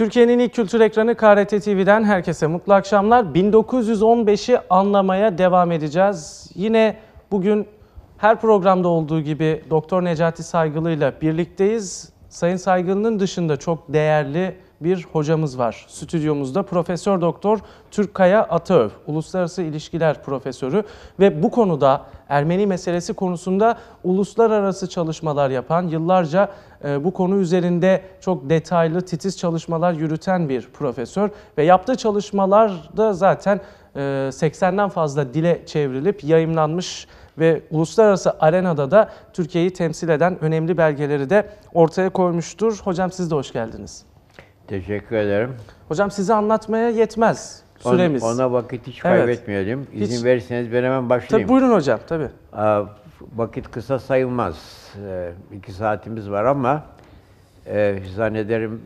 Türkiye'nin ilk kültür ekranı KRT TV'den herkese mutlu akşamlar. 1915'i anlamaya devam edeceğiz. Yine bugün her programda olduğu gibi Doktor Necati Saygılı ile birlikteyiz. Sayın Saygılı'nın dışında çok değerli bir hocamız var. Stüdyomuzda Profesör Doktor Türkkaya Ataöv, Uluslararası İlişkiler Profesörü ve bu konuda Ermeni meselesi konusunda uluslararası çalışmalar yapan, yıllarca bu konu üzerinde çok detaylı, titiz çalışmalar yürüten bir profesör ve yaptığı çalışmalar da zaten 80'den fazla dile çevrilip yayımlanmış ve uluslararası arenada da Türkiye'yi temsil eden önemli belgeleri de ortaya koymuştur. Hocam siz de hoş geldiniz. Teşekkür ederim. Hocam sizi anlatmaya yetmez süremiz. Ona vakit hiç kaybetmeyelim. İzin verirseniz ben hemen başlayayım. Tabii buyurun hocam, tabii. Vakit kısa sayılmaz. 2 saatimiz var ama zannederim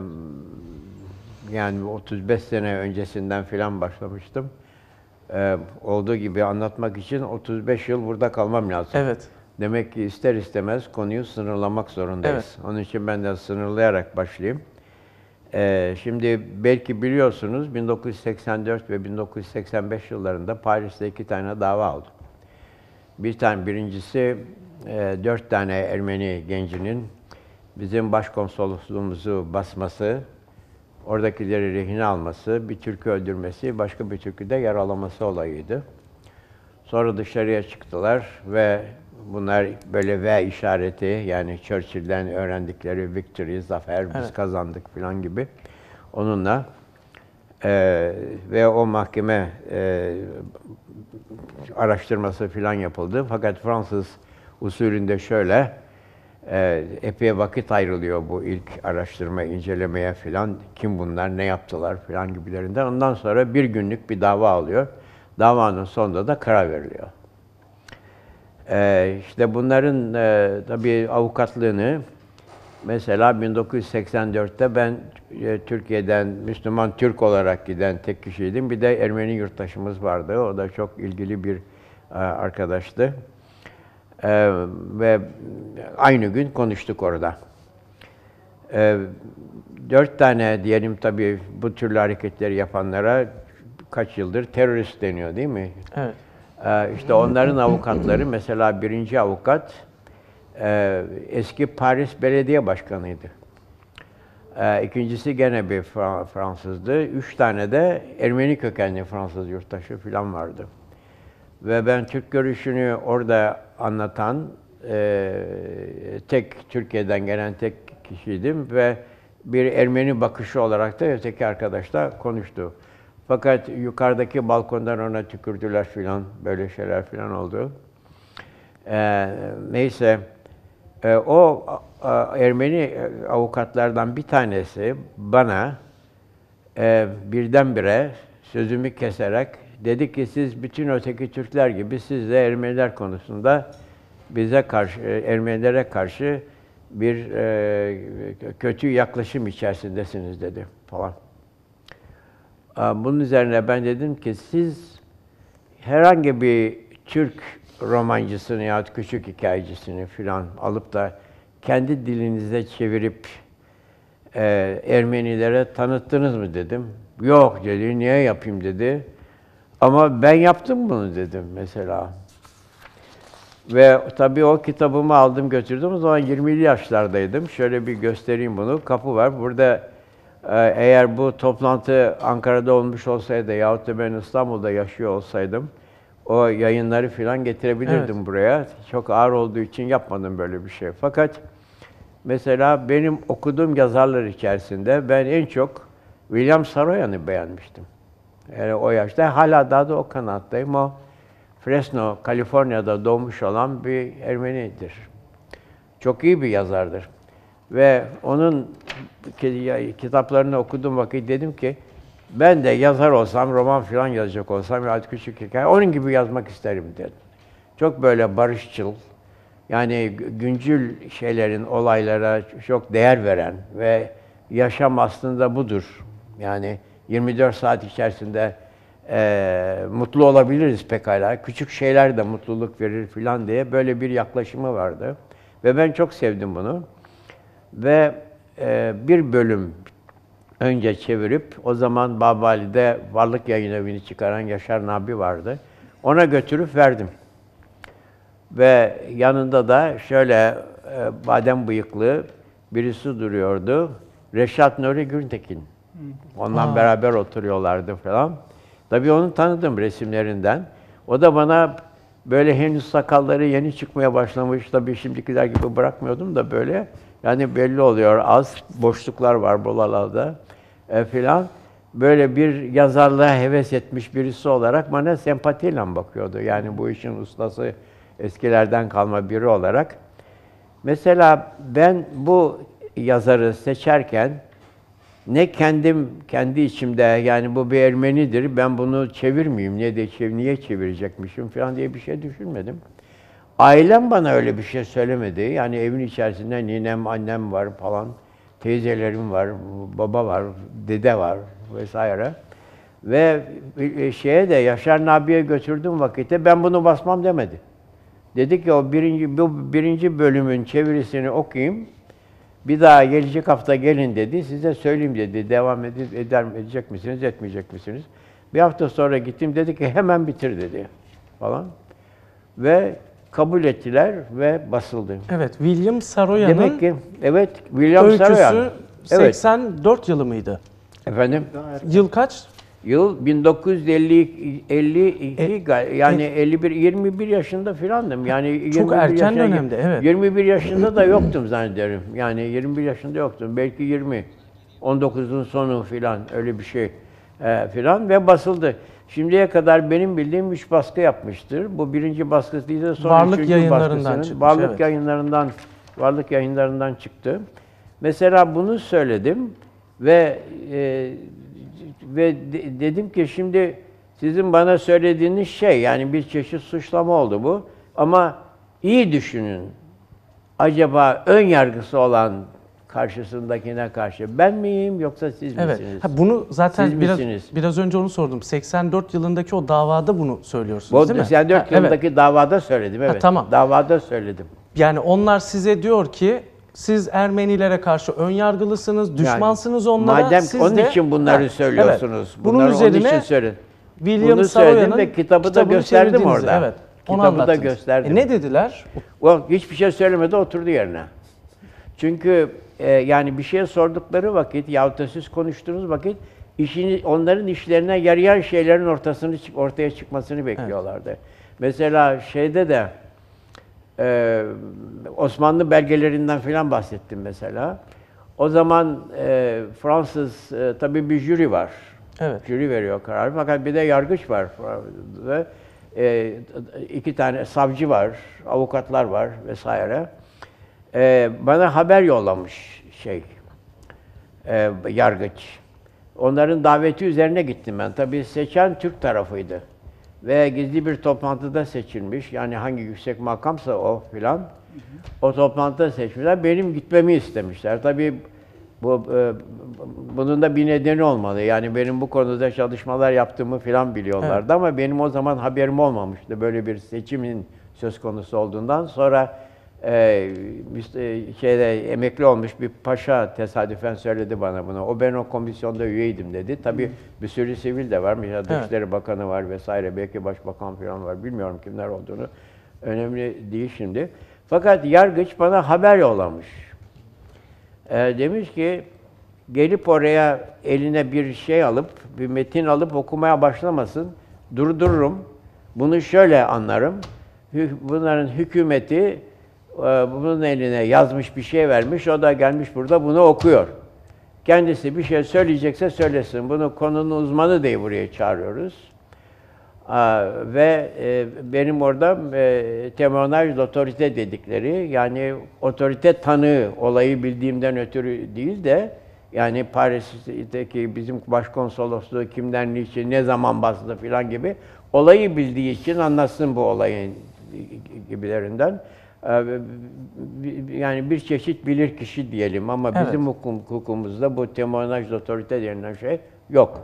yani 35 sene öncesinden falan başlamıştım. Olduğu gibi anlatmak için 35 yıl burada kalmam lazım. Evet. Demek ki ister istemez konuyu sınırlamak zorundayız. Evet. Onun için ben de sınırlayarak başlayayım. Şimdi belki biliyorsunuz 1984 ve 1985 yıllarında Paris'te 2 tane dava oldu. Birincisi 4 tane Ermeni gencinin bizim başkonsolosluğumuzu basması, oradakileri rehine alması, bir Türk'ü öldürmesi, başka bir Türk'ü de yaralaması olayıydı. Sonra dışarıya çıktılar ve bunlar böyle V işareti, yani Churchill'den öğrendikleri victory, zafer, biz kazandık falan gibi onunla ve o mahkeme araştırması falan yapıldı. Fakat Fransız usulünde şöyle epey vakit ayrılıyor bu ilk araştırma, incelemeye falan. Kim bunlar, ne yaptılar falan gibilerinden. Ondan sonra bir günlük bir dava oluyor. Davanın sonunda da karar veriliyor. İşte bunların tabii avukatlığını mesela 1984'te ben Türkiye'den Müslüman Türk olarak giden tek kişiydim. Bir de Ermeni yurttaşımız vardı. O da çok ilgili bir arkadaştı. Ve aynı gün konuştuk orada. 4 tane diyelim tabii bu türlü hareketleri yapanlara kaç yıldır terörist deniyor değil mi? Evet. İşte onların avukatları, mesela birinci avukat eski Paris Belediye Başkanı'ydı. İkincisi gene bir Fransızdı. 3 tane de Ermeni kökenli Fransız yurttaşı falan vardı. Ve ben Türk görüşünü orada anlatan Türkiye'den gelen tek kişiydim ve bir Ermeni bakışı olarak da öteki arkadaşla konuştu. Fakat yukarıdaki balkondan ona tükürdüler filan, böyle şeyler filan oldu. Neyse, o Ermeni avukatlardan bir tanesi bana birdenbire sözümü keserek dedi ki siz bütün öteki Türkler gibi siz de Ermeniler konusunda bize karşı, Ermenilere karşı bir kötü yaklaşım içerisindesiniz dedi falan. Bunun üzerine ben dedim ki siz herhangi bir Türk romancısını yahut küçük hikayecisini filan alıp da kendi dilinizde çevirip Ermenilere tanıttınız mı dedim. Yok dedi, niye yapayım dedi. Ama ben yaptım bunu dedim mesela. Ve tabii o kitabımı aldım götürdüm. O zaman 20'li yaşlardaydım. Şöyle bir göstereyim bunu. Kapı var. Burada eğer bu toplantı Ankara'da olmuş olsaydı yahut da ben İstanbul'da yaşıyor olsaydım o yayınları falan getirebilirdim buraya. Çok ağır olduğu için yapmadım böyle bir şey. Fakat mesela benim okuduğum yazarlar içerisinde ben en çok William Saroyan'ı beğenmiştim. Yani o yaşta, hala daha da o kanaattayım. O Fresno, Kaliforniya'da doğmuş olan bir Ermenidir. Çok iyi bir yazardır. Ve onun kitaplarını okuduğum vakit dedim ki, ben de yazar olsam, roman falan yazacak olsam, ya küçük hikaye, onun gibi yazmak isterim dedim. Çok böyle barışçıl, yani güncül şeylerin, olaylara çok değer veren ve yaşam aslında budur. Yani 24 saat içerisinde mutlu olabiliriz pekala. Küçük şeyler de mutluluk verir filan diye böyle bir yaklaşımı vardı. Ve ben çok sevdim bunu. Ve bir bölüm önce çevirip, o zaman Babali'de Varlık Yayın Evi'ni çıkaran Yaşar Nabi vardı. Ona götürüp verdim. Ve yanında da şöyle badem bıyıklı birisi duruyordu. Reşat Nuri Güntekin. Ondan beraber oturuyorlardı falan. Tabii onu tanıdım resimlerinden. O da bana böyle henüz sakalları yeni çıkmaya başlamış. Tabii şimdikiler gibi bırakmıyordum da böyle. Yani belli oluyor, az boşluklar var buralarda filan. Böyle bir yazarlığa heves etmiş birisi olarak bana sempatiyle bakıyordu. Yani bu işin ustası, eskilerden kalma biri olarak. Mesela ben bu yazarı seçerken ne kendi içimde, yani bu bir Ermenidir, ben bunu çevirmeyeyim, niye çevirecekmişim falan diye bir şey düşünmedim. Ailem bana öyle bir şey söylemedi. Yani evin içerisinde ninem, annem var falan, teyzelerim var, baba var, dede var vesaire. Ve şeye de Yaşar Nabi'ye götürdüğüm vakitte ben bunu basmam demedi. Dedi ki bu birinci bölümün çevirisini okuyayım. Bir daha gelecek hafta gelin dedi. Size söyleyeyim dedi. Devam edecek misiniz, etmeyecek misiniz? Bir hafta sonra gittim. Dedi ki hemen bitir dedi falan. Ve kabul ettiler ve basıldı. Evet, William Saroyan'ın Demek ki evet, William öyküsü Saroyan. Evet. 84 yılı mıydı? Efendim? Yıl kaç? Yıl 1952 yani 51 21 yaşında filandım. Yani Çok erken dönemde, evet. 21 yaşında da yoktum zannederim. Yani 21 yaşında yoktum. Belki 20. 19'un sonu filan öyle bir şey filan ve basıldı. Şimdiye kadar benim bildiğim 3 baskı yapmıştır. Bu birinci baskısı değil de son Varlık 3. Yayınlarından baskısının çıkmış, Varlık evet. Yayınlarından çıktı. Mesela bunu söyledim ve dedim ki şimdi sizin bana söylediğiniz şey, yani bir çeşit suçlama oldu bu. Ama iyi düşünün. Acaba ön yargısı olan karşısındakine karşı ben miyim yoksa siz Evet. misiniz? Bunu zaten Siz biraz misiniz? biraz önce onu sordum. 84 yılındaki o davada bunu söylüyorsunuz Bu değil mi? 84 yılındaki davada söyledim, evet. tamam. Davada söyledim. Yani onlar size diyor ki siz Ermenilere karşı ön yargılısınız, düşmansınız onlara. Madem siz onun de, için bunları söylüyorsunuz. Evet. Bunun Bunları üzerine onun için söyledim. William Bunu söyledim Saroyan'ın ve kitabı da kitabını gösterdim çevirdiğinizi, orada. Evet. Onu Kitabı da anlattınız. gösterdim. Ne dediler? O hiçbir şey söylemedi, oturdu yerine. Çünkü yani bir şey sordukları vakit yahut da siz konuştuğunuz vakit onların işlerine yarayan şeylerin ortaya çıkmasını bekliyorlardı. Mesela şeyde de Osmanlı belgelerinden filan bahsettim mesela. O zaman Fransız tabii bir jüri var. Evet. Jüri veriyor kararı. Fakat bir de yargıç var. Ve 2 tane savcı var, avukatlar var vesaire. Bana haber yollamış yargıç. Onların daveti üzerine gittim ben. Tabii seçen Türk tarafıydı. Ve gizli bir toplantıda seçilmiş. Yani hangi yüksek makamsa o filan. O toplantıda seçmişler. Benim gitmemi istemişler. Tabii bunun da bir nedeni olmalı. Yani benim bu konuda çalışmalar yaptığımı filan biliyorlardı, evet. Ama benim o zaman haberim olmamıştı. Böyle bir seçimin söz konusu olduğundan sonra emekli olmuş bir paşa tesadüfen söyledi bana bunu. Ben o komisyonda üyeydim dedi. Tabii bir sürü sivil de var. Mesela Dışişleri Bakanı var vesaire. Belki Başbakan falan var. Bilmiyorum kimler olduğunu. Önemli değil şimdi. Fakat yargıç bana haber yollamış. Demiş ki gelip oraya eline bir şey alıp, bir metin alıp okumaya başlamasın. Durdururum. Bunu şöyle anlarım. Bunların hükümeti bunun eline yazmış bir şey vermiş. O da gelmiş burada bunu okuyor. Kendisi bir şey söyleyecekse söylesin. Bunu konunun uzmanı diye buraya çağırıyoruz. Ve benim orada témoignage d'autorité dedikleri, yani otorite tanığı, olayı bildiğimden ötürü değil de yani Paris'teki bizim başkonsolosluğu kimden, niçin, ne zaman bastı filan gibi olayı bildiği için anlatsın bu olayın gibilerinden. Yani bir çeşit bilirkişi diyelim ama bizim hukukumuzda bu témoignage d'autorité denilen şey yok.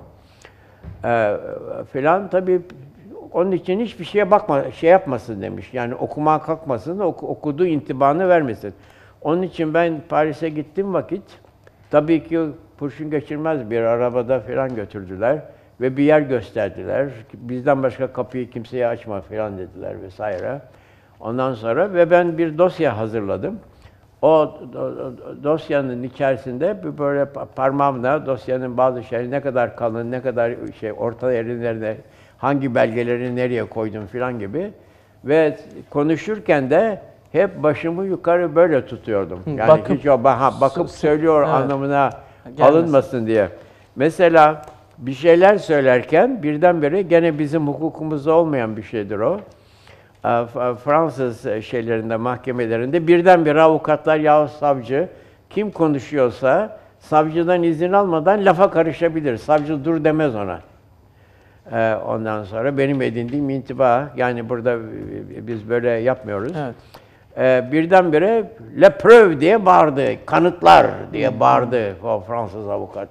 Filan tabii onun için hiçbir şeye yapmasın demiş. Yani okumaya kalkmasın, okuduğu intibanı vermesin. Onun için ben Paris'e gittiğim vakit Tabii ki kurşun geçirmez bir arabada falan götürdüler ve bir yer gösterdiler. Bizden başka kapıyı kimseye açma falan dediler vesaire. Ondan sonra ve ben bir dosya hazırladım. O dosyanın içerisinde böyle parmağımla dosyanın bazı şeyleri ne kadar kalın, ne kadar orta yerlerine hangi belgeleri nereye koydum falan gibi ve konuşurken de hep başımı yukarı böyle tutuyordum. Yani bakıp, hiç bakıp söylüyor evet, anlamına gelmesin. alınmasın diye. Mesela bir şeyler söylerken birdenbire gene bizim hukukumuzda olmayan bir şeydir o. Fransız şeylerinde, mahkemelerinde birdenbire avukatlar yahut savcı kim konuşuyorsa savcıdan izin almadan lafa karışabilir. Savcı dur demez ona. Ondan sonra benim edindiğim intiba, yani burada biz böyle yapmıyoruz. Evet. Birdenbire "La preuve" diye bağırdı, kanıtlar diye bağırdı o Fransız avukat.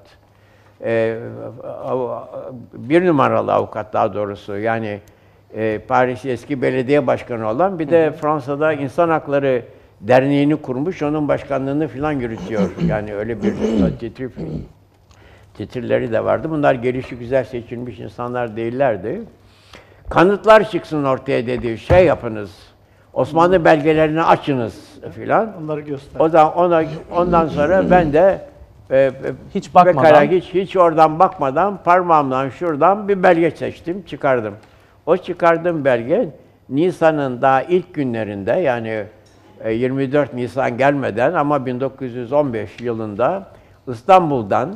Bir numaralı avukat daha doğrusu, yani Paris eski belediye başkanı olan, bir de Fransa'da İnsan Hakları Derneği'ni kurmuş, onun başkanlığını falan yürütüyor. Yani öyle bir titirleri de vardı. Bunlar gelişi güzel seçilmiş insanlar değillerdi. Kanıtlar çıksın ortaya dedi, şey yapınız, Osmanlı belgelerini açınız filan. Onları göster. Ondan sonra ben de Hiç bakmadan. hiç oradan bakmadan parmağımdan şuradan bir belge seçtim, çıkardım. O çıkardığım belge Nisan'ın daha ilk günlerinde, yani 24 Nisan gelmeden ama 1915 yılında İstanbul'dan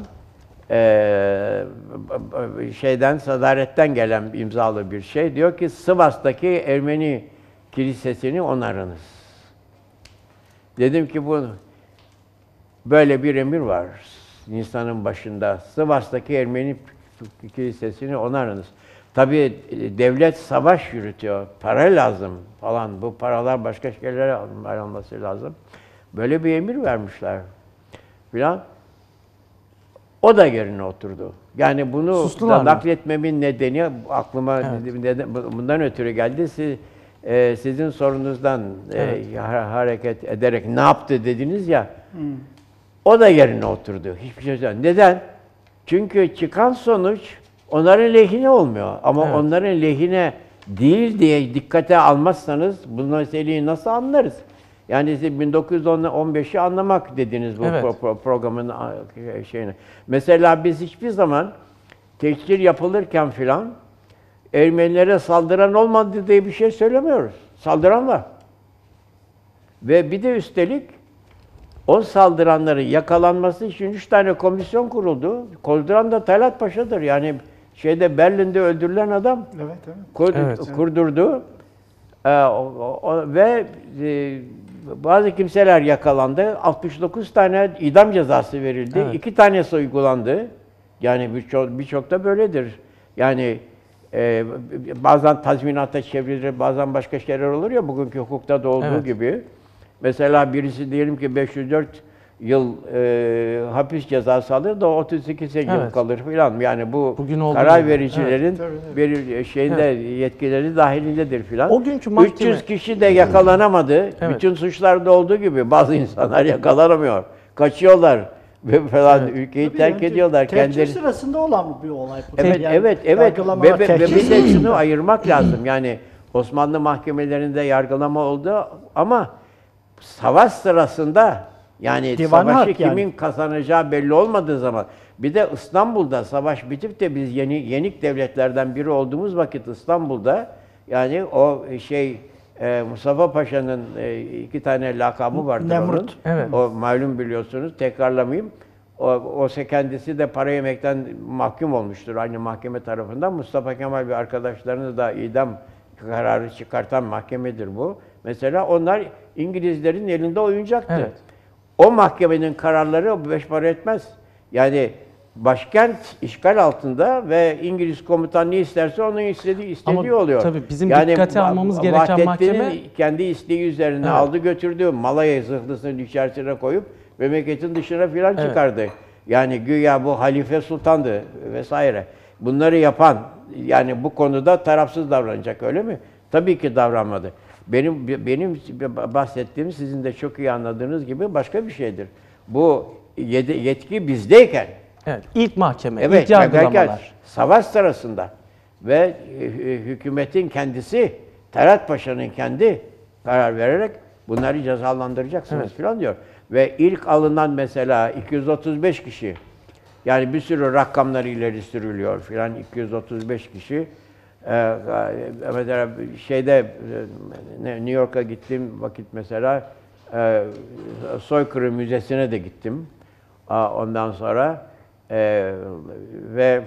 Sadaret'ten gelen imzalı bir şey. Diyor ki Sivas'taki Ermeni kilisesini onarınız. Dedim ki bu böyle bir emir var Nisan'ın başında. Sivas'taki Ermeni kilisesini onarınız. Tabii devlet savaş yürütüyor, para lazım falan. Bu paralar başka şeylere alınması lazım. Böyle bir emir vermişler filan. O da yerine oturdu. Yani bunu da nakletmemin nedeni aklıma bundan ötürü geldi. Sizin sorunuzdan hareket ederek ne yaptı dediniz ya. O da yerine oturdu. Hiçbir şey söylemiyorum. Neden? Çünkü çıkan sonuç onların lehine olmuyor. Ama onların lehine değil diye dikkate almazsanız bu meseleyi nasıl anlarız? Yani siz 1915'i anlamak dediniz bu programın şeyini. Mesela biz hiçbir zaman tekfir yapılırken filan Ermenilere saldıran olmadı diye bir şey söylemiyoruz. Saldıran var. Ve bir de üstelik o saldıranların yakalanması için 3 tane komisyon kuruldu. Kurduran da Talat Paşa'dır. Yani Berlin'de öldürülen adam kurdurdu. Ve bazı kimseler yakalandı. 69 tane idam cezası verildi. 2 tanesi uygulandı. Yani birçok da böyledir. Yani bazen tazminata çevrilir, bazen başka şeyler olur ya bugünkü hukukta da olduğu gibi. Mesela birisi diyelim ki 504 yıl hapis cezası alır da 38 yıl kalır filan. Yani bu karar vericilerin bir şeyinde yetkileri dahilindedir filan. O günkü mahkeme 300 kişi de yakalanamadı. Bütün suçlarda olduğu gibi bazı insanlar yakalanamıyor. Kaçıyorlar ve falan ülkeyi terk ediyorlar. Tekfir sırasında olan bir olay bu. Evet. Ve bir de şunu ayırmak lazım. Yani Osmanlı mahkemelerinde yargılama oldu ama savaş sırasında, yani savaşı kimin kazanacağı belli olmadığı zaman, bir de İstanbul'da savaş bitip de biz yenik devletlerden biri olduğumuz vakit İstanbul'da, yani o Mustafa Paşa'nın 2 tane lakabı vardır Nemrut. onun. O malum biliyorsunuz, tekrarlamayayım. O kendisi de para yemekten mahkum olmuştur aynı mahkeme tarafından. Mustafa Kemal ve arkadaşlarını da idam kararı çıkartan mahkemedir bu. Mesela onlar İngilizlerin elinde oyuncaktı. O mahkemenin kararları 5 para etmez. Yani başkent işgal altında ve İngiliz komutan ne isterse onun istediği oluyor. Tabii bizim dikkate almamız gereken mahkeme kendi isteği üzerine aldı götürdü. Malaya zırhlısını içerisine koyup memleketin dışına filan çıkardı. Yani güya bu halife sultandı vesaire. Bunları yapan, yani bu konuda tarafsız davranacak, öyle mi? Tabii ki davranmadı. Benim bahsettiğim sizin de çok iyi anladığınız gibi başka bir şeydir. Bu yetki bizdeyken, Evet, ilk mahkeme, evet, ilk yargılamalar. savaş sırasında ve hükümetin kendisi, Talat Paşa'nın kendi karar vererek bunları cezalandıracaksınız Evet. falan diyor. Ve ilk alınan mesela 235 kişi, yani bir sürü rakamlar ileri sürülüyor filan, 235 kişi. Mesela New York'a gittiğim vakit mesela Soykırım Müzesi'ne de gittim. Ondan sonra ve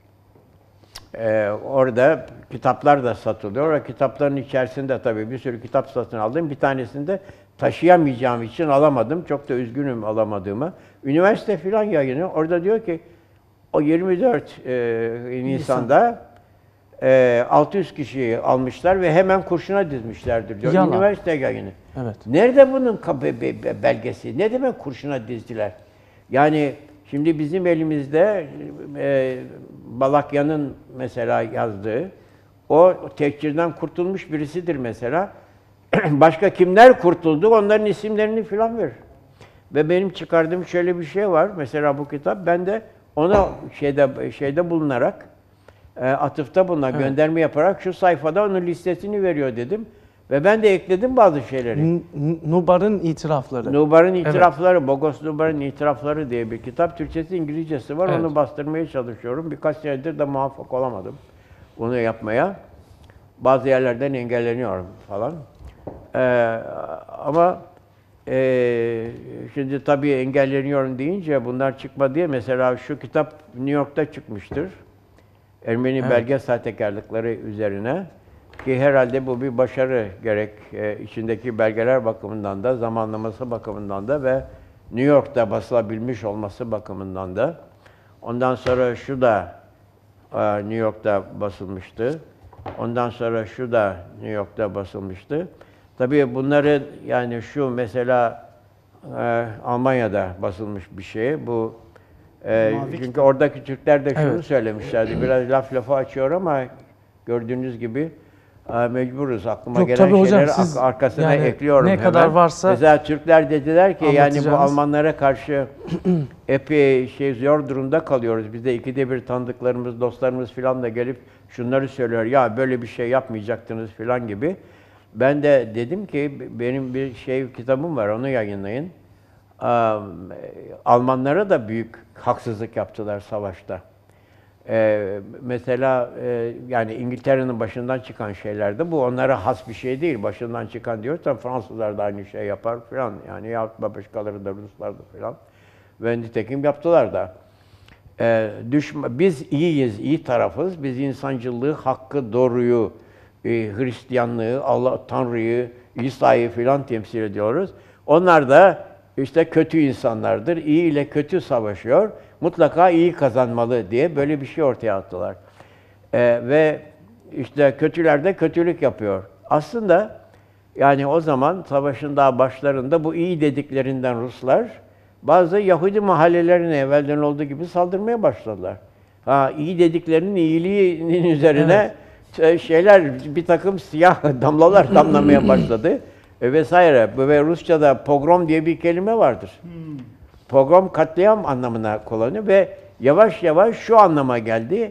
orada kitaplar da satılıyor. O kitapların içerisinde tabii bir sürü kitap satın aldım. Bir tanesini de taşıyamayacağım için alamadım. Çok da üzgünüm alamadığıma. Üniversite filan yayını. Orada diyor ki o 24 Nisan'da 600 kişiyi almışlar ve hemen kurşuna dizmişlerdir diyor. Yalan. Üniversite yayını. Evet. Nerede bunun belgesi? Ne demek kurşuna dizdiler? Yani şimdi bizim elimizde Balakya'nın mesela yazdığı, o tehcirden kurtulmuş birisidir mesela. Başka kimler kurtuldu, onların isimlerini filan verir. Ve benim çıkardığım şöyle bir şey var. Mesela bu kitap, ben de ona şeyde bulunarak, atıfta bulunarak, gönderme yaparak şu sayfada onun listesini veriyor dedim. Ve ben de ekledim bazı şeyleri. Nubar'ın itirafları. Nubar'ın itirafları, Bogos Nubar'ın itirafları diye bir kitap. Türkçesi, İngilizcesi var. Evet. Onu bastırmaya çalışıyorum. Birkaç senedir de muvaffak olamadım bunu yapmaya. Bazı yerlerden engelleniyorum falan. Ama şimdi tabii engelleniyorum deyince bunlar çıkmadı diye, mesela şu kitap New York'ta çıkmıştır. Ermeni belge sahtekarlıkları üzerine. Ki herhalde bu bir başarı, gerek içindeki belgeler bakımından da, zamanlaması bakımından da ve New York'ta basılabilmiş olması bakımından da. Ondan sonra şu da New York'ta basılmıştı. Ondan sonra şu da New York'ta basılmıştı. Tabii bunları, yani şu mesela Almanya'da basılmış bir şey. Bu çünkü oradaki Türkler de şunu söylemişlerdi. Biraz laf lafa açıyor ama gördüğünüz gibi mecburuz. Aklıma Yok, gelen tabii hocam, şeyleri siz arkasına yani ekliyorum ne hemen. kadar varsa mesela Türkler dediler ki, yani bu anlatacağınız. Almanlara karşı epey zor durumda kalıyoruz. Biz de ikide bir tanıdıklarımız, dostlarımız filan da gelip şunları söylüyor. Ya böyle bir şey yapmayacaktınız filan gibi. Ben de dedim ki, benim bir kitabım var, onu yayınlayın. Almanlara da büyük haksızlık yaptılar savaşta. Mesela yani İngiltere'nin başından çıkan şeylerde bu onlara has bir şey değil. Başından çıkan diyorsam Fransızlar da aynı şey yapar falan. Yani yahut başkaları da, Ruslar da falan. Ve nitekim yaptılar da. Biz iyiyiz, iyi tarafız. Biz insancılığı, hakkı, doğruyu, Hristiyanlığı, Allah, Tanrı'yı, İsa'yı filan temsil ediyoruz. Onlar da işte kötü insanlardır. İyi ile kötü savaşıyor. Mutlaka iyi kazanmalı diye böyle bir şey ortaya attılar. Ve işte kötüler de kötülük yapıyor. Aslında yani o zaman savaşın daha başlarında bu iyi dediklerinden Ruslar bazı Yahudi mahallelerine evvelden olduğu gibi saldırmaya başladılar. İyi dediklerinin iyiliğinin üzerine bir takım siyah damlalar damlamaya başladı vesaire. Ve Rusça'da pogrom diye bir kelime vardır. Pogrom katliam anlamına kullanıyor ve yavaş yavaş şu anlama geldi.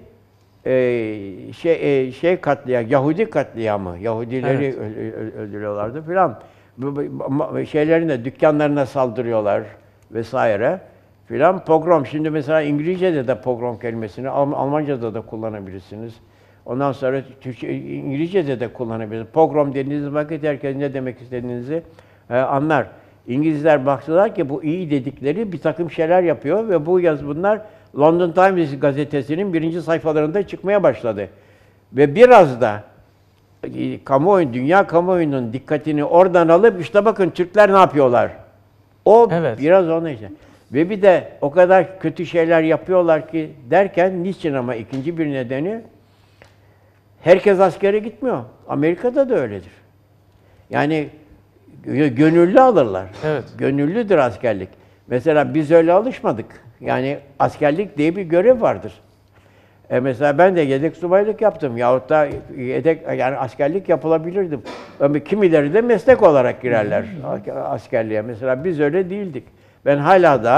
Katliam, Yahudi katliamı. Yahudileri öldürüyorlardı filan. Şeylerine, dükkanlarına saldırıyorlar vesaire filan. Pogrom. Şimdi mesela İngilizce'de de pogrom kelimesini, Almanca'da da kullanabilirsiniz. Ondan sonra İngilizce'de de kullanabilirsiniz. Pogrom dediğiniz vakit herkes ne demek istediğinizi anlar. İngilizler baktılar ki bu iyi dedikleri bir takım şeyler yapıyor ve bunlar London Times gazetesinin birinci sayfalarında çıkmaya başladı. Ve biraz da dünya kamuoyunun dikkatini oradan alıp işte bakın Türkler ne yapıyorlar. Biraz ona işte. Ve bir de o kadar kötü şeyler yapıyorlar ki derken niçin, ama ikinci bir nedeni, herkes askere gitmiyor. Amerika'da da öyledir. Yani gönüllü alırlar. Evet. Gönüllüdür askerlik. Mesela biz öyle alışmadık. Yani askerlik diye bir görev vardır. Mesela ben de yedek subaylık yaptım. Yahut da yani askerlik yapılabilirdi. Ama kimileri de meslek olarak girerler askerliğe. Mesela biz öyle değildik. Ben hala da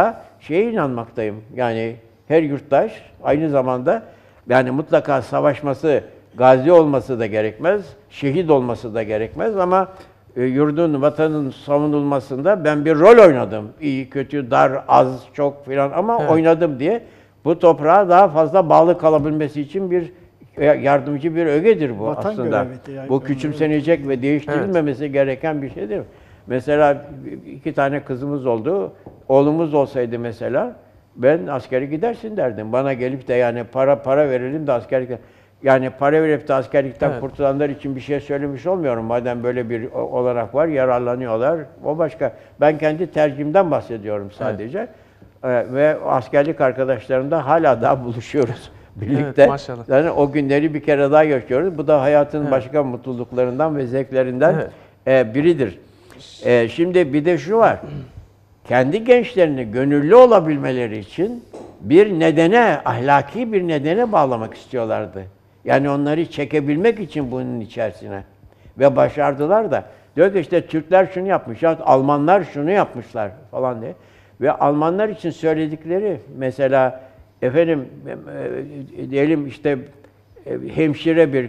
şeye inanmaktayım. Yani her yurttaş aynı zamanda yani mutlaka savaşması, gazi olması da gerekmez, şehit olması da gerekmez ama yurdun, vatanın savunulmasında ben bir rol oynadım. İyi, kötü, dar, az, çok filan ama Evet. oynadım diye bu toprağa daha fazla bağlı kalabilmesi için bir yardımcı bir ögedir bu Vatan aslında. görevidir yani. Bu küçümsenecek ve değiştirilmemesi gereken bir şeydir. Mesela 2 tane kızımız oldu. Oğlumuz olsaydı mesela ben askere gidersin derdim. Bana gelip de yani para verelim de askerlik. Yani para verip de askerlikten Evet. kurtulanlar için bir şey söylemiş olmuyorum. Madem böyle bir olanak var, yararlanıyorlar. O başka. Ben kendi tercihimden bahsediyorum sadece. Ve askerlik arkadaşlarımla hala daha buluşuyoruz birlikte. Evet, maşallah. Yani o günleri bir kere daha yaşıyoruz. Bu da hayatın başka mutluluklarından ve zevklerinden biridir. Şimdi bir de şu var. Kendi gençlerini gönüllü olabilmeleri için bir nedene, ahlaki bir nedene bağlamak istiyorlardı. Yani onları çekebilmek için bunun içerisine. Ve başardılar da. Diyor ki işte Türkler şunu yapmış, ya Almanlar şunu yapmışlar falan diye. Ve Almanlar için söyledikleri mesela efendim diyelim işte hemşire bir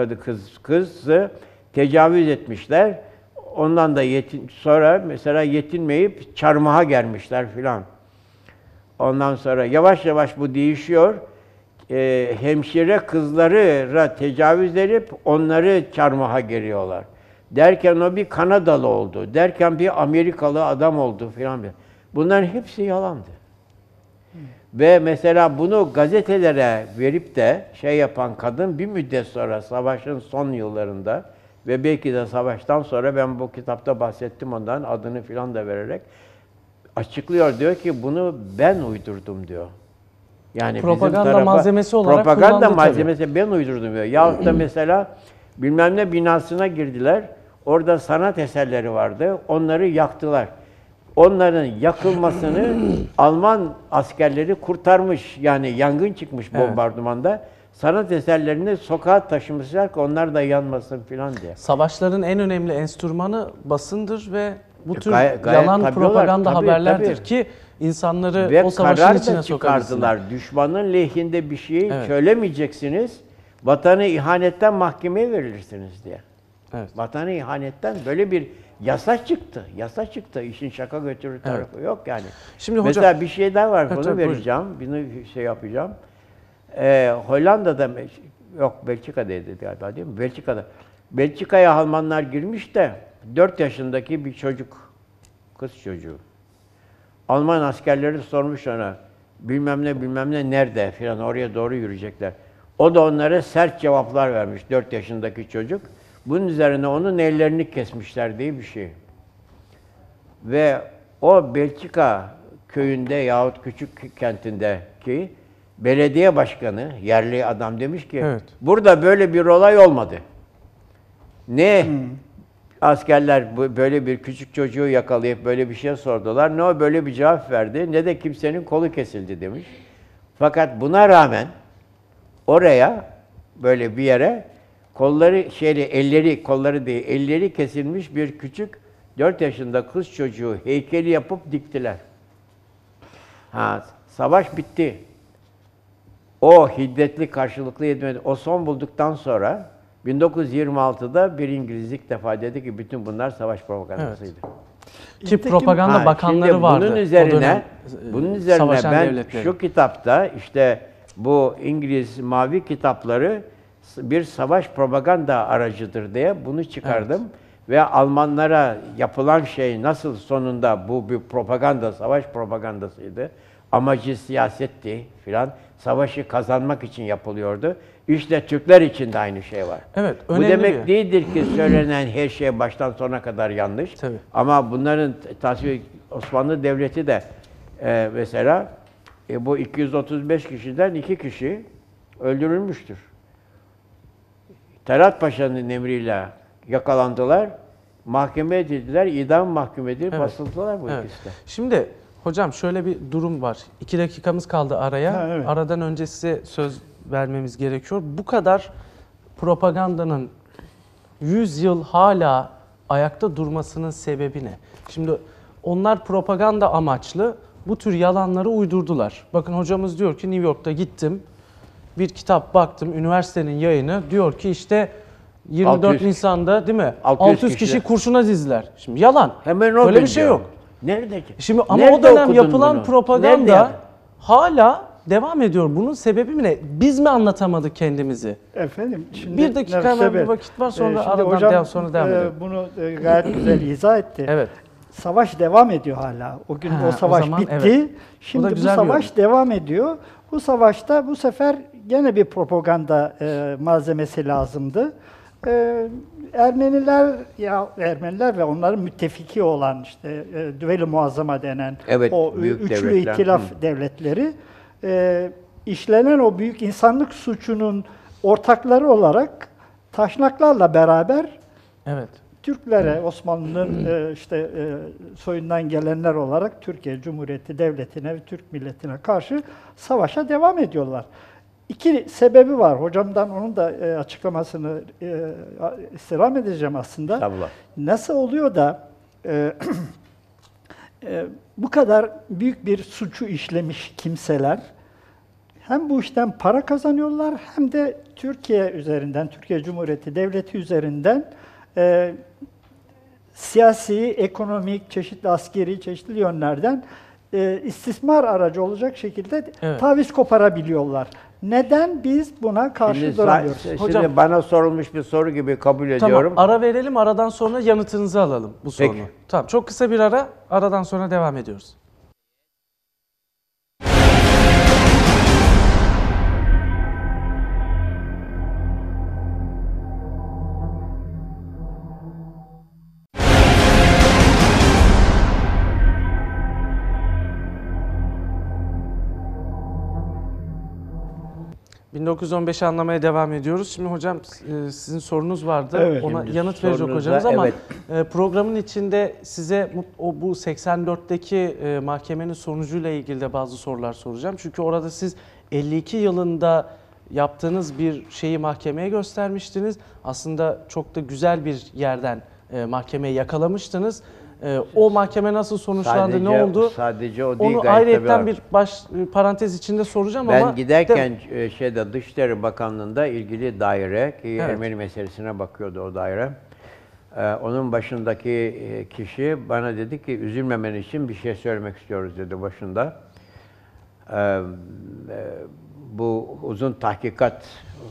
kızı tecavüz etmişler. Ondan da sonra mesela yetinmeyip çarmıha gelmişler filan. Ondan sonra yavaş yavaş bu değişiyor. Hemşire kızlara tecavüz edip onları çarmıha geriyorlar. Derken o bir Kanadalı oldu. Derken bir Amerikalı adam oldu filan. Bunların hepsi yalandı. Ve mesela bunu gazetelere verip de şey yapan kadın bir müddet sonra savaşın son yıllarında ve belki de savaştan sonra ben bu kitapta bahsettim ondan adını filan da vererek açıklıyor. Diyor ki bunu ben uydurdum diyor. Yani Propaganda malzemesi olarak propaganda kullandı malzemesi ben uydurdum diyor. Yahut da mesela bilmem ne binasına girdiler. Orada sanat eserleri vardı. Onları yaktılar. Onların yakılmasını Alman askerleri kurtarmış. Yani yangın çıkmış bombardımanda. Sanat eserlerini sokağa taşımışlar ki onlar da yanmasın filan diye. Savaşların en önemli enstrümanı basındır ve bu tür Gayet yalan tabii propaganda tabii, haberlerdir tabii. ki insanları Ve o savaşın karar içine da sokabilsinler. çıkardılar. Düşmanın lehinde bir şey Evet. söylemeyeceksiniz. Vatanı ihanetten mahkemeye verilirsiniz diye. Evet. Vatanı ihanetten böyle bir yasa çıktı. Yasa çıktı. İşin şaka götürür tarafı yok yani. Şimdi hocam- Mesela bir şey daha var. Evet, Bunu tabii, buyurun. vereceğim. Bunu şey yapacağım. Hollanda'da yok Belçika'daydı galiba değil mi? Belçika'ya Almanlar girmiş de 4 yaşındaki bir çocuk, kız çocuğu. Alman askerleri sormuş ona bilmem ne nerede filan oraya doğru yürüyecekler. O da onlara sert cevaplar vermiş 4 yaşındaki çocuk. Bunun üzerine onun ellerini kesmişler diye bir şey. Ve o Belçika köyünde yahut küçük kentindeki belediye başkanı, yerli adam demiş ki Evet. burada böyle bir olay olmadı. Ne askerler böyle bir küçük çocuğu yakalayıp böyle bir şey sordular. Ne o böyle bir cevap verdi ne de kimsenin kolu kesildi demiş. Fakat buna rağmen oraya böyle bir yere elleri kesilmiş bir küçük 4 yaşında kız çocuğu heykeli yapıp diktiler. Savaş bitti. O hiddetli karşılıklı yetmedi. O son bulduktan sonra 1926'da bir İngiliz ilk defa dedi ki bütün bunlar savaş propagandasıydı. Ki propaganda bakanları şimdi vardı. Bunun o üzerine, dönem, bunun üzerine savaşan ben devletlerin. şu kitapta işte bu İngiliz mavi kitapları bir savaş propaganda aracıdır diye bunu çıkardım. Ve Almanlara yapılan şey nasıl sonunda bu bir propaganda, savaş propagandasıydı. Amacı siyasetti filan. Savaşı kazanmak için yapılıyordu. İşte Türkler için de aynı şey var. Evet, Bu önemli demek bir- değildir ki söylenen her şey baştan sona kadar yanlış. Tabii. Ama bunların tasvir Osmanlı Devleti de mesela bu 235 kişiden 2 kişi öldürülmüştür. Talat Paşa'nın emriyle yakalandılar, mahkeme edildiler, idam mahkum edilip basıldılar bu ikisi de. Şimdi hocam şöyle bir durum var. 2 dakikamız kaldı araya. Ha, evet. Aradan önce size söz vermemiz gerekiyor. Bu kadar propagandanın 100 yıl hala ayakta durmasının sebebi ne? Şimdi onlar propaganda amaçlı bu tür yalanları uydurdular. Bakın hocamız diyor ki New York'ta gittim, bir kitap baktım, üniversitenin yayını diyor ki işte 24 600 Nisan'da değil mi? 600 kişi kişiler. kurşuna dizdiler. Şimdi yalan. Hemen o Böyle bir gün şey diyor. yok. Nerede ki? Şimdi ama Nerede o dönem okudun yapılan bunu? propaganda Nerede? hala devam ediyor. Bunun sebebi ne? Biz mi anlatamadık kendimizi? Efendim şimdi Bir dakika hemen bir vakit var, sonra şimdi aradan hocam, sonra devam edelim. bunu gayet güzel izah etti. Evet. Savaş devam ediyor hala. O gün Ha, o savaş o zaman bitti. evet. Şimdi bu güzel bir savaş devam ediyor. Bu savaşta bu sefer gene bir propaganda malzemesi lazımdı. Ermeniler ve onların müttefiki olan işte Düvel-i Muazzama denen Evet, o büyük üçlü devletler. ihtilaf devletleri işlenen o büyük insanlık suçunun ortakları olarak taşnaklarla beraber Evet. Türklere, Osmanlı'nın soyundan gelenler olarak Türkiye Cumhuriyeti Devleti'ne ve Türk milletine karşı savaşa devam ediyorlar. İki sebebi var. Hocamdan onun da açıklamasını istirham edeceğim aslında. Estağfurullah. Nasıl oluyor da bu kadar büyük bir suçu işlemiş kimseler hem bu işten para kazanıyorlar hem de Türkiye üzerinden, Türkiye Cumhuriyeti Devleti üzerinden siyasi, ekonomik, çeşitli askeri, çeşitli yönlerden istismar aracı olacak şekilde Evet. taviz koparabiliyorlar. Neden biz buna karşı Şimdi, duramıyoruz? şimdi Hocam- bana sorulmuş bir soru gibi kabul Tamam, ediyorum. ara verelim, aradan sonra yanıtınızı alalım bu Peki. sorunu. Tamam, çok kısa bir ara, aradan sonra devam ediyoruz. ...1915'i anlamaya devam ediyoruz. Şimdi hocam sizin sorunuz vardı. Evet. Ona Şimdi yanıt verecek sorunuza, hocamız ama evet. programın içinde size bu 84'teki mahkemenin sonucuyla ilgili de bazı sorular soracağım. Çünkü orada siz 52 yılında yaptığınız bir şeyi mahkemeye göstermiştiniz. Aslında çok da güzel bir yerden mahkemeyi yakalamıştınız. O mahkeme nasıl sonuçlandı, ne oldu? Sadece o değil, Onu gayet ayrıyetten tabii bir parantez içinde soracağım ama... ben giderken Dışişleri Bakanlığı'nda ilgili daire ki Evet. Ermeni meselesine bakıyordu o daire. Onun başındaki kişi bana dedi ki üzülmemen için bir şey söylemek istiyoruz dedi başında. Bu uzun tahkikat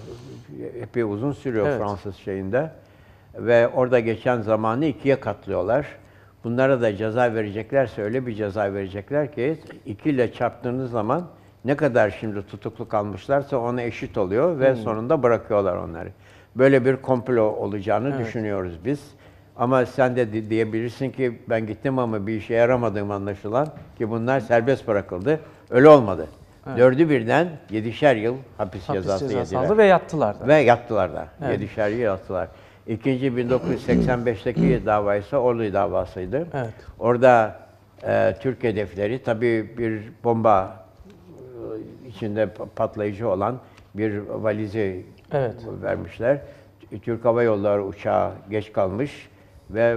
epey uzun sürüyor Evet. Fransız şeyinde ve orada geçen zamanı ikiye katlıyorlar. Bunlara da ceza vereceklerse öyle bir ceza verecekler ki 2 ile çarptığınız zaman ne kadar şimdi tutuklu kalmışlarsa ona eşit oluyor ve sonunda bırakıyorlar onları. Böyle bir komplo olacağını düşünüyoruz biz. Ama sen de diyebilirsin ki ben gittim ama bir işe yaramadığım anlaşılan ki bunlar serbest bırakıldı. Öyle olmadı. Evet. 4'ü birden 7'şer yıl hapis Hapis cezası cezası yediler. aldı ve yattılar da. Ve yattılar da. Evet. 7'şer yıl yattılar. İkinci 1985'teki dava ise Ordu davasıydı. Evet. Orada Türk hedefleri tabii bir bomba içinde patlayıcı olan bir valizi Evet. vermişler. Türk Hava Yolları uçağı geç kalmış ve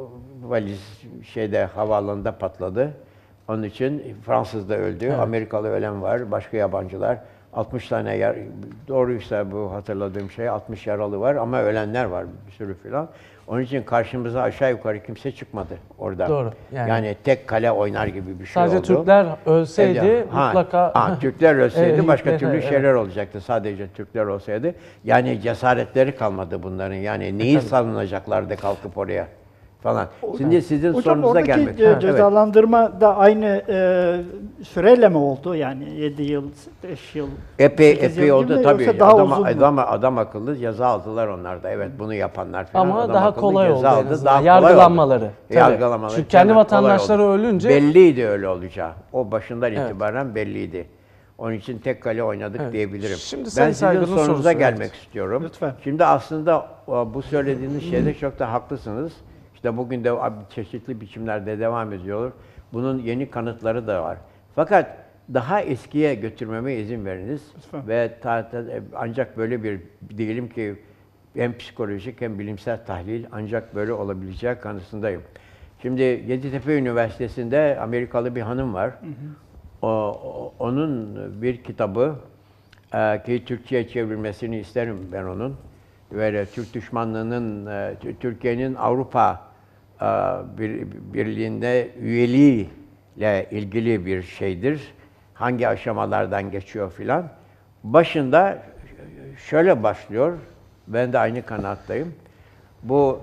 valiz havaalanında patladı. Onun için Fransız da öldü, Evet. Amerikalı ölen var, başka yabancılar. 60 tane doğruysa bu hatırladığım şey 60 yaralı var ama ölenler var bir sürü filan. Onun için karşımıza aşağı yukarı kimse çıkmadı orada. Doğru, Yani, yani tek kale oynar gibi bir şey Sadece oldu. Türkler ölseydi Evet, mutlaka... Türkler ölseydi Evet, başka evet, türlü evet. şeyler olacaktı. Sadece Türkler olsaydı. Yani cesaretleri kalmadı bunların. Yani neyi savunacaklardı kalkıp oraya falan. Şimdi sizin Hocam sorunuza oradaki gelmek istiyorum. cezalandırma da aynı süreyle mi oldu? Yani 7 yıl, 5 yıl, 8 Epey yıl oldu gibi mi? tabii. Yoksa daha uzun mu? Adam akıllı ceza aldılar onlar da. Evet bunu yapanlar falan. Ama adam daha akıllı kolay oldu ceza en aldı, azından. daha kolay oldu. Yargılanmaları. Tabii. Yargılamaları. Çünkü kendi hemen kolay vatandaşları oldu. ölünce... Belliydi öyle olacağı. O başından Evet. itibaren belliydi. Onun için tek kale oynadık Evet. diyebilirim. Şimdi Ben Sayın sizin Saygı'nın sorunuza sorusu, gelmek evet. istiyorum. Lütfen. Şimdi aslında bu söylediğiniz şeyde çok da haklısınız. İşte bugün de çeşitli biçimlerde devam ediyor. Bunun yeni kanıtları da var. Fakat daha eskiye götürmeme izin veriniz. Lütfen. Ve ancak böyle bir diyelim ki hem psikolojik hem bilimsel tahlil ancak böyle olabileceği kanısındayım. Şimdi Yeditepe Üniversitesi'nde Amerikalı bir hanım var. Onun bir kitabı ki Türkçe'ye çevrilmesini isterim ben onun. Böyle Türk düşmanlığının, Türkiye'nin Avrupa Birliği'nde üyeliğiyle ilgili bir şeydir. Hangi aşamalardan geçiyor filan. Başında şöyle başlıyor, ben de aynı kanaattayım. Bu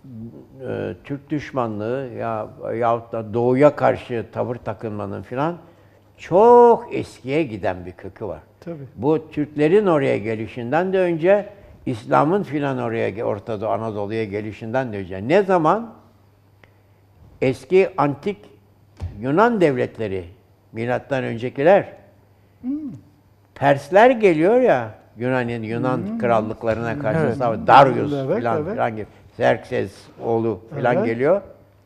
Türk düşmanlığı yahut da Doğu'ya karşı tavır takınmanın filan çok eskiye giden bir kökü var. Tabii. Bu Türklerin oraya gelişinden de önce, İslam'ın filan oraya, Orta Doğu, Anadolu'ya gelişinden de önce. Ne zaman? Eski antik Yunan devletleri, milattan öncekiler, Persler geliyor ya, Yunan krallıklarına karşı savaş, Darius filan gibi, Xerxes oğlu filan geliyor.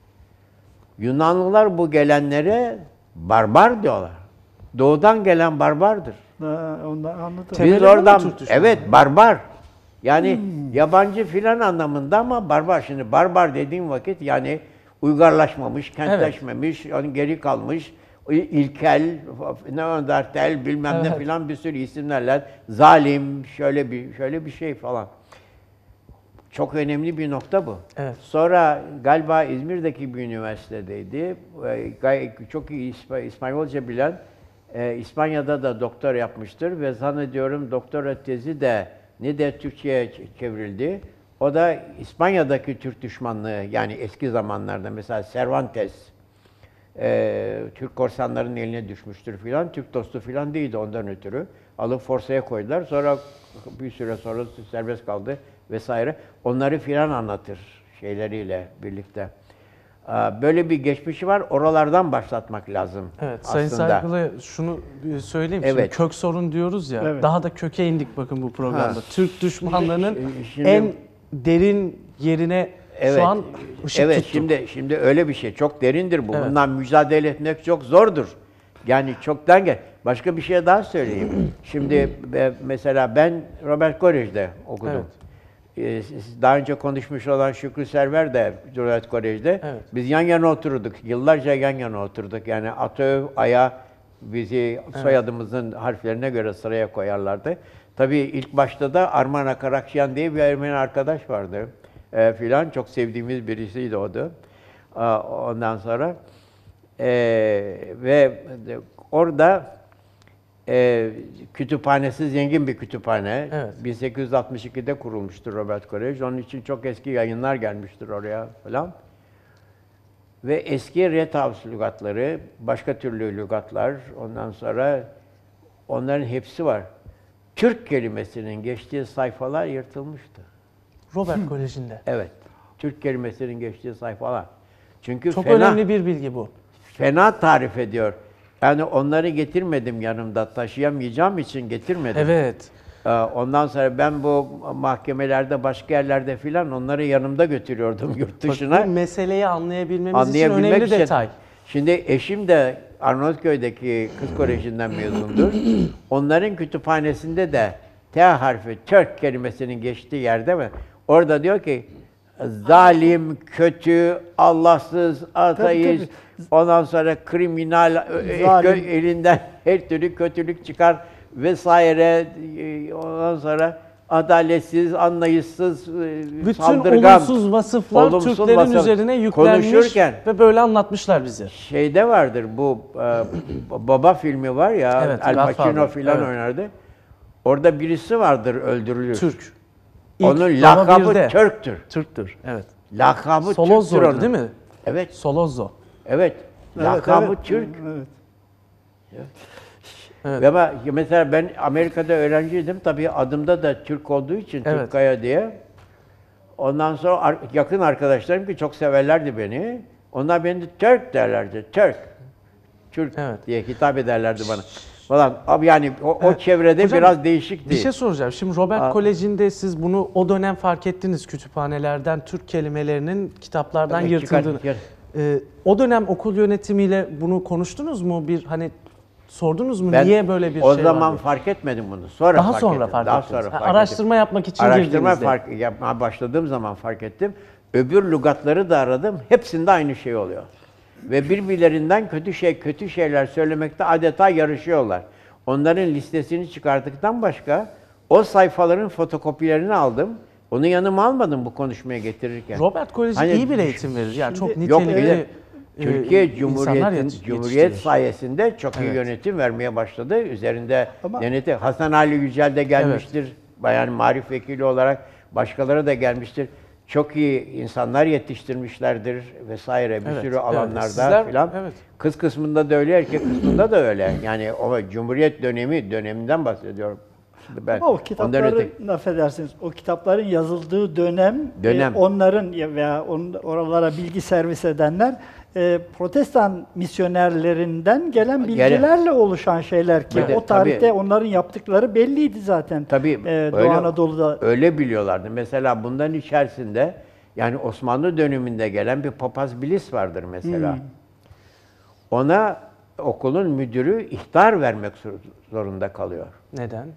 Yunanlılar bu gelenlere barbar diyorlar. Doğudan gelen barbardır. Ondan anladım. Biz Temeli bu oradan, mu Türk düşmanlığı? evet barbar. Yani yabancı filan anlamında ama barbar. Şimdi barbar dediğim vakit yani uygarlaşmamış, kentleşmemiş, yani geri kalmış, ilkel, neandertal bilmem ne filan bir sürü isimlerle zalim, şöyle bir şey falan. Çok önemli bir nokta bu. Evet. Sonra galiba İzmir'deki bir üniversitedeydi. Çok iyi İspanyolca bilen, İspanya'da da doktor yapmıştır ve zannediyorum doktora tezi de Türkçe'ye çevrildi. O da İspanya'daki Türk düşmanlığı, yani eski zamanlarda mesela Cervantes, Türk korsanlarının eline düşmüştür filan, Türk dostu filan değildi ondan ötürü. Alıp forsaya koydular. Sonra bir süre sonra serbest kaldı vesaire. Onları filan anlatır şeyleriyle birlikte. Böyle bir geçmişi var. Oralardan başlatmak lazım Evet, aslında. Sayın Saygılı şunu söyleyeyim. Şimdi Evet. kök sorun diyoruz ya. Evet. Daha da köke indik bakın bu programda. Türk düşmanlığının Şimdi- en derin yerine şu an ışık tuttuk. Şimdi öyle bir şey. Çok derindir bu. Evet. Bundan mücadele etmek çok zordur. Yani çoktan gel. Başka bir şey daha söyleyeyim. Şimdi mesela ben Robert Kolej'de okudum. Daha önce konuşmuş olan Şükrü Server de Robert Kolej'de. Evet. Biz yan yana oturduk. Yıllarca yan yana oturduk. Yani Atöv, Aya bizi soyadımızın harflerine göre sıraya koyarlardı. Tabii ilk başta da Arman Akarakşiyan diye bir Ermeni arkadaş vardı. Filan çok sevdiğimiz birisiydi o da. Ondan sonra ve orada kütüphanesi zengin bir kütüphane. Evet. 1862'de kurulmuştur Robert Kolej. Onun için çok eski yayınlar gelmiştir oraya falan. Ve eski Red-House lügatları, başka türlü lügatlar, ondan sonra onların hepsi var. Türk kelimesinin geçtiği sayfalar yırtılmıştı. Robert Koleji'nde. Evet. Türk kelimesinin geçtiği sayfalar. Çünkü Çok önemli bir bilgi bu. fena tarif ediyor. Yani onları getirmedim yanımda. Taşıyamayacağım için getirmedim. Evet. Ondan sonra ben bu mahkemelerde, başka yerlerde filan onları yanımda götürüyordum yurt dışına. Bu meseleyi anlayabilmemiz için önemli için. detay. Şimdi eşim de Arnavutköy'deki Kız Koleji'nden mezundur. Onların kütüphanesinde de T harfi, Türk kelimesinin geçtiği yerde mi? Orada diyor ki zalim, kötü, Allahsız, ateist, ondan sonra kriminal, elinden her türlü kötülük çıkar vesaire. Ondan sonra adaletsiz, anlayışsız, Bütün saldırgan, olumsuz vasıflar olumsuz Türklerin vasıf. üzerine yüklenmiş Konuşurken ve böyle anlatmışlar bize. şeyde vardır bu Baba filmi var ya, Evet, Al Pacino Godfather, filan evet. oynardı. Orada birisi vardır öldürülür. Türk. Onun İlk lakabı Baba bir'de. Türk'tür. Türktür, evet. Lakabı Türk'tür Solozzo'ydu onun. değil mi? Evet, Solozzo. evet. Lakabı Türk. Evet. Evet. Ve mesela ben Amerika'da öğrenciydim. Tabii adımda da Türk olduğu için Evet. Türkkaya diye. Ondan sonra yakın arkadaşlarım ki çok severlerdi beni. Onlar beni de Türk derlerdi. Türk Evet. diye hitap ederlerdi bana. Falan. Abi yani o çevrede Hocam, biraz değişikti. Bir şey soracağım. Şimdi Robert Koleji'nde siz bunu o dönem fark ettiniz, kütüphanelerden Türk kelimelerinin kitaplardan Evet, yırtıldığını. O dönem okul yönetimiyle bunu konuştunuz mu? Sordunuz mu? Niye böyle bir o şey zaman var? fark etmedim bunu. Sonra Daha fark sonra ettim. fark Daha ettiniz. sonra Ha, fark araştırma ettim. yapmak için Araştırma girdiğinizde. yapmaya başladığım zaman fark ettim. Öbür lügatları da aradım. Hepsinde aynı şey oluyor. Ve birbirlerinden kötü şeyler söylemekte adeta yarışıyorlar. Onların listesini çıkarttıktan başka o sayfaların fotokopilerini aldım. Onu yanıma almadım bu konuşmaya getirirken. Robert Koleji Hani iyi bir eğitim verir. Yani çok şimdi- Yok, nitelikli Türkiye insanlar Cumhuriyet yetiştirir. sayesinde çok iyi Evet. yönetim vermeye başladı. Üzerinde Ama- denetim. Hasan Ali Yücel de gelmiştir. Yani marif vekili olarak başkaları da gelmiştir. Çok iyi insanlar yetiştirmişlerdir vesaire bir Evet, sürü evet. alanlarda Sizler- filan. evet. Kız kısmında da öyle, erkek kısmında da öyle. Yani o Cumhuriyet döneminden bahsediyorum. Şimdi ben Ama o ondan kitapların, affedersiniz, o kitapların yazıldığı dönem, Dönem. onların veya oralara bilgi servis edenler Protestan misyonerlerinden gelen bilgilerle oluşan şeyler ki Tabii, o tarihte tabii. onların yaptıkları belliydi zaten. Tabii Doğu öyle, Anadolu'da. öyle biliyorlardı. Mesela bunların içerisinde yani Osmanlı döneminde gelen bir papaz bilis vardır mesela. Ona okulun müdürü ihtar vermek zorunda kalıyor. Neden?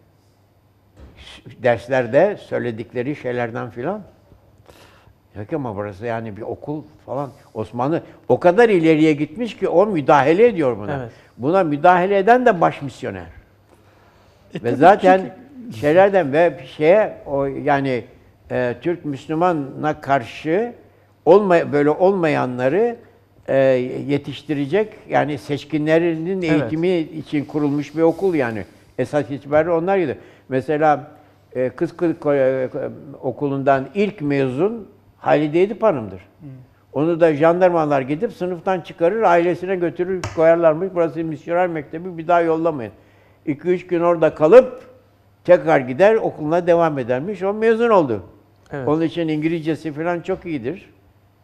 Derslerde söyledikleri şeylerden filan. Yok ama burası yani bir okul falan. Osmanlı o kadar ileriye gitmiş ki o müdahale ediyor buna. Evet. Buna müdahale eden de baş misyoner. Ve tabii zaten çünkü- şeylerden ve o yani Türk Müslümana karşı böyle olmayanları yetiştirecek yani seçkinlerinin Evet. eğitimi için kurulmuş bir okul yani. Esas itibariyle onlarıydı. Mesela Kız Okulundan ilk mezun Halide Edip Hanım'dır. Onu da jandarmalar gidip sınıftan çıkarır, ailesine götürür koyarlarmış. Burası misyoner mektebi, bir daha yollamayın. 2-3 gün orada kalıp tekrar gider okuluna devam edermiş. O mezun oldu. Evet. Onun için İngilizcesi falan çok iyidir.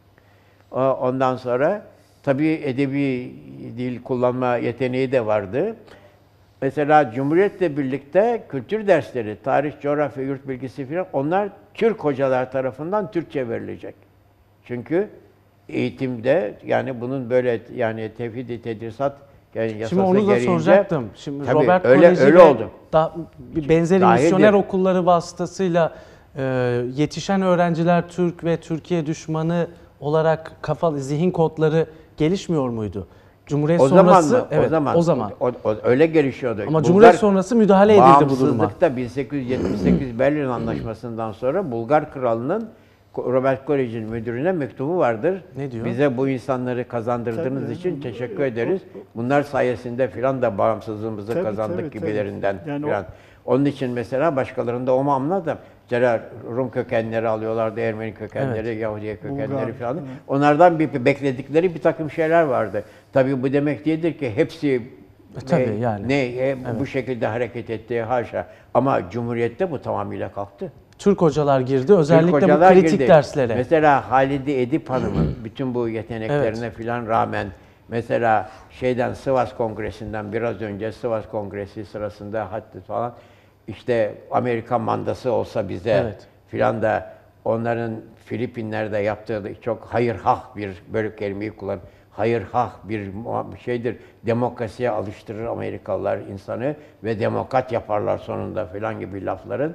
Ondan sonra tabii edebi dil kullanma yeteneği de vardı. Mesela Cumhuriyet'le birlikte kültür dersleri, tarih, coğrafya, yurt bilgisi falan onlar Türk hocalar tarafından Türkçe verilecek. Çünkü eğitimde yani bunun böyle yani tevhid-i tedrisat yani yasası Şimdi onu da gereğince soracaktım. Şimdi tabii Robert öyle Koleji oldu. bir benzeri Dahildir. misyoner okulları vasıtasıyla yetişen öğrenciler Türk ve Türkiye düşmanı olarak kafalı zihin kodları gelişmiyor muydu? Cumhuriyet O sonrası zaman mı? evet, o zaman. O öyle gelişiyordu. Ama Cumhuriyet sonrası müdahale edildi bu duruma. Bağımsızlıkta 1878 Berlin Anlaşması'ndan sonra Bulgar Kralı'nın Robert Koleji'nin müdürüne mektubu vardır. Ne diyor? Bize bu insanları kazandırdığınız Tabii. için teşekkür ederiz. Bunlar sayesinde filan da bağımsızlığımızı Tabii, kazandık tabii, gibilerinden Yani filan. Onun için mesela başkalarında o anladım. Mesela Rum kökenleri alıyorlardı, Ermeni kökenleri, Yahudiye kökenleri Bulgar, falan. evet. Onlardan bekledikleri bir takım şeyler vardı. Tabii bu demek değildir ki hepsi tabii yani. bu şekilde hareket etti haşa. Ama Cumhuriyet'te bu tamamıyla kalktı. Türk hocalar girdi özellikle Türk bu hocalar kritik girdi. derslere. Mesela Halide Edip Hanım'ın bütün bu yeteneklerine filan rağmen mesela Sivas Kongresi'nden biraz önce Sivas Kongresi sırasında hatta falan işte Amerikan mandası olsa bize Evet. filan da onların Filipinler'de yaptığı çok hayırhah bir böyle kelimeyi kullan. Hayırhah bir şeydir. Demokrasiye alıştırır Amerikalılar insanı ve demokrat yaparlar sonunda filan gibi lafların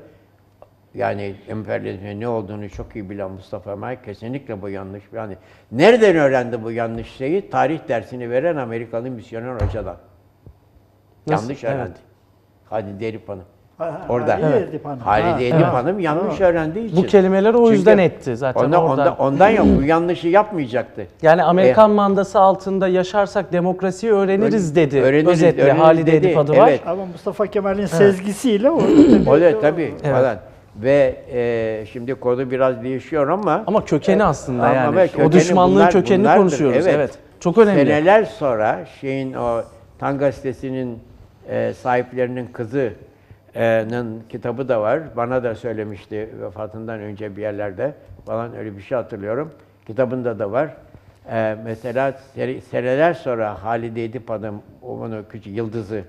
yani emperyalizmin ne olduğunu çok iyi bilen Mustafa Kemal kesinlikle bu yanlış. Yani nereden öğrendi bu yanlış şeyi? Tarih dersini veren Amerikalı misyoner hocadan. Nasıl? Yanlış Evet. öğrendi. Halide Edip Hanım. Ha, Orada. Halide Evet. Edip Hanım. Halide Edip Hanım yanlış öğrendiği için. Bu kelimeleri o Çünkü yüzden etti zaten orada. Ondan yok. Bu yanlışı yapmayacaktı. Yani Amerikan mandası altında yaşarsak demokrasiyi öğreniriz dedi. Özetle öğreniriz Halide dedi. Edip adı var. Evet. Ama Mustafa Kemal'in sezgisiyle orada Öyle tabii Evet. falan. Ve şimdi konu biraz değişiyor ama Ama kökeni aslında ama yani. kökeni O düşmanlığın kökenini bunlardır. konuşuyoruz. Evet. Çok önemli. Seneler sonra o Tan Gazetesi'nin sahiplerinin kızının kitabı da var. Bana da söylemişti vefatından önce bir yerlerde falan öyle bir şey hatırlıyorum. Kitabında da var. Mesela seneler sonra Halide Edip Hanım onu küçük Yıldız'ı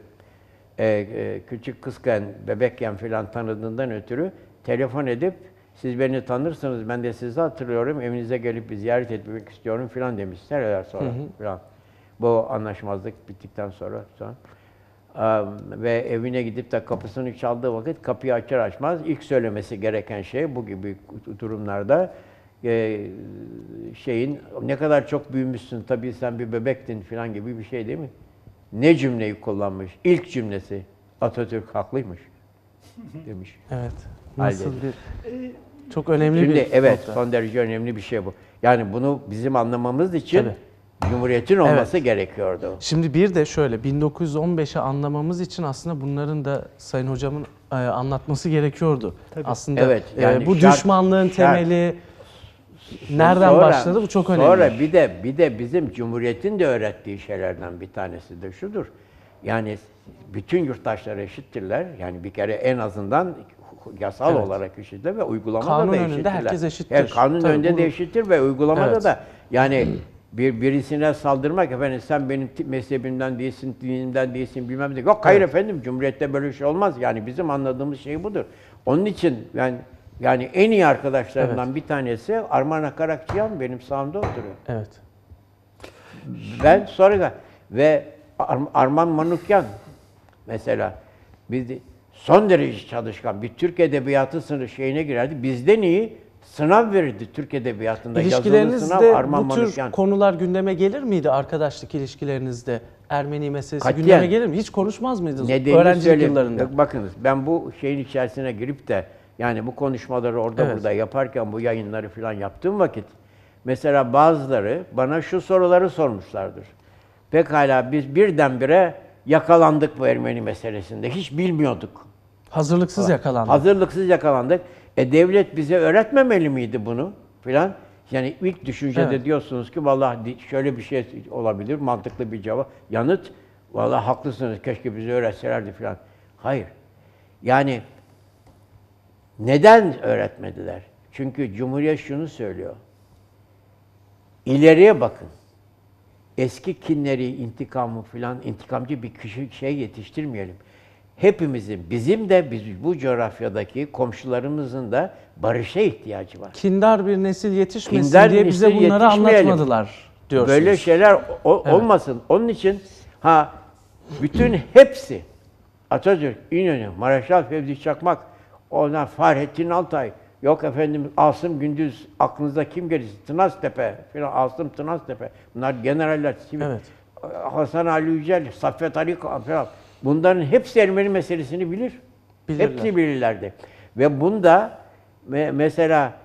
küçük kızken, bebekken filan tanıdığından ötürü telefon edip siz beni tanırsınız, ben de sizi hatırlıyorum, evinize gelip bir ziyaret etmek istiyorum filan demiş seneler sonra filan. Bu anlaşmazlık bittikten sonra. Ve evine gidip de kapısını çaldığı vakit kapıyı açar açmaz ilk söylemesi gereken şey bu gibi durumlarda şeyin ne kadar çok büyümüşsün, tabii sen bir bebektin falan gibi bir şey değil mi? Ne cümleyi kullanmış? İlk cümlesi Atatürk haklıymış demiş. Evet. Nasıl Halde. bir çok önemli Şimdi bir evet, nokta. son derece önemli bir şey bu. Yani bunu bizim anlamamız için Tabii. Cumhuriyet'in olması gerekiyordu. Şimdi bir de şöyle 1915'i anlamamız için aslında bunların da Sayın Hocam'ın anlatması gerekiyordu. Tabii. Aslında Evet, yani bu şart- düşmanlığın şart. temeli nereden başladı bu çok önemli. Sonra bir de bizim Cumhuriyet'in de öğrettiği şeylerden bir tanesi de şudur. Yani bütün yurttaşlar eşittirler. Yani bir kere en azından yasal Evet. olarak eşittir ve uygulamada Kanun da önünde eşittirler. herkes eşittir. Evet, kanun Tabii önünde bunu- de eşittir ve uygulamada Evet. da yani birisine saldırmak, efendim sen benim mezhebimden değilsin, dinimden değilsin bilmem ne. Yok hayır efendim, Cumhuriyet'te böyle şey olmaz. Yani bizim anladığımız şey budur. Onun için yani en iyi arkadaşlarımdan bir tanesi Arman Akarakçıyan benim sağımda oturuyor. Evet. Ben sonra ve Arman Manukyan mesela biz son derece çalışkan bir Türk Edebiyatı sınıfı şeyine girerdi. Bizden iyi sınav verirdi Türk Edebiyatı'nda. Yazılı sınav İlişkilerinizde Arman bu tür Manukyan. konular gündeme gelir miydi arkadaşlık ilişkilerinizde? Ermeni meselesi Katiyen. gündeme gelir mi? Hiç konuşmaz mıydınız Nedenini öğrencilik söyleyeyim. yıllarında? Bakınız ben bu şeyin içerisine girip de yani bu konuşmaları orada Evet. burada yaparken bu yayınları falan yaptığım vakit mesela bazıları bana şu soruları sormuşlardır. Pekala biz birdenbire yakalandık bu Ermeni meselesinde. Hiç bilmiyorduk. Hazırlıksız yakalandı. Hazırlıksız yakalandık. Devlet bize öğretmemeli miydi bunu filan? Yani ilk düşüncede Evet. diyorsunuz ki vallahi şöyle bir şey olabilir, mantıklı bir cevap. Yanıt, vallahi haklısınız, keşke bize öğretselerdi filan. Hayır. Yani neden öğretmediler? Çünkü Cumhuriyet şunu söylüyor. İleriye bakın. Eski kinleri, intikamı filan, intikamcı bir kişi şey yetiştirmeyelim. Hepimizin, bizim de bu coğrafyadaki komşularımızın da barışa ihtiyacı var. Kindar bir nesil yetişmesin Kindar diye nesil bize bunları yetişmeyelim. anlatmadılar diyorsunuz. Böyle şeyler olmasın. Onun için bütün hepsi Atatürk, İnönü, Mareşal Fevzi Çakmak, ondan Fahrettin Altay, yok efendim Asım Gündüz, aklınıza kim gelir? Tınaztepe falan, Asım Tınaztepe. Bunlar generaller, sivil. Evet. Hasan Ali Yücel, Saffet Ali falan. Bunların hepsi Ermeni meselesini bilir. Bilirler. Hepsi bilirlerdi. Ve bunda mesela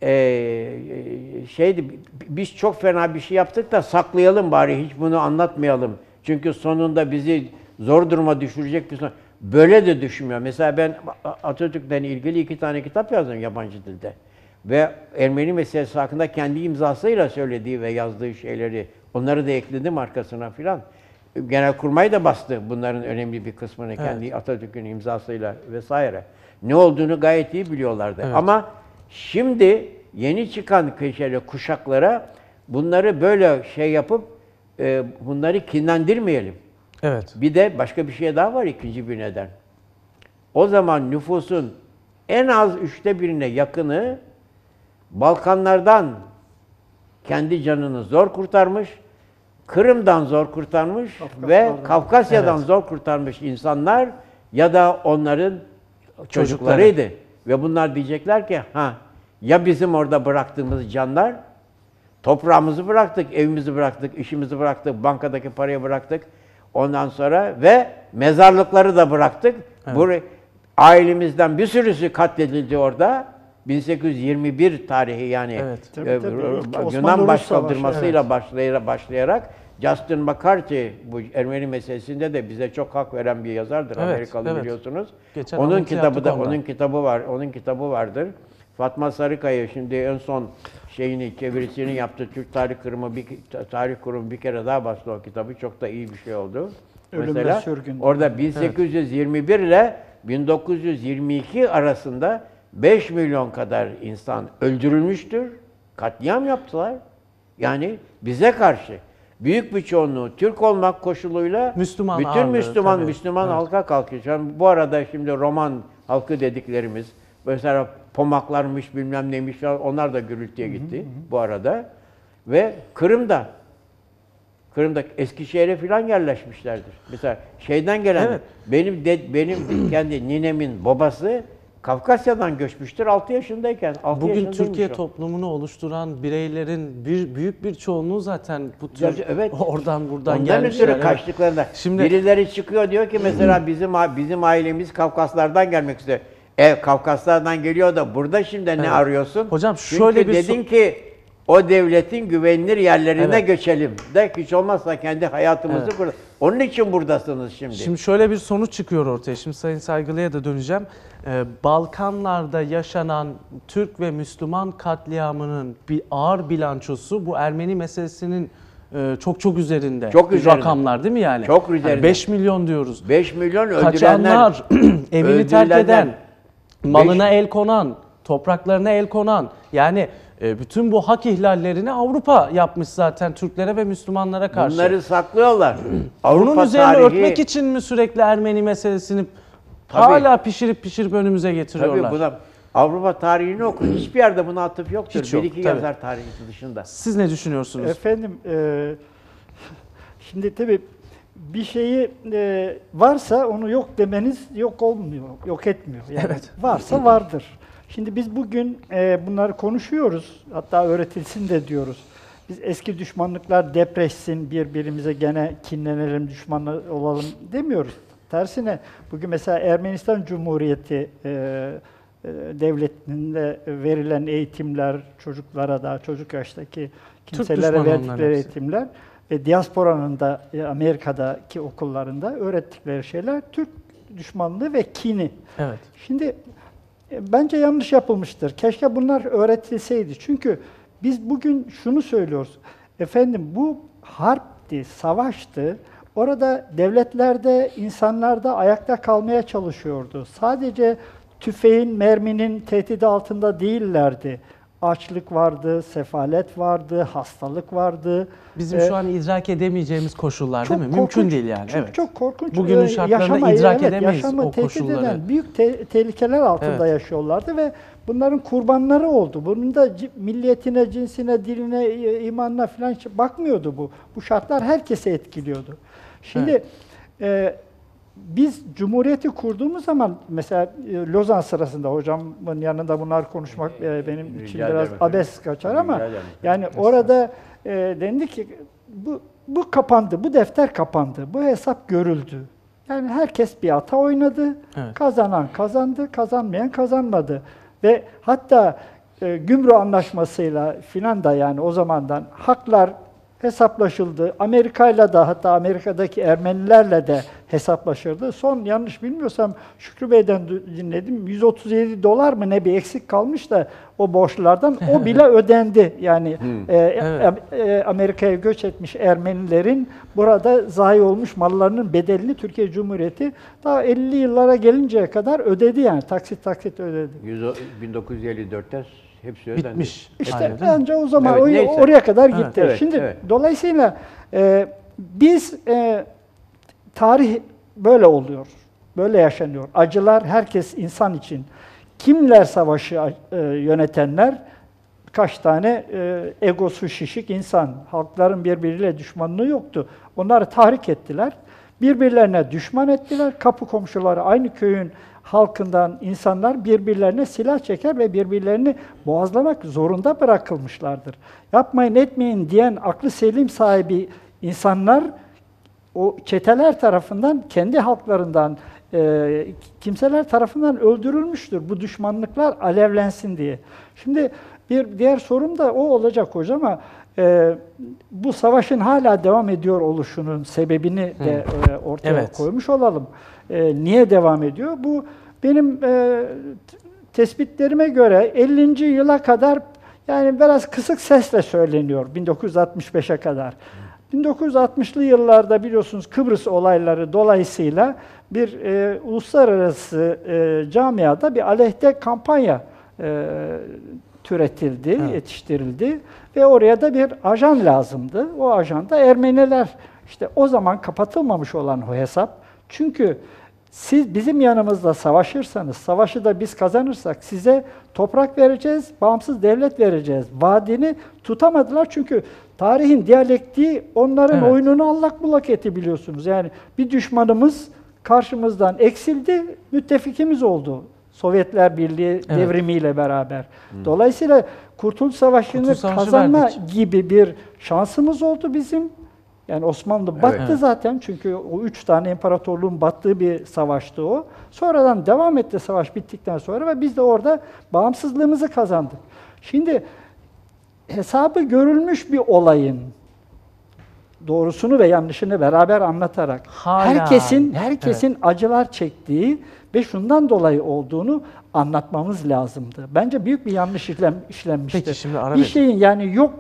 biz çok fena bir şey yaptık da saklayalım bari, hiç bunu anlatmayalım. Çünkü sonunda bizi zor duruma düşürecek bir böyle de düşünmüyor. Mesela ben Atatürk'ten ilgili 2 tane kitap yazdım yabancı dilde. Ve Ermeni meselesi hakkında kendi imzasıyla söylediği ve yazdığı şeyleri, onları da ekledim arkasına filan. Genelkurmay da bastı bunların önemli bir kısmını kendi Atatürk'ün imzasıyla vesaire. Ne olduğunu gayet iyi biliyorlardı. Evet. Ama şimdi yeni çıkan kuşaklara bunları böyle şey yapıp bunları kinlendirmeyelim. Evet. Bir de başka bir şey daha var, ikinci bir neden. O zaman nüfusun en az 1/3'üne yakını Balkanlardan kendi canını zor kurtarmış, Kırım'dan zor kurtarmış ve Kafkasya'dan zor kurtarmış insanlar ya da onların çocuklarıydı. Ve bunlar diyecekler ki ya bizim orada bıraktığımız canlar, toprağımızı bıraktık, evimizi bıraktık, işimizi bıraktık, bankadaki parayı bıraktık. Ondan sonra ve mezarlıkları da bıraktık. Evet. Ailemizden bir sürüsü katledildi orada. 1821 tarihi yani Yunan başkaldırmasıyla başlayarak Justin McCarthy bu Ermeni meselesinde de bize çok hak veren bir yazardır, Amerikalı biliyorsunuz. Geçen onun kitabı vardır. Fatma Sarıkaya şimdi en son çevirisini yaptı. Türk Tarih Kurumu bir kere daha bastı o kitabı. Çok da iyi bir şey oldu. Mesela orada 1821 ile 1922 arasında 5 milyon kadar insan öldürülmüştür. Katliam yaptılar. Yani bize karşı büyük bir çoğunluğu Türk olmak koşuluyla bütün Müslüman halka kalkıyor. Bu arada şimdi Roman halkı dediklerimiz mesela Pomaklarmış bilmem neymiş onlar da gürültüye gitti bu arada. Ve Kırım'da Eskişehir'e falan yerleşmişlerdir. Mesela şeyden gelen benim kendi ninemin babası Kafkasya'dan göçmüştür 6 yaşındayken. 6 Bugün yaşındaymış Türkiye o. toplumunu oluşturan bireylerin büyük bir çoğunluğu zaten bu tür Evet. oradan buradan Ondan gelmişler. ötürü Evet. kaçtıklarında. Şimdi- Birileri çıkıyor diyor ki mesela bizim ailemiz Kafkaslardan gelmek istiyor. Kafkaslardan geliyor da burada şimdi ne arıyorsun? Hocam Çünkü şöyle bir dedin ki o devletin güvenilir yerlerine Evet. göçelim. De hiç olmazsa kendi hayatımızı kuralım. Onun için buradasınız şimdi. Şimdi şöyle bir sonuç çıkıyor ortaya. Şimdi Sayın Saygılı'ya da döneceğim. Balkanlarda yaşanan Türk ve Müslüman katliamının bir ağır bilançosu bu Ermeni meselesinin çok üzerinde. Çok üzerinde. Rakamlar değil mi yani? Çok Yani üzerinde. 5 milyon diyoruz. 5 milyon öldürenler, Kaçanlar, evini terk öldürülenler. eden, malına el konan, topraklarına el konan, yani bütün bu hak ihlallerini Avrupa yapmış zaten Türklere ve Müslümanlara karşı. bunları saklıyorlar. Bunun Avrupa üzerine tarihi, örtmek için mi sürekli Ermeni meselesini Tabii. hala pişirip önümüze getiriyorlar? tabii buna Avrupa tarihini okun. Hiçbir yerde buna atıf yoktur. Hiç yok, Bir iki tabii. yazar tarihi dışında. Siz ne düşünüyorsunuz? Efendim, şimdi tabii bir şeyi varsa onu yok demeniz yok olmuyor, yok etmiyor. Yani Evet. varsa vardır. Şimdi biz bugün bunları konuşuyoruz, hatta öğretilsin de diyoruz. Biz eski düşmanlıklar depreşsin, birbirimize gene kinlenelim, düşman olalım demiyoruz. Tersine bugün mesela Ermenistan Cumhuriyeti devletinde verilen eğitimler, çocuklara da, çocuk yaştaki kimselere düşmanı onların verdikleri hepsi. eğitimler ve diasporanın da Amerika'daki okullarında öğrettikleri şeyler Türk düşmanlığı ve kini. Evet. Şimdi bence yanlış yapılmıştır. Keşke bunlar öğretilseydi. Çünkü biz bugün şunu söylüyoruz. Efendim bu harpti, savaştı. Orada devletlerde, insanlar da ayakta kalmaya çalışıyordu. Sadece tüfeğin, merminin tehdidi altında değillerdi. Açlık vardı, sefalet vardı, hastalık vardı. Bizim şu an idrak edemeyeceğimiz koşullar değil mi? Çok Mümkün korkunç, değil yani. Çok, Evet. çok korkunç. Bugünün şartlarında idrak edemeyiz yaşamı o tehdit koşulları. eden büyük tehlikeler altında yaşıyorlardı ve bunların kurbanları oldu. Bunun da milliyetine, cinsine, diline, imanına falan hiç bakmıyordu bu. Bu şartlar herkese etkiliyordu. Şimdi biz Cumhuriyeti kurduğumuz zaman mesela Lozan sırasında hocamın yanında bunlar konuşmak benim için Rica biraz ederim. abes kaçar ama Rica ederim. yani orada dendi ki bu kapandı, bu defter kapandı, bu hesap görüldü. Yani herkes bir ata oynadı, Evet. kazanan kazandı, kazanmayan kazanmadı. Ve hatta Gümrük Anlaşması'yla filan da yani o zamandan haklar hesaplaşıldı. Amerika'yla da hatta Amerika'daki Ermenilerle de hesaplaşıldı. Son yanlış bilmiyorsam Şükrü Bey'den dinledim. 137 dolar mı ne bir eksik kalmış da o borçlardan o bile ödendi. Yani Amerika'ya göç etmiş Ermenilerin burada zayi olmuş mallarının bedelini Türkiye Cumhuriyeti daha 50'li yıllara gelinceye kadar ödedi yani. Taksit ödedi. 1954'te hepsi ödendi. Bitmiş. İşte Aynen, değil mi? bence o zaman Evet, neyse. oraya kadar gitti. evet, Şimdi evet. dolayısıyla biz tarih böyle oluyor. Böyle yaşanıyor. Acılar herkes insan için. Kimler savaşı yönetenler? Kaç tane egosu şişik insan. Halkların birbiriyle düşmanlığı yoktu. Onları tahrik ettiler. Birbirlerine düşman ettiler. Kapı komşuları aynı köyün halkından insanlar birbirlerine silah çeker ve birbirlerini boğazlamak zorunda bırakılmışlardır. Yapmayın etmeyin diyen aklı selim sahibi insanlar o çeteler tarafından, kendi halklarından, kimseler tarafından öldürülmüştür. Bu düşmanlıklar alevlensin diye. Şimdi bir diğer sorum da o olacak hocam ama bu savaşın hala devam ediyor oluşunun sebebini de ortaya koymuş olalım. Niye devam ediyor? Bu benim tespitlerime göre 50. yıla kadar yani biraz kısık sesle söyleniyor 1965'e kadar. 1960'lı yıllarda biliyorsunuz Kıbrıs olayları dolayısıyla bir uluslararası camiada bir aleyhte kampanya türetildi, yetiştirildi ve oraya da bir ajan lazımdı. O ajan da Ermeniler. İşte o zaman kapatılmamış olan o hesap. Çünkü siz bizim yanımızda savaşırsanız, savaşı da biz kazanırsak size toprak vereceğiz, bağımsız devlet vereceğiz. Vaadini tutamadılar çünkü tarihin diyalektiği onların oyununu allak bullak etti biliyorsunuz. Yani bir düşmanımız karşımızdan eksildi, müttefikimiz oldu. Sovyetler Birliği devrimiyle beraber. Dolayısıyla Kurtuluş Savaşı'nı Kurtuluş Savaşı kazanma verdik. gibi bir şansımız oldu bizim. Yani Osmanlı battı zaten çünkü o 3 tane imparatorluğun battığı bir savaştı o. Sonradan devam etti savaş bittikten sonra ve biz de orada bağımsızlığımızı kazandık. Şimdi hesabı görülmüş bir olayın doğrusunu ve yanlışını beraber anlatarak Hala, herkesin acılar çektiği ve şundan dolayı olduğunu anlatmamız lazımdı. Bence büyük bir yanlış işlenmiştir. Peki, şimdi ara bir verelim. şeyin yani yok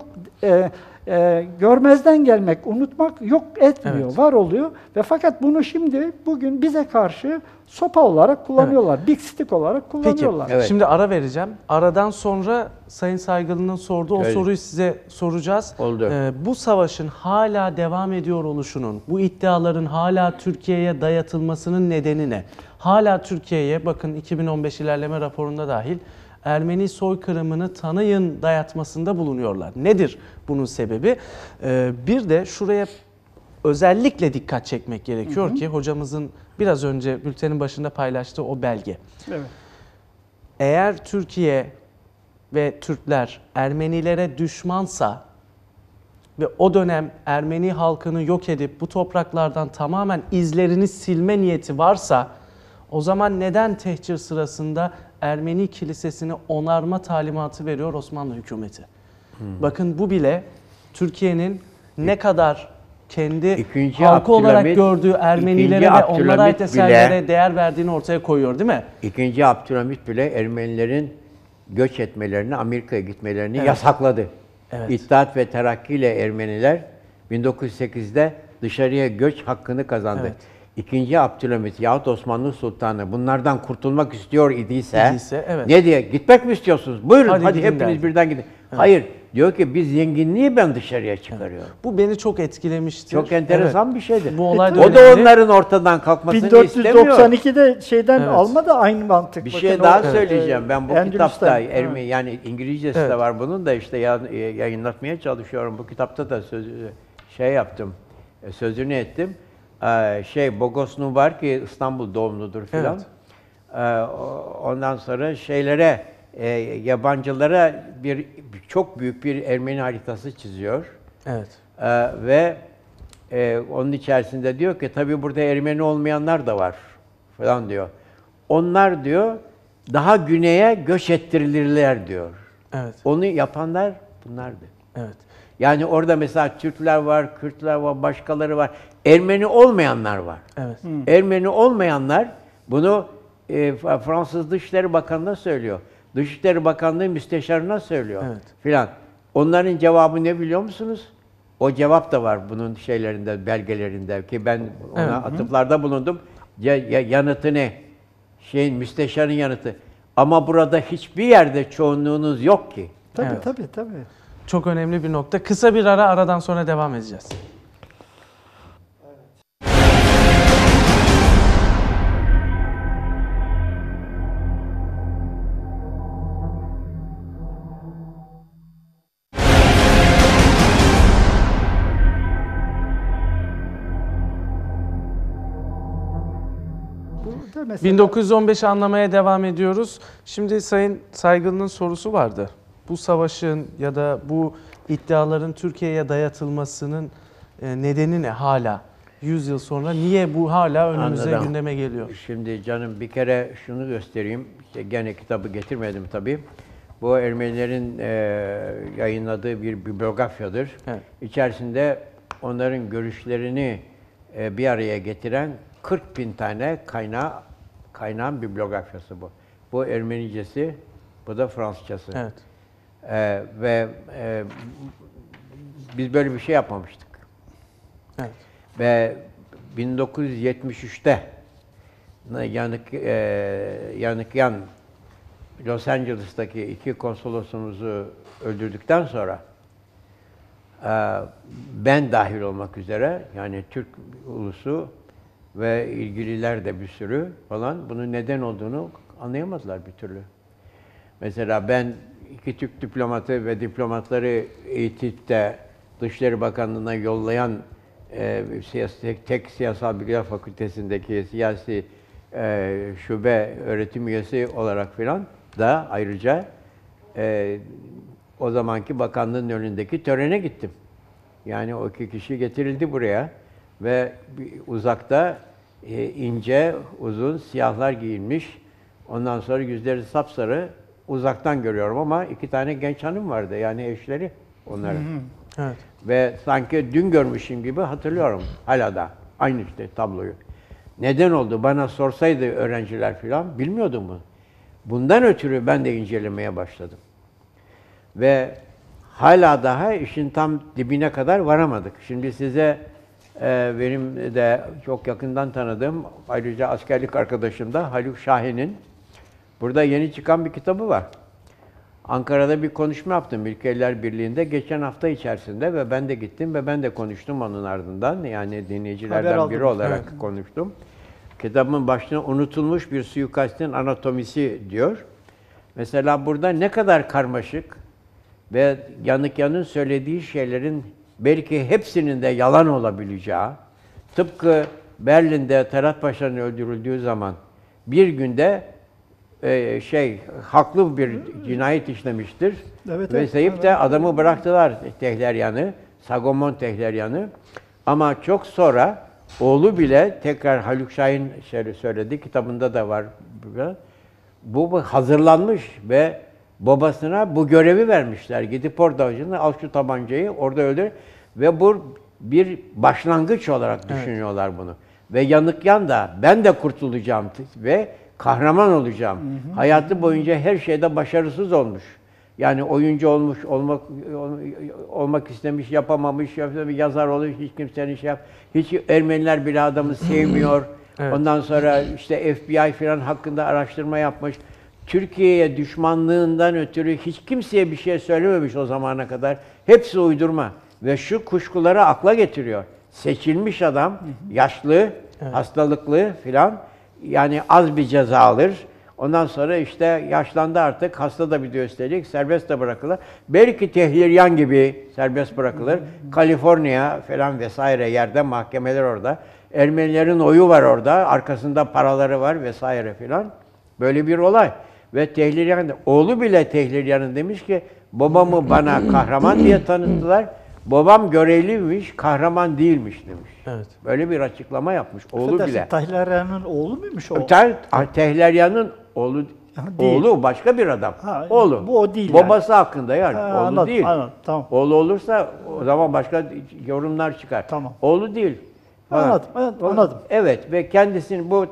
görmezden gelmek, unutmak yok etmiyor, Evet. var oluyor ve fakat bunu şimdi bugün bize karşı sopa olarak kullanıyorlar, big stick olarak Peki, kullanıyorlar. Evet. şimdi ara vereceğim. Aradan sonra Sayın Saygılı'nın sorduğu o Evet. soruyu size soracağız. Oldu. Bu savaşın hala devam ediyor oluşunun, bu iddiaların hala Türkiye'ye dayatılmasının nedeni ne? Hala Türkiye'ye, bakın 2015 ilerleme raporunda dahil, Ermeni soykırımını tanıyın dayatmasında bulunuyorlar. Nedir bunun sebebi? Bir de şuraya özellikle dikkat çekmek gerekiyor ki hocamızın biraz önce bültenin başında paylaştığı o belge. Evet. Eğer Türkiye ve Türkler Ermenilere düşmansa ve o dönem Ermeni halkını yok edip bu topraklardan tamamen izlerini silme niyeti varsa, o zaman neden tehcir sırasında Ermeni kilisesini onarma talimatı veriyor Osmanlı hükümeti? Bakın bu bile Türkiye'nin ne kadar kendi İkinci halkı olarak Abdülhamit- gördüğü Ermenilere İkinci ve onlara ait Abdülhamit eserlere değer verdiğini ortaya koyuyor, değil mi? İkinci Abdülhamit bile Ermenilerin göç etmelerini, Amerika'ya gitmelerini yasakladı. Evet. İttihat ve Terakki ile Ermeniler 1908'de dışarıya göç hakkını kazandı. Evet. İkinci Abdülhamit yahut Osmanlı Sultanı bunlardan kurtulmak istiyor idiyse, evet. ne diye? Gitmek mi istiyorsunuz? Buyurun Hadi hadi gidin hepiniz derdi. birden gidin. Hayır. Diyor ki biz zenginliği ben dışarıya çıkarıyorum. Bu beni çok etkilemiştir. Çok enteresan Evet. bir şeydir. Bu olay da O da önemli. onların ortadan kalkmasını istemiyor. 1492'de şeyden Evet. alma da aynı mantık. Bir Bakın şey o, daha söyleyeceğim. Ben bu Endülüs'ten, kitapta evet. yani İngilizcesi Evet. de var bunun da işte yayınlatmaya çalışıyorum. Bu kitapta da şey yaptım. Sözünü ettim. Bogosnu var ki İstanbul doğumludur filan. Ondan sonra yabancılara çok büyük bir Ermeni haritası çiziyor. Evet. Ve onun içerisinde diyor ki tabii burada Ermeni olmayanlar da var falan diyor. Onlar diyor daha güneye göç ettirilirler diyor. Evet. Onu yapanlar bunlardı. Evet. Yani orada mesela Türkler var, Kürtler var, başkaları var. Ermeni olmayanlar var. Evet. Ermeni olmayanlar bunu Fransız Dışişleri Bakanı'na söylüyor. Dışişleri Bakanlığı müsteşarına söylüyor Evet. filan. Onların cevabı ne biliyor musunuz? O cevap da var bunun belgelerinde ki ben ona Evet. atıflarda bulundum. Yanıtı ne? Müsteşarın yanıtı. Ama burada hiçbir yerde çoğunluğunuz yok ki. Tabii Evet. tabii. Çok önemli bir nokta. Kısa bir aradan sonra devam edeceğiz. Bu da mesela 1915 anlamaya devam ediyoruz. Şimdi Sayın Saygılı'nın sorusu vardı. Bu savaşın ya da bu iddiaların Türkiye'ye dayatılmasının nedeni ne hala? 100 yıl sonra niye bu hala önümüze Anladım. gündeme geliyor? Şimdi canım bir kere şunu göstereyim. İşte gene kitabı getirmedim tabii. Bu Ermenilerin yayınladığı bir bibliografyadır. Evet. İçerisinde onların görüşlerini bir araya getiren 40.000 tane kaynağın bibliografyası bu. Bu Ermenicesi, bu da Fransızcası. Evet. Ve biz böyle bir şey yapmamıştık. Evet. Ve 1973'te Yanıkyan Los Angeles'taki 2 konsolosumuzu öldürdükten sonra ben dahil olmak üzere yani Türk ulusu ve ilgililer de bir sürü falan bunun neden olduğunu anlayamadılar bir türlü. Mesela ben 2 Türk diplomatı ve diplomatları eğitip de Dışişleri Bakanlığı'na yollayan tek siyasal bilgiler fakültesindeki siyasi şube öğretim üyesi olarak filan da ayrıca o zamanki bakanlığın önündeki törene gittim. Yani o 2 kişi getirildi buraya ve uzakta ince, uzun siyahlar giyinmiş. Ondan sonra yüzleri sapsarı uzaktan görüyorum ama 2 tane genç hanım vardı. Yani eşleri onların. Evet. Ve sanki dün görmüşüm gibi hatırlıyorum hala da aynı işte tabloyu. Neden oldu? Bana sorsaydı öğrenciler falan bilmiyordum bunu. Bundan ötürü ben de incelemeye başladım. Ve hala daha işin tam dibine kadar varamadık. Şimdi size benim de çok yakından tanıdığım, ayrıca askerlik arkadaşım da Haluk Şahin'in burada yeni çıkan bir kitabı var. Ankara'da bir konuşma yaptım Ülkeler Birliği'nde geçen hafta içerisinde ve ben de gittim ve ben de konuştum onun ardından. Yani dinleyicilerden biri olarak konuştum. Kitabın başına unutulmuş bir suikastin anatomisi diyor. Mesela burada ne kadar karmaşık ve Yanıkyan'ın söylediği şeylerin belki hepsinin de yalan olabileceği, tıpkı Berlin'de Talat Paşa'nın öldürüldüğü zaman bir günde haklı bir cinayet işlemiştir. Evet, Ve sayıp da adamı bıraktılar Tehleryan'ı, Sagomon Tehleryan'ı. Ama çok sonra oğlu bile tekrar Haluk Şahin söyledi, kitabında da var. Bu hazırlanmış ve babasına bu görevi vermişler. Gidip orada al şu tabancayı, orada öldür. Ve bu bir başlangıç olarak düşünüyorlar bunu. Ve Yanıkyan da ben de kurtulacağım ve kahraman olacağım. Hayatı boyunca her şeyde başarısız olmuş. Yani oyuncu olmuş, olmak istemiş, yapamamış, yazar olmuş, hiç kimsenin hiç Ermeniler bile adamı sevmiyor. Evet. Ondan sonra işte FBI falan hakkında araştırma yapmış. Türkiye'ye düşmanlığından ötürü hiç kimseye bir şey söylememiş o zamana kadar. Hepsi uydurma. Ve şu kuşkuları akla getiriyor. Seçilmiş adam, yaşlı, hastalıklı filan. Yani az bir ceza alır. Ondan sonra işte yaşlandı artık, hasta da bir de üstelik, serbest de bırakılır. Belki Tehriryan gibi serbest bırakılır. Kaliforniya falan vesaire yerde mahkemeler orada. Ermenilerin oyu var orada, arkasında paraları var vesaire filan. Böyle bir olay. Ve Tehriryan, oğlu bile Tehriryan'ın demiş ki, babamı bana kahraman diye tanıttılar. Babam görevliymiş, kahraman değilmiş demiş. Evet. Böyle bir açıklama yapmış, oğlu bile. Tahiryan'ın oğlu muymuş o? Tehleryan'ın oğlu değil. Oğlu başka bir adam. Oğlu. Bu o değil Babası hakkında yani. Oğlu anladım, değil. Anladım, tamam. Oğlu olursa o zaman başka yorumlar çıkar. Tamam. Oğlu değil. Anladım. Evet ve kendisini bu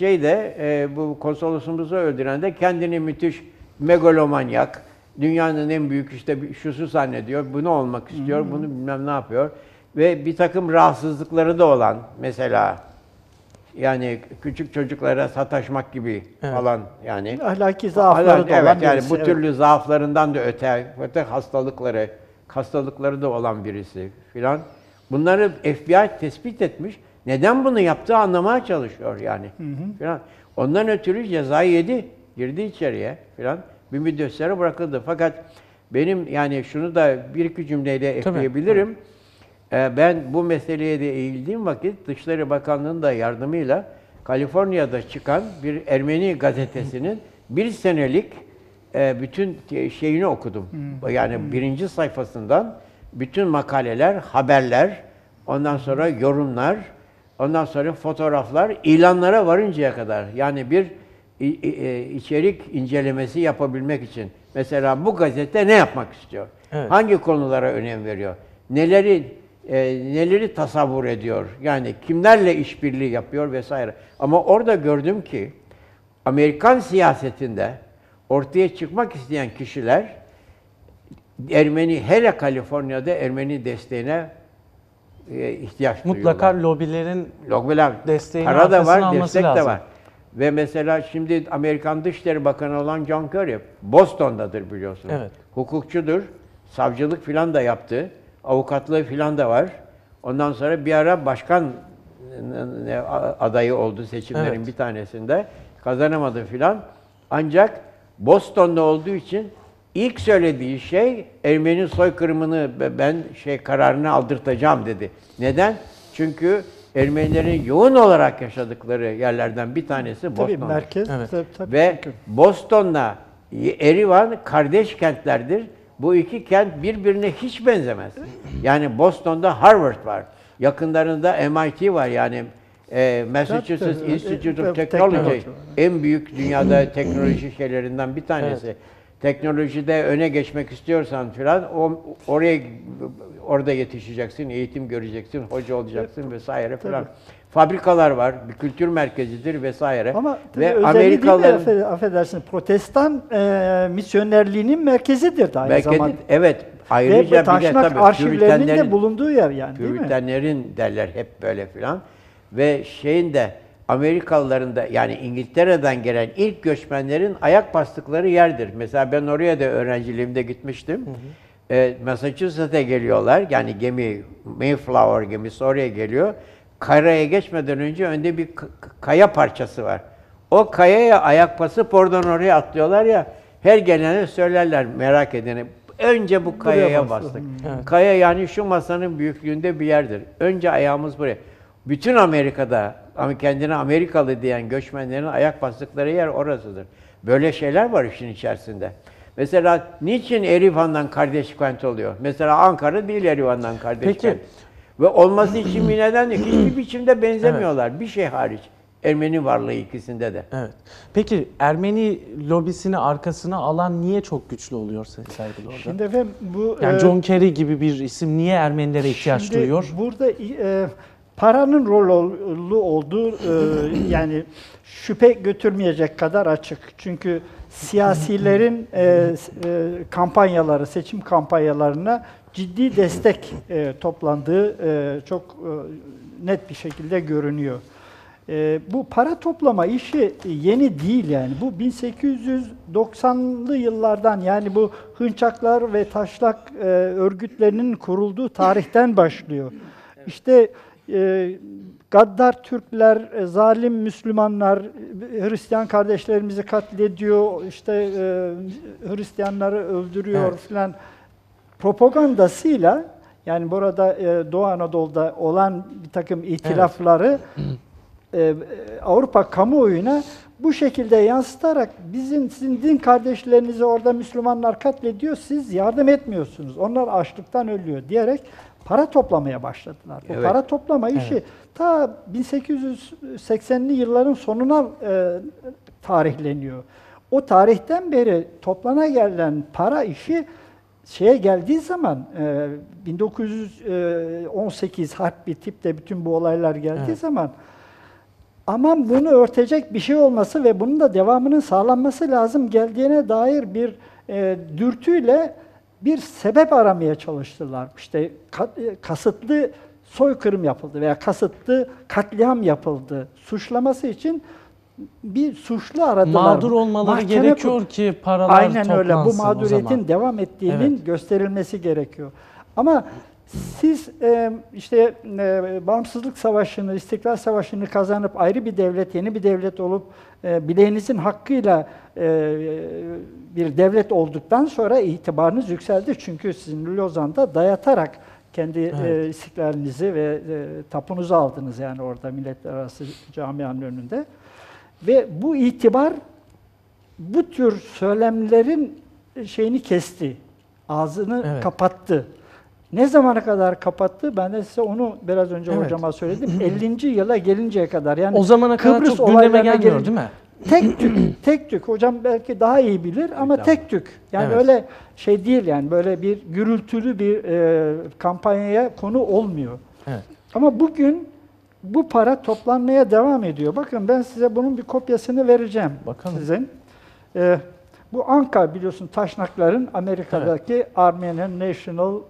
bu konsolosumuzu öldüren de kendini müthiş megalomanyak, dünyanın en büyük işte şusu zannediyor, bunu olmak istiyor, bunu bilmem ne yapıyor. Ve bir takım rahatsızlıkları da olan mesela yani küçük çocuklara sataşmak gibi falan yani. Ahlaki zaafları da olan evet, yani birisi, bu türlü zaaflarından da öte hastalıkları da olan birisi filan. Bunları FBI tespit etmiş. Neden bunu yaptığı anlamaya çalışıyor yani. Filan. Ondan ötürü cezayı yedi. Girdi içeriye filan. Bir müddet sonra bırakıldı. Fakat benim yani şunu da bir iki cümleyle ekleyebilirim. Ben bu meseleye de eğildiğim vakit Dışişleri Bakanlığı'nın da yardımıyla Kaliforniya'da çıkan bir Ermeni gazetesinin bir senelik bütün şeyini okudum. Yani birinci sayfasından bütün makaleler, haberler, ondan sonra yorumlar, ondan sonra fotoğraflar, ilanlara varıncaya kadar. Yani bir içerik incelemesi yapabilmek için. Mesela bu gazete ne yapmak istiyor? Evet. Hangi konulara önem veriyor? Neleri tasavvur ediyor? Yani kimlerle işbirliği yapıyor vesaire. Ama orada gördüm ki Amerikan siyasetinde ortaya çıkmak isteyen kişiler hele Kaliforniya'da Ermeni desteğine ihtiyaç duyuyorlar. Mutlaka lobilerin desteğini, para da var, alması destek lazım. de var. Ve mesela şimdi Amerikan Dışişleri Bakanı olan John Kerry, Boston'dadır biliyorsunuz. Evet. Hukukçudur, savcılık filan da yaptı, avukatlığı filan da var. Ondan sonra bir ara başkan adayı oldu seçimlerin bir tanesinde. Kazanamadı filan. Ancak Boston'da olduğu için ilk söylediği şey Ermeni soykırımını ben kararını aldırtacağım dedi. Neden? Çünkü Ermenilerin yoğun olarak yaşadıkları yerlerden bir tanesi Tabii Boston. merkez. Evet. Tabii, Ve çünkü. Boston'la Erivan kardeş kentlerdir. Bu iki kent birbirine hiç benzemez. Yani Boston'da Harvard var. Yakınlarında MIT var, yani Massachusetts Tabii, Institute of teknoloji Technology. var. En büyük dünyada teknoloji şeylerinden bir tanesi. Teknolojide öne geçmek istiyorsan filan orada yetişeceksin, eğitim göreceksin, hoca olacaksın vesaire filan. Fabrikalar var, bir kültür merkezidir vesaire. Ama tabii ve özelliği değil mi, Amerikalıların affedersin, Protestan misyonerliğinin merkezidir de aynı belki zamanda. evet, Ve ayrıca bir de Taşnak tabii arşivlerinin de bulunduğu yer yani, değil mi? Püritenlerin derler hep böyle filan. Ve şeyin de Amerikalıların da, yani İngiltere'den gelen ilk göçmenlerin ayak bastıkları yerdir. Mesela ben oraya da öğrenciliğimde gitmiştim. Massachusetts'e geliyorlar. Yani gemi, Mayflower gemisi oraya geliyor. Karaya geçmeden önce önde bir kaya parçası var. O kayaya ayak basıp oradan oraya atlıyorlar ya, her gelene söylerler, merak edene. Önce bu kayaya bastık. Evet. Kaya yani şu masanın büyüklüğünde bir yerdir. Önce ayağımız buraya. Bütün Amerika'da kendine Amerikalı diyen göçmenlerin ayak bastıkları yer orasıdır. Böyle şeyler var işin içerisinde. Mesela niçin Erivan'dan kardeş kent oluyor? Mesela Ankara değil Erivan'dan kardeş Peki. kent. Ve olması için bir neden yok. Hiçbir biçimde benzemiyorlar. Bir şey hariç. Ermeni varlığı ikisinde de. Evet. Peki Ermeni lobisini arkasına alan niye çok güçlü oluyor Sayın Saygılı orada? Şimdi efendim bu Yani John Kerry gibi bir isim niye Ermenilere ihtiyaç şimdi duyuyor? burada paranın rolü olduğu yani şüphe götürmeyecek kadar açık. Çünkü siyasilerin kampanyaları, seçim kampanyalarına ciddi destek toplandığı çok net bir şekilde görünüyor. Bu para toplama işi yeni değil yani. Bu 1890'lı yıllardan, yani bu Hınçaklar ve Taşnak örgütlerinin kurulduğu tarihten başlıyor. İşte gaddar Türkler, zalim Müslümanlar, Hristiyan kardeşlerimizi katlediyor, işte Hristiyanları öldürüyor filan propagandasıyla, yani burada Doğu Anadolu'da olan bir takım itilafları Avrupa kamuoyuna bu şekilde yansıtarak sizin din kardeşlerinizi orada Müslümanlar katlediyor, siz yardım etmiyorsunuz, onlar açlıktan ölüyor diyerek para toplamaya başladılar. Bu para toplama işi ta 1880'li yılların sonuna tarihleniyor. O tarihten beri toplana gelen para işi şeye geldiği zaman 1918 harp bitip de bütün bu olaylar geldiği zaman aman bunu örtecek bir şey olması ve bunun da devamının sağlanması lazım geldiğine dair bir dürtüyle bir sebep aramaya çalıştılar. İşte kasıtlı soykırım yapıldı veya kasıtlı katliam yapıldı. Suçlaması için bir suçlu aradılar. Mağdur olmaları gerekiyor ki paralar aynen öyle. Bu toplansın mağduriyetin devam ettiğinin gösterilmesi gerekiyor. Ama siz işte Bağımsızlık Savaşı'nı, İstiklal Savaşı'nı kazanıp ayrı bir devlet, yeni bir devlet olup bileğinizin hakkıyla bir devlet olduktan sonra itibarınız yükseldi. Çünkü sizin Lozan'da dayatarak kendi istiklalinizi ve tapunuzu aldınız, yani orada milletler arası camianın önünde. Ve bu itibar bu tür söylemlerin şeyini kesti, ağzını kapattı. Ne zamana kadar kapattı? Ben de size onu biraz önce hocama söyledim. 50. yıla gelinceye kadar. Yani O zamana kadar Kıbrıs çok gündeme olaylarına gelmiyor değil mi? Tek tük. Hocam belki daha iyi bilir ama tek tük. Yani öyle şey değil, yani böyle bir gürültülü bir kampanyaya konu olmuyor. Evet. Ama bugün bu para toplanmaya devam ediyor. Bakın ben size bunun bir kopyasını vereceğim. Bakalım. Sizin. Bu Anka, biliyorsun, Taşnakların Amerika'daki Armenian National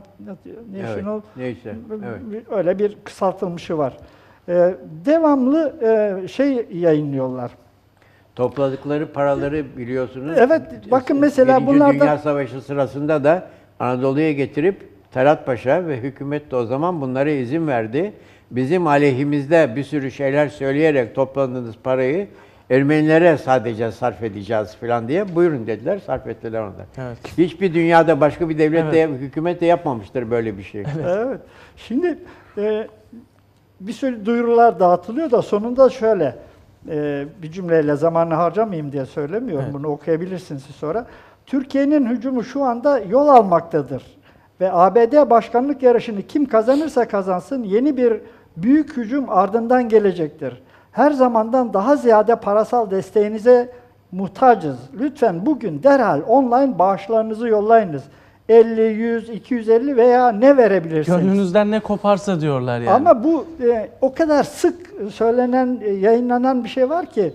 Neyse. öyle bir kısaltılmışı var. Devamlı şey yayınlıyorlar. Topladıkları paraları biliyorsunuz. Evet, bakın mesela Birinci bunlardan... Dünya Savaşı sırasında da Anadolu'ya getirip Talat Paşa ve hükümet de o zaman bunlara izin verdi. Bizim aleyhimizde bir sürü şeyler söyleyerek topladığınız parayı Ermenilere sadece sarf edeceğiz falan diye buyurun dediler, sarf ettiler onlar. Evet. Hiçbir dünyada başka bir devlet de, hükümet de yapmamıştır böyle bir şey. Evet. Şimdi bir sürü duyurular dağıtılıyor da sonunda şöyle bir cümleyle zamanı harcamayayım diye söylemiyorum. Evet. Bunu okuyabilirsiniz siz sonra. Türkiye'nin hücumu şu anda yol almaktadır. Ve ABD başkanlık yarışını kim kazanırsa kazansın yeni bir büyük hücum ardından gelecektir. Her zamandan daha ziyade parasal desteğinize muhtacız. Lütfen bugün derhal online bağışlarınızı yollayınız. 50, 100, 250 veya ne verebilirsiniz. Gönlünüzden ne koparsa diyorlar yani. Ama bu o kadar sık söylenen, yayınlanan bir şey var ki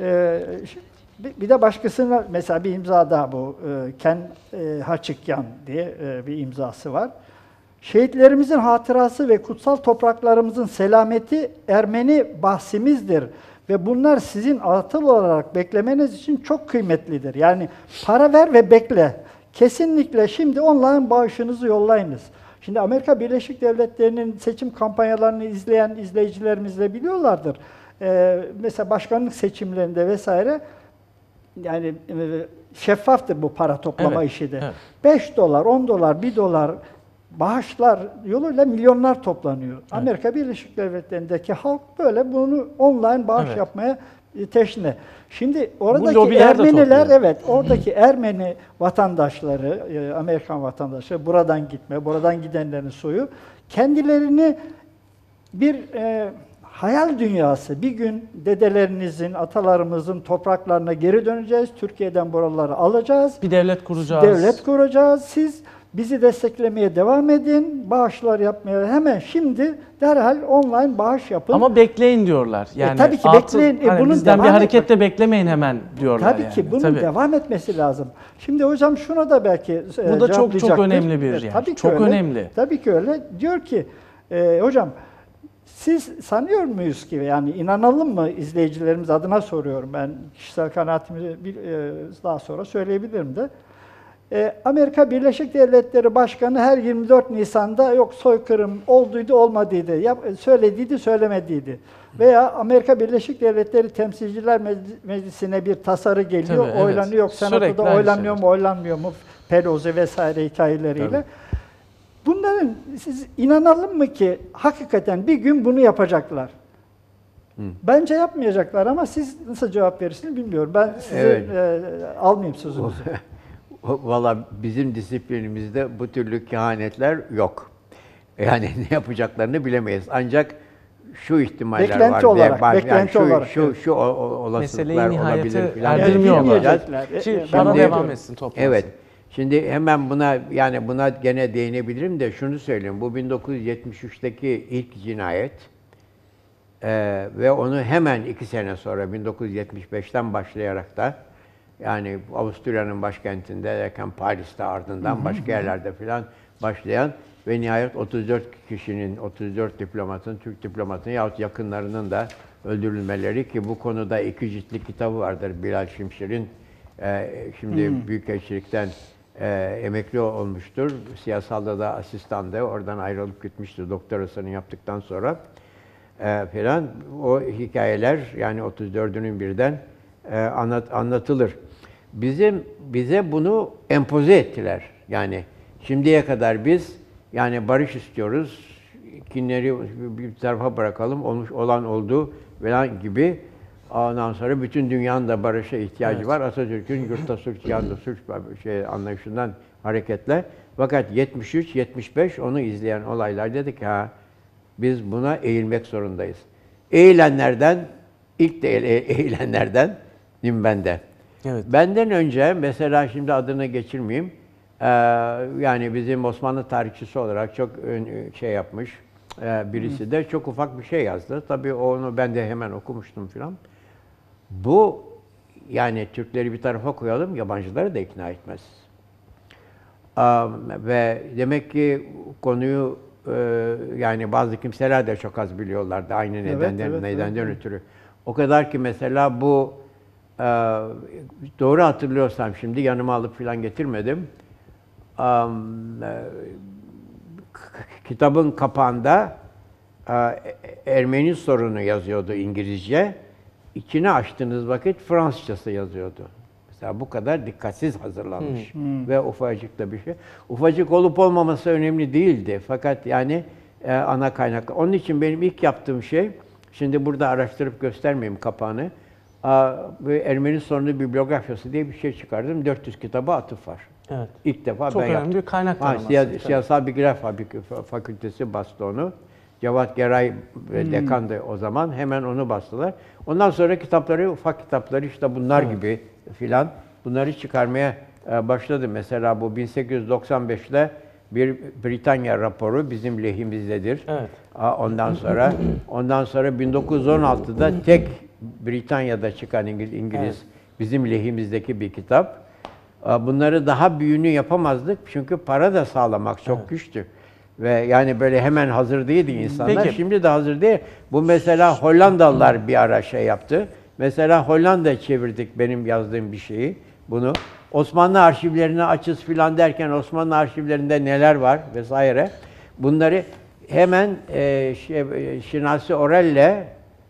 bir de başkasına mesela bir imza daha bu. Ken Haçikyan diye bir imzası var. Şehitlerimizin hatırası ve kutsal topraklarımızın selameti Ermeni bahsimizdir. Ve bunlar sizin atıl olarak beklemeniz için çok kıymetlidir. Yani para ver ve bekle. Kesinlikle şimdi online bağışınızı yollayınız. Şimdi Amerika Birleşik Devletleri'nin seçim kampanyalarını izleyen izleyicilerimiz de biliyorlardır. Mesela başkanlık seçimlerinde vesaire yani şeffaftır bu para toplama Evet, işi de. evet. 5 dolar, 10 dolar, 1 dolar bağışlar yoluyla milyonlar toplanıyor. Evet. Amerika Birleşik Devletleri'ndeki halk böyle bunu online bağış Evet. yapmaya teşne. Şimdi oradaki lobiler de Ermeniler, topluyor. evet, oradaki Ermeni vatandaşları, Amerikan vatandaşları buradan gitme, buradan gidenlerin soyu kendilerini bir hayal dünyası. Bir gün dedelerinizin, atalarımızın topraklarına geri döneceğiz. Türkiye'den buraları alacağız. Bir devlet kuracağız. Devlet kuracağız. Siz bizi desteklemeye devam edin. Bağışlar yapmaya hemen şimdi derhal online bağış yapın. Ama bekleyin diyorlar. Yani tabii ki altın- bekleyin. hani Bunun bizden bir devam hareket de beklemeyin hemen diyorlar Tabii yani. ki bunun Tabii. devam etmesi lazım. Şimdi hocam şuna da belki Bu da çok cevaplayacaktır. önemli bir yer. Tabii ki Çok öyle. önemli. Tabii ki öyle. Diyor ki hocam siz sanıyor muyuz ki yani inanalım mı izleyicilerimiz adına soruyorum ben kişisel kanaatimi daha sonra söyleyebilirim de. Amerika Birleşik Devletleri Başkanı her 24 Nisan'da yok soykırım olduydu olmadıydı, söylediydi söylemediydi. Veya Amerika Birleşik Devletleri Temsilciler Meclisi'ne bir tasarı geliyor, Tabii, evet. oylanıyor, yok Sürekli Senato'da aynı oylanıyor şeyler. mu, oylanmıyor mu, Pelosi vesaire hikayeleriyle. Tabii. Bunların siz inanalım mı ki hakikaten bir gün bunu yapacaklar? Bence yapmayacaklar ama siz nasıl cevap verirsiniz bilmiyorum. Ben sizi Evet. almayayım sözünüzü. Valla bizim disiplinimizde bu türlü kehanetler yok. Yani ne yapacaklarını bilemeyiz. Ancak şu ihtimaller Beklenti var. olarak, Yani beklenti şu, olarak, şu, evet. şu olasılıklar Meseleyi olabilir nihayete falan. erdirmiyorlar. Erdirmeyecekler. Şimdi Ben bana onu devam diyorum. etsin toplansın. Evet. Şimdi hemen buna gene değinebilirim de şunu söyleyeyim. Bu 1973'teki ilk cinayet ve onu hemen 2 sene sonra 1975'ten başlayarak da yani Avusturya'nın başkentinde derken Paris'te ardından başka yerlerde filan başlayan ve nihayet 34 kişinin, 34 diplomatın, Türk diplomatın yahut yakınlarının da öldürülmeleri ki bu konuda 2 ciltlik kitabı vardır Bilal Şimşir'in. Şimdi Büyükelçilikten emekli olmuştur. Siyasalda da asistandı. Oradan ayrılıp gitmişti doktorasını yaptıktan sonra filan. O hikayeler yani 34'ünün birden anlatılır. Bize bunu empoze ettiler. Yani şimdiye kadar biz yani barış istiyoruz. Kinleri bir tarafa bırakalım. Olan oldu falan gibi. Ondan sonra bütün dünyanın da barışa ihtiyacı var. Atatürk'ün yurtta sulh, cihanda sulh anlayışından hareketle. Fakat 73-75 onu izleyen olaylar dedik ha biz buna eğilmek zorundayız. Eğilenlerden, ilk de eğilenlerdenim ben de. Evet. Benden önce mesela şimdi adını geçirmeyeyim. Yani bizim Osmanlı tarihçisi olarak çok şey yapmış birisi de çok ufak bir şey yazdı. Tabii onu ben de hemen okumuştum filan. Bu yani Türkleri bir tarafa koyalım, yabancıları da ikna etmez. Ve demek ki konuyu yani bazı kimseler de çok az biliyorlardı aynı nedenden ötürü. O kadar ki mesela bu doğru hatırlıyorsam şimdi yanıma alıp filan getirmedim. Kitabın kapağında Ermeni sorunu yazıyordu İngilizce. İçine açtığınız vakit Fransızcası yazıyordu. Mesela bu kadar dikkatsiz hazırlanmış ve ufacık da bir şey. Ufacık olup olmaması önemli değildi. Fakat yani ana kaynak. Onun için benim ilk yaptığım şey, şimdi burada araştırıp göstermeyeyim kapağını. Ermeni sorunu bibliografyası diye bir şey çıkardım. 400 kitaba atıf var. Evet. İlk defa Çok ben önemli yaptım. bir kaynak Ha, taraması. Siyasal Bilgiler Fakültesi bastı onu. Cevat Geray dekandı o zaman. Hemen onu bastılar. Ondan sonra kitapları, ufak kitapları işte bunlar gibi filan bunları çıkarmaya başladı. Mesela bu 1895'te bir Britanya raporu bizim lehimizdedir. Evet. Ondan sonra 1916'da tek Britanya'da çıkan İngiliz bizim lehimizdeki bir kitap. Bunları daha büyüğünü yapamazdık çünkü para da sağlamak çok güçtü. Ve yani böyle hemen hazır değildi insanlar. Peki. Şimdi de hazır değil. Bu mesela Hollandalılar bir ara şey yaptı. Mesela Hollanda'ya çevirdik benim yazdığım bir şeyi. Bunu Osmanlı arşivlerini açız filan derken Osmanlı arşivlerinde neler var vesaire. Bunları hemen Şinasi Orel'le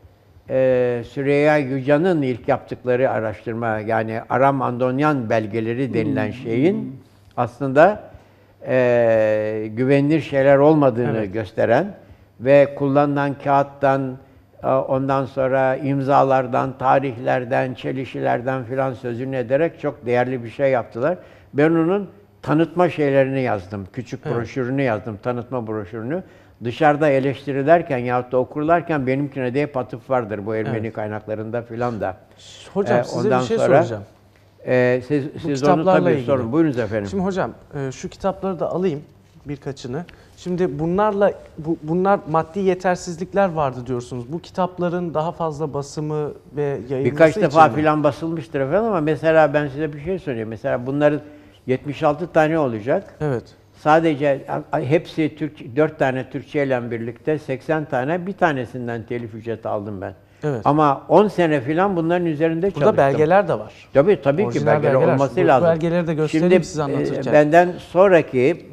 Süreyya Yücan'ın ilk yaptıkları araştırma, yani Aram-Andonyan belgeleri denilen şeyin aslında güvenilir şeyler olmadığını gösteren ve kullanılan kağıttan, ondan sonra imzalardan, tarihlerden, çelişilerden filan sözünü ederek çok değerli bir şey yaptılar. Ben onun tanıtma şeylerini yazdım, küçük broşürünü yazdım, tanıtma broşürünü. Dışarıda eleştirilerken yahut da okurlarken benimkine de hep atıf vardır bu Ermeni kaynaklarında filan da. Hocam size ondan bir şey sonra, soracağım. Siz onu kitaplarla tabii ilgili. sorun. Buyurunuz efendim. Şimdi hocam şu kitapları da alayım birkaçını. Şimdi bunlar maddi yetersizlikler vardı diyorsunuz. Bu kitapların daha fazla basımı ve yayılması Birkaç defa için mi? filan basılmıştır efendim ama mesela ben size bir şey söyleyeyim. Mesela bunların 76 tane olacak. Evet. Sadece hepsi 4 tane Türkçe ile birlikte 80 tane, bir tanesinden telif ücreti aldım ben. Evet. Ama 10 sene filan bunların üzerinde çalıştım. Burada belgeler de var. Tabii ki Orijinal belgeler olması Bu lazım. belgeleri de göstereyim Şimdi size anlatırken. benden sonraki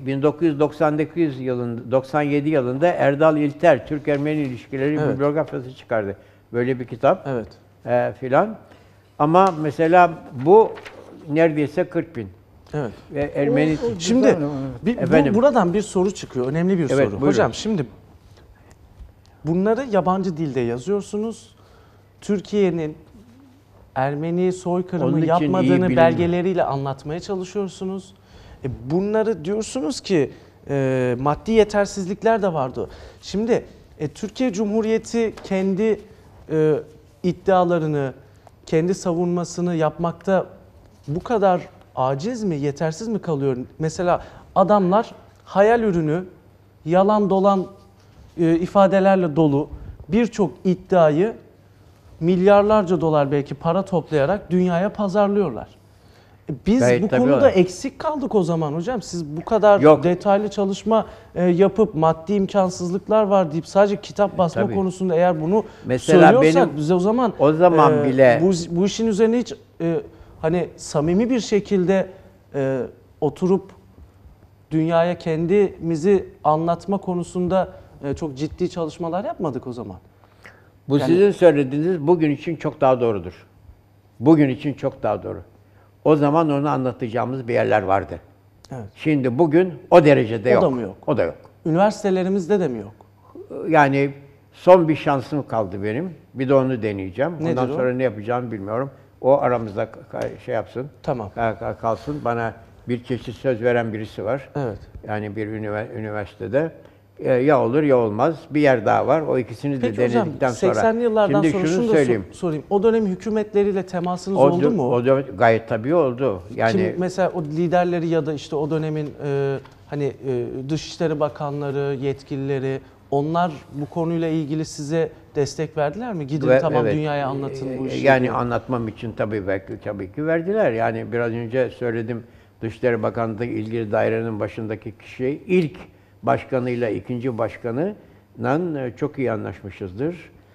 97 yılında Erdal İlter Türk-Ermeni İlişkileri bibliografyası çıkardı. Böyle bir kitap Evet. filan. Ama mesela bu neredeyse 40 bin. Evet. Ve Ermeni... Şimdi Efendim? buradan bir soru çıkıyor. Önemli bir Evet, soru. buyurun. Hocam şimdi bunları yabancı dilde yazıyorsunuz. Türkiye'nin Ermeni soykırımı Onun için iyi yapmadığını bilinmiyor. belgeleriyle anlatmaya çalışıyorsunuz. Bunları diyorsunuz ki maddi yetersizlikler de vardı. Şimdi Türkiye Cumhuriyeti kendi iddialarını, kendi savunmasını yapmakta bu kadar aciz mi, yetersiz mi kalıyor? Mesela adamlar hayal ürünü, yalan dolan ifadelerle dolu birçok iddiayı milyarlarca dolar belki para toplayarak dünyaya pazarlıyorlar. Biz Gayet bu tabii konuda öyle. eksik kaldık o zaman hocam. Siz bu kadar Yok. detaylı çalışma yapıp maddi imkansızlıklar var deyip sadece kitap basma Tabii. konusunda eğer bunu Mesela söylüyorsak benim bize o zaman bile bu işin üzerine hiç hani samimi bir şekilde oturup dünyaya kendimizi anlatma konusunda çok ciddi çalışmalar yapmadık o zaman. bu Yani- sizin söylediğiniz bugün için çok daha doğrudur. Bugün için çok daha doğru. O zaman onu anlatacağımız bir yerler vardı. Evet. Şimdi bugün o derecede O yok. da mı yok? O da yok. Üniversitelerimizde de mi yok? Yani son bir şansım kaldı benim. Bir de onu deneyeceğim. Nedir Ondan o? sonra ne yapacağımı bilmiyorum. O aramızda şey yapsın. Tamam. Kalsın. Bana bir çeşit söz veren birisi var. Evet. Yani bir üniversitede. Ya olur ya olmaz. Bir yer daha var. O ikisini de Peki hocam denedikten sonra. 80'li yıllardan Şimdi sonra şunu şunu da söyleyeyim. sorayım. O dönem hükümetleriyle temasınız oldu mu? O da gayet tabii oldu. Yani Kim mesela o liderleri ya da işte o dönemin hani Dışişleri Bakanları, yetkilileri onlar bu konuyla ilgili size destek verdiler mi? Gidin tamam evet, dünyaya anlatın bu işi. Yani diye. anlatmam için tabii ki verdiler. Yani biraz önce söyledim. Dışişleri Bakanlığı ilgili dairenin başındaki kişi ilk başkanıyla ikinci başkanıyla çok iyi anlaşmışızdır.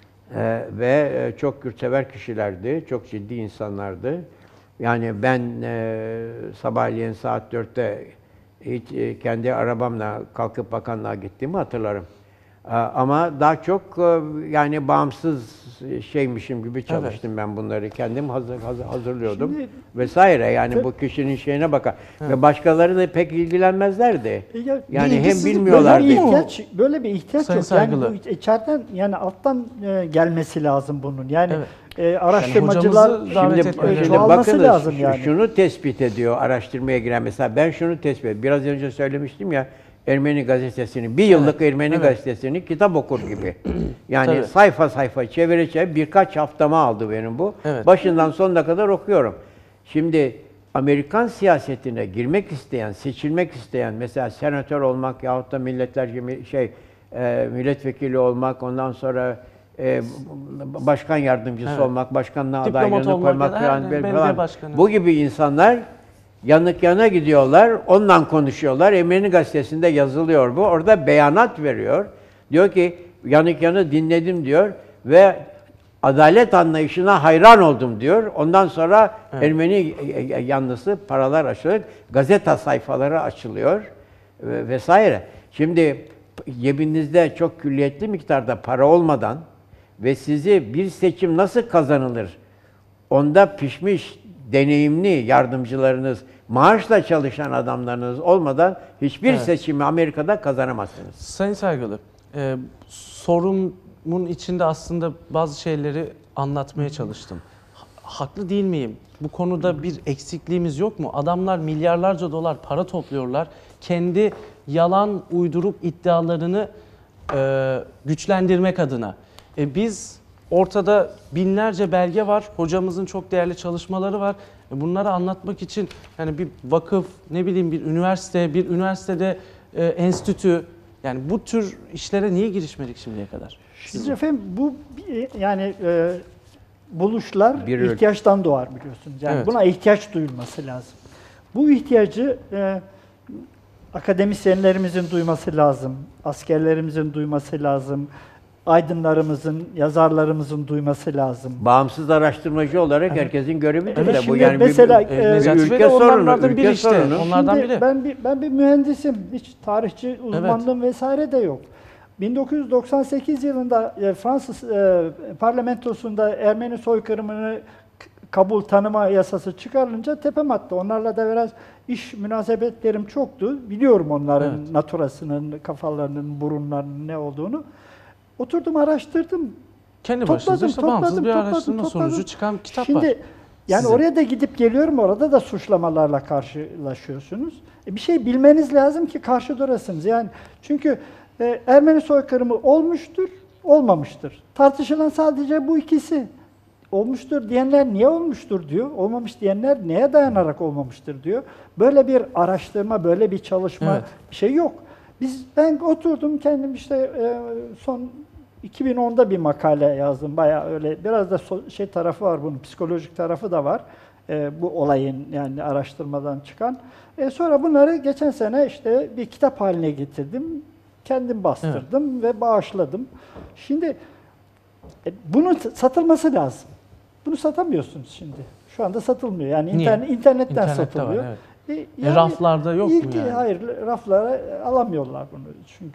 Ve çok yurtsever kişilerdi. Çok ciddi insanlardı. Yani ben sabahleyin saat 4'te hiç kendi arabamla kalkıp bakanlığa gittiğimi hatırlarım. Ama daha çok yani bağımsız şeymişim gibi çalıştım ben bunları. Kendim hazırlıyordum Şimdi- vesaire. Yani bu kişinin şeyine bakar. Ve başkaları da pek ilgilenmezlerdi. Yani hem İlgisizlik, bilmiyorlardı. Böyle bir ihtiyaç Sayın yok. Yani Saygılı. bu içeriden yani alttan gelmesi lazım bunun. Yani Evet. araştırmacılar hocamızı davet Şimdi, etmeleri şimdi çoğalması bakınız, lazım yani. şunu tespit ediyor araştırmaya giren mesela. Ben şunu tespit ediyorum. Biraz önce söylemiştim ya, Ermeni gazetesini, bir yıllık Ermeni gazetesini kitap okur gibi. Yani Tabii. sayfa sayfa çevire birkaç haftamı aldı benim bu. Evet. Başından sonuna kadar okuyorum. Şimdi Amerikan siyasetine girmek isteyen, seçilmek isteyen, mesela senatör olmak yahut da milletvekili olmak, ondan sonra başkan yardımcısı olmak, başkanlığa Diplomat adaylığını olmak koymak ya da falan, belediye falan. başkanı. Bu gibi insanlar yanık yana gidiyorlar, onunla konuşuyorlar. Ermeni gazetesinde yazılıyor bu. Orada beyanat veriyor. Diyor ki yanık yanı dinledim diyor ve adalet anlayışına hayran oldum diyor. Ondan sonra Ermeni yanlısı paralar açılıyor, gazete sayfaları açılıyor vesaire. Şimdi cebinizde çok külliyetli miktarda para olmadan ve sizi bir seçim nasıl kazanılır? Onda pişmiş, deneyimli yardımcılarınız, maaşla çalışan adamlarınız olmadan hiçbir seçimi Amerika'da kazanamazsınız. Sayın Saygılı, sorumun içinde aslında bazı şeyleri anlatmaya çalıştım. Haklı değil miyim? Bu konuda bir eksikliğimiz yok mu? Adamlar milyarlarca dolar para topluyorlar. Kendi yalan uydurup iddialarını güçlendirmek adına. Biz ortada binlerce belge var. Hocamızın çok değerli çalışmaları var. Bunları anlatmak için yani bir vakıf, ne bileyim bir üniversitede enstitü, yani bu tür işlere niye girişmedik şimdiye kadar? Şimdi efendim bu yani buluşlar Bir ihtiyaçtan doğar biliyorsunuz. Yani Evet. buna ihtiyaç duyulması lazım. Bu ihtiyacı akademisyenlerimizin duyması lazım, askerlerimizin duyması lazım, aydınlarımızın, yazarlarımızın duyması lazım. Bağımsız araştırmacı olarak herkesin görevidir Evet, de bu. şimdi Yani mesela, Necati Bey ülke de sorunu, onlardan biri ülke işte. sorunu. Onlardan Şimdi biri. ben bir mühendisim, hiç tarihçi uzmanlığım vesaire de yok. 1998 yılında Fransız parlamentosunda Ermeni soykırımını kabul tanıma yasası çıkarılınca tepem attı. Onlarla da biraz iş münasebetlerim çoktu. Biliyorum onların naturasının, kafalarının, burunlarının ne olduğunu. Oturdum, araştırdım. Kendi başınıza işte bağımsız bir araştırma topladım. sonucu çıkan kitap Şimdi, var. yani Sizin. oraya da gidip geliyorum, orada da suçlamalarla karşılaşıyorsunuz. Bir şey bilmeniz lazım ki karşı durasınız. Yani çünkü Ermeni soykırımı olmuştur, olmamıştır. Tartışılan sadece bu ikisi. Olmuştur diyenler niye olmuştur diyor. Olmamış diyenler neye dayanarak olmamıştır diyor. Böyle bir araştırma, böyle bir çalışma bir şey yok. Ben oturdum kendim işte son 2010'da bir makale yazdım. Bayağı öyle biraz da tarafı var bunun, psikolojik tarafı da var. Bu olayın yani araştırmadan çıkan. Sonra bunları geçen sene işte bir kitap haline getirdim. Kendim bastırdım ve bağışladım. Şimdi bunun satılması lazım. Bunu satamıyorsunuz şimdi. Şu anda satılmıyor. Yani internetten İnternette satılıyor. var, evet. Yani raflarda yok mu yani? Hayır, raflara alamıyorlar bunu.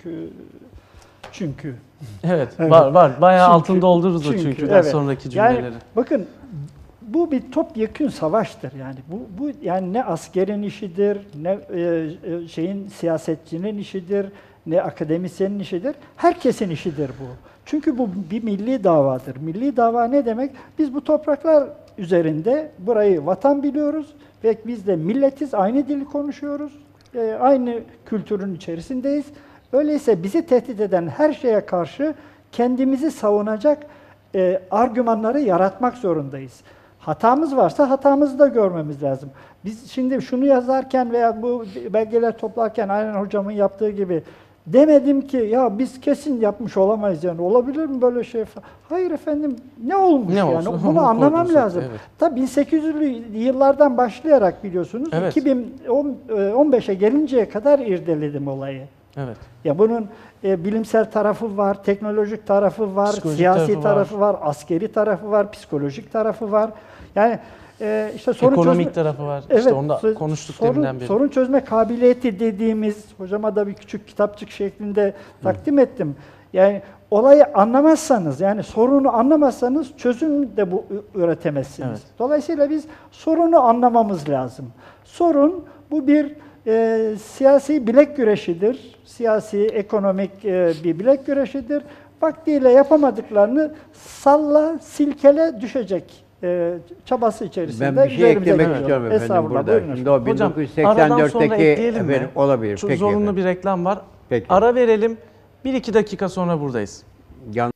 Çünkü. Evet, var. Bayağı altın doldururuz o çünkü, çünkü evet. sonraki cümleleri. Yani bakın, bu bir topyekün savaştır yani. Bu yani ne askerin işidir, ne siyasetçinin işidir, ne akademisyenin işidir. Herkesin işidir bu. Çünkü bu bir milli davadır. Milli dava ne demek? Biz bu topraklar üzerinde burayı vatan biliyoruz ve biz de milletiz, aynı dili konuşuyoruz, aynı kültürün içerisindeyiz. Öyleyse bizi tehdit eden her şeye karşı kendimizi savunacak argümanları yaratmak zorundayız. Hatamız varsa hatamızı da görmemiz lazım. Biz şimdi şunu yazarken veya bu belgeler toplarken aynen hocamın yaptığı gibi demedim ki ya biz kesin yapmış olamayız yani. Olabilir mi böyle şey? Hayır efendim, ne olmuş ne yani? olsun? Bunu anlamam Koydunuz, lazım. evet. Tabii 1800'lü yıllardan başlayarak biliyorsunuz, Evet. 2015'e gelinceye kadar irdeledim olayı. Evet. Ya bunun bilimsel tarafı var, teknolojik tarafı var, Psikolojik siyasi tarafı var, askeri tarafı var, psikolojik tarafı var. Yani işte Ekonomik tarafı var. Evet, işte onda konuştuk deminden beri. sorun çözme kabiliyeti dediğimiz, hocama da bir küçük kitapçık şeklinde takdim ettim. Yani olayı anlamazsanız, yani sorunu anlamazsanız çözüm de bu üretemezsiniz. Evet. Dolayısıyla biz sorunu anlamamız lazım. Sorun bu bir siyasi bilek güreşidir. Siyasi, ekonomik bir bilek güreşidir. Vaktiyle yapamadıklarını salla, silkele düşecek çabası içerisinde. Ben bir şey üzerimize eklemek geliyor. istiyorum efendim Estağfurullah, burada. buyurun Şimdi o Hocam aradan sonra 1984'teki ekleyelim mi? efendim olabilir. Şu Peki zorunlu efendim. bir reklam var. Peki. Ara verelim. 1-2 dakika sonra buradayız. Yan-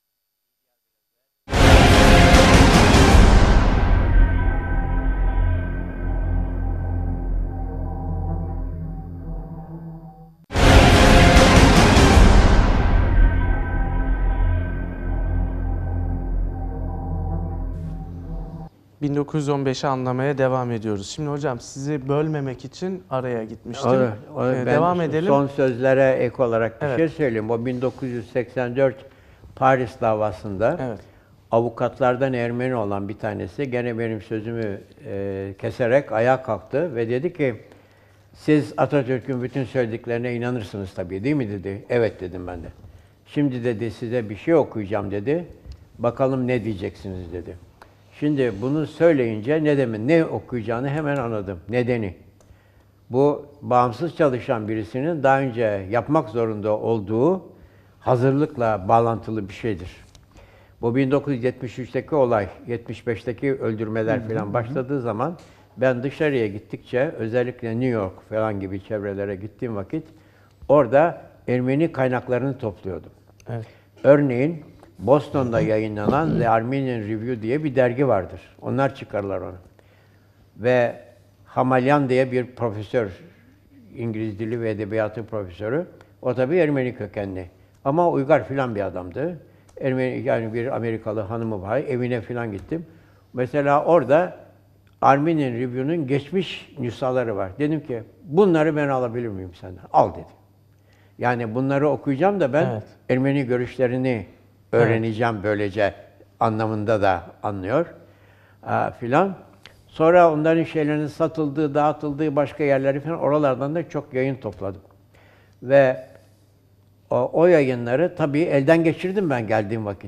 1915'i anlamaya devam ediyoruz. Şimdi hocam sizi bölmemek için araya gitmiştim. Ben Devam edelim. son sözlere ek olarak bir Evet. şey söyleyeyim. O 1984 Paris davasında Evet. avukatlardan Ermeni olan bir tanesi gene benim sözümü keserek ayağa kalktı ve dedi ki siz Atatürk'ün bütün söylediklerine inanırsınız tabii değil mi dedi. Evet dedim ben de. Şimdi dedi size bir şey okuyacağım dedi. Bakalım ne diyeceksiniz dedi. Şimdi bunu söyleyince ne okuyacağını hemen anladım. Nedeni. Bu bağımsız çalışan birisinin daha önce yapmak zorunda olduğu hazırlıkla bağlantılı bir şeydir. Bu 1973'teki olay, 75'teki öldürmeler falan başladığı zaman ben dışarıya gittikçe, özellikle New York falan gibi çevrelere gittiğim vakit orada Ermeni kaynaklarını topluyordum. Evet. Örneğin Boston'da yayınlanan The Armenian Review diye bir dergi vardır. Onlar çıkarlar onu. Ve Hamalyan diye bir profesör, İngiliz dili ve edebiyatı profesörü. O tabii Ermeni kökenli. Ama uygar filan bir adamdı. Ermeni, yani bir Amerikalı hanımı var. Evine filan gittim. Mesela orada Armenian Review'nun geçmiş nüshaları var. Dedim ki bunları ben alabilir miyim senden? Al dedi. Yani bunları okuyacağım da ben Evet. Ermeni görüşlerini öğreneceğim böylece anlamında da anlıyor filan. Sonra onların şeylerinin satıldığı, dağıtıldığı başka yerleri falan oralardan da çok yayın topladım. Ve o yayınları tabii elden geçirdim ben geldiğim vakit.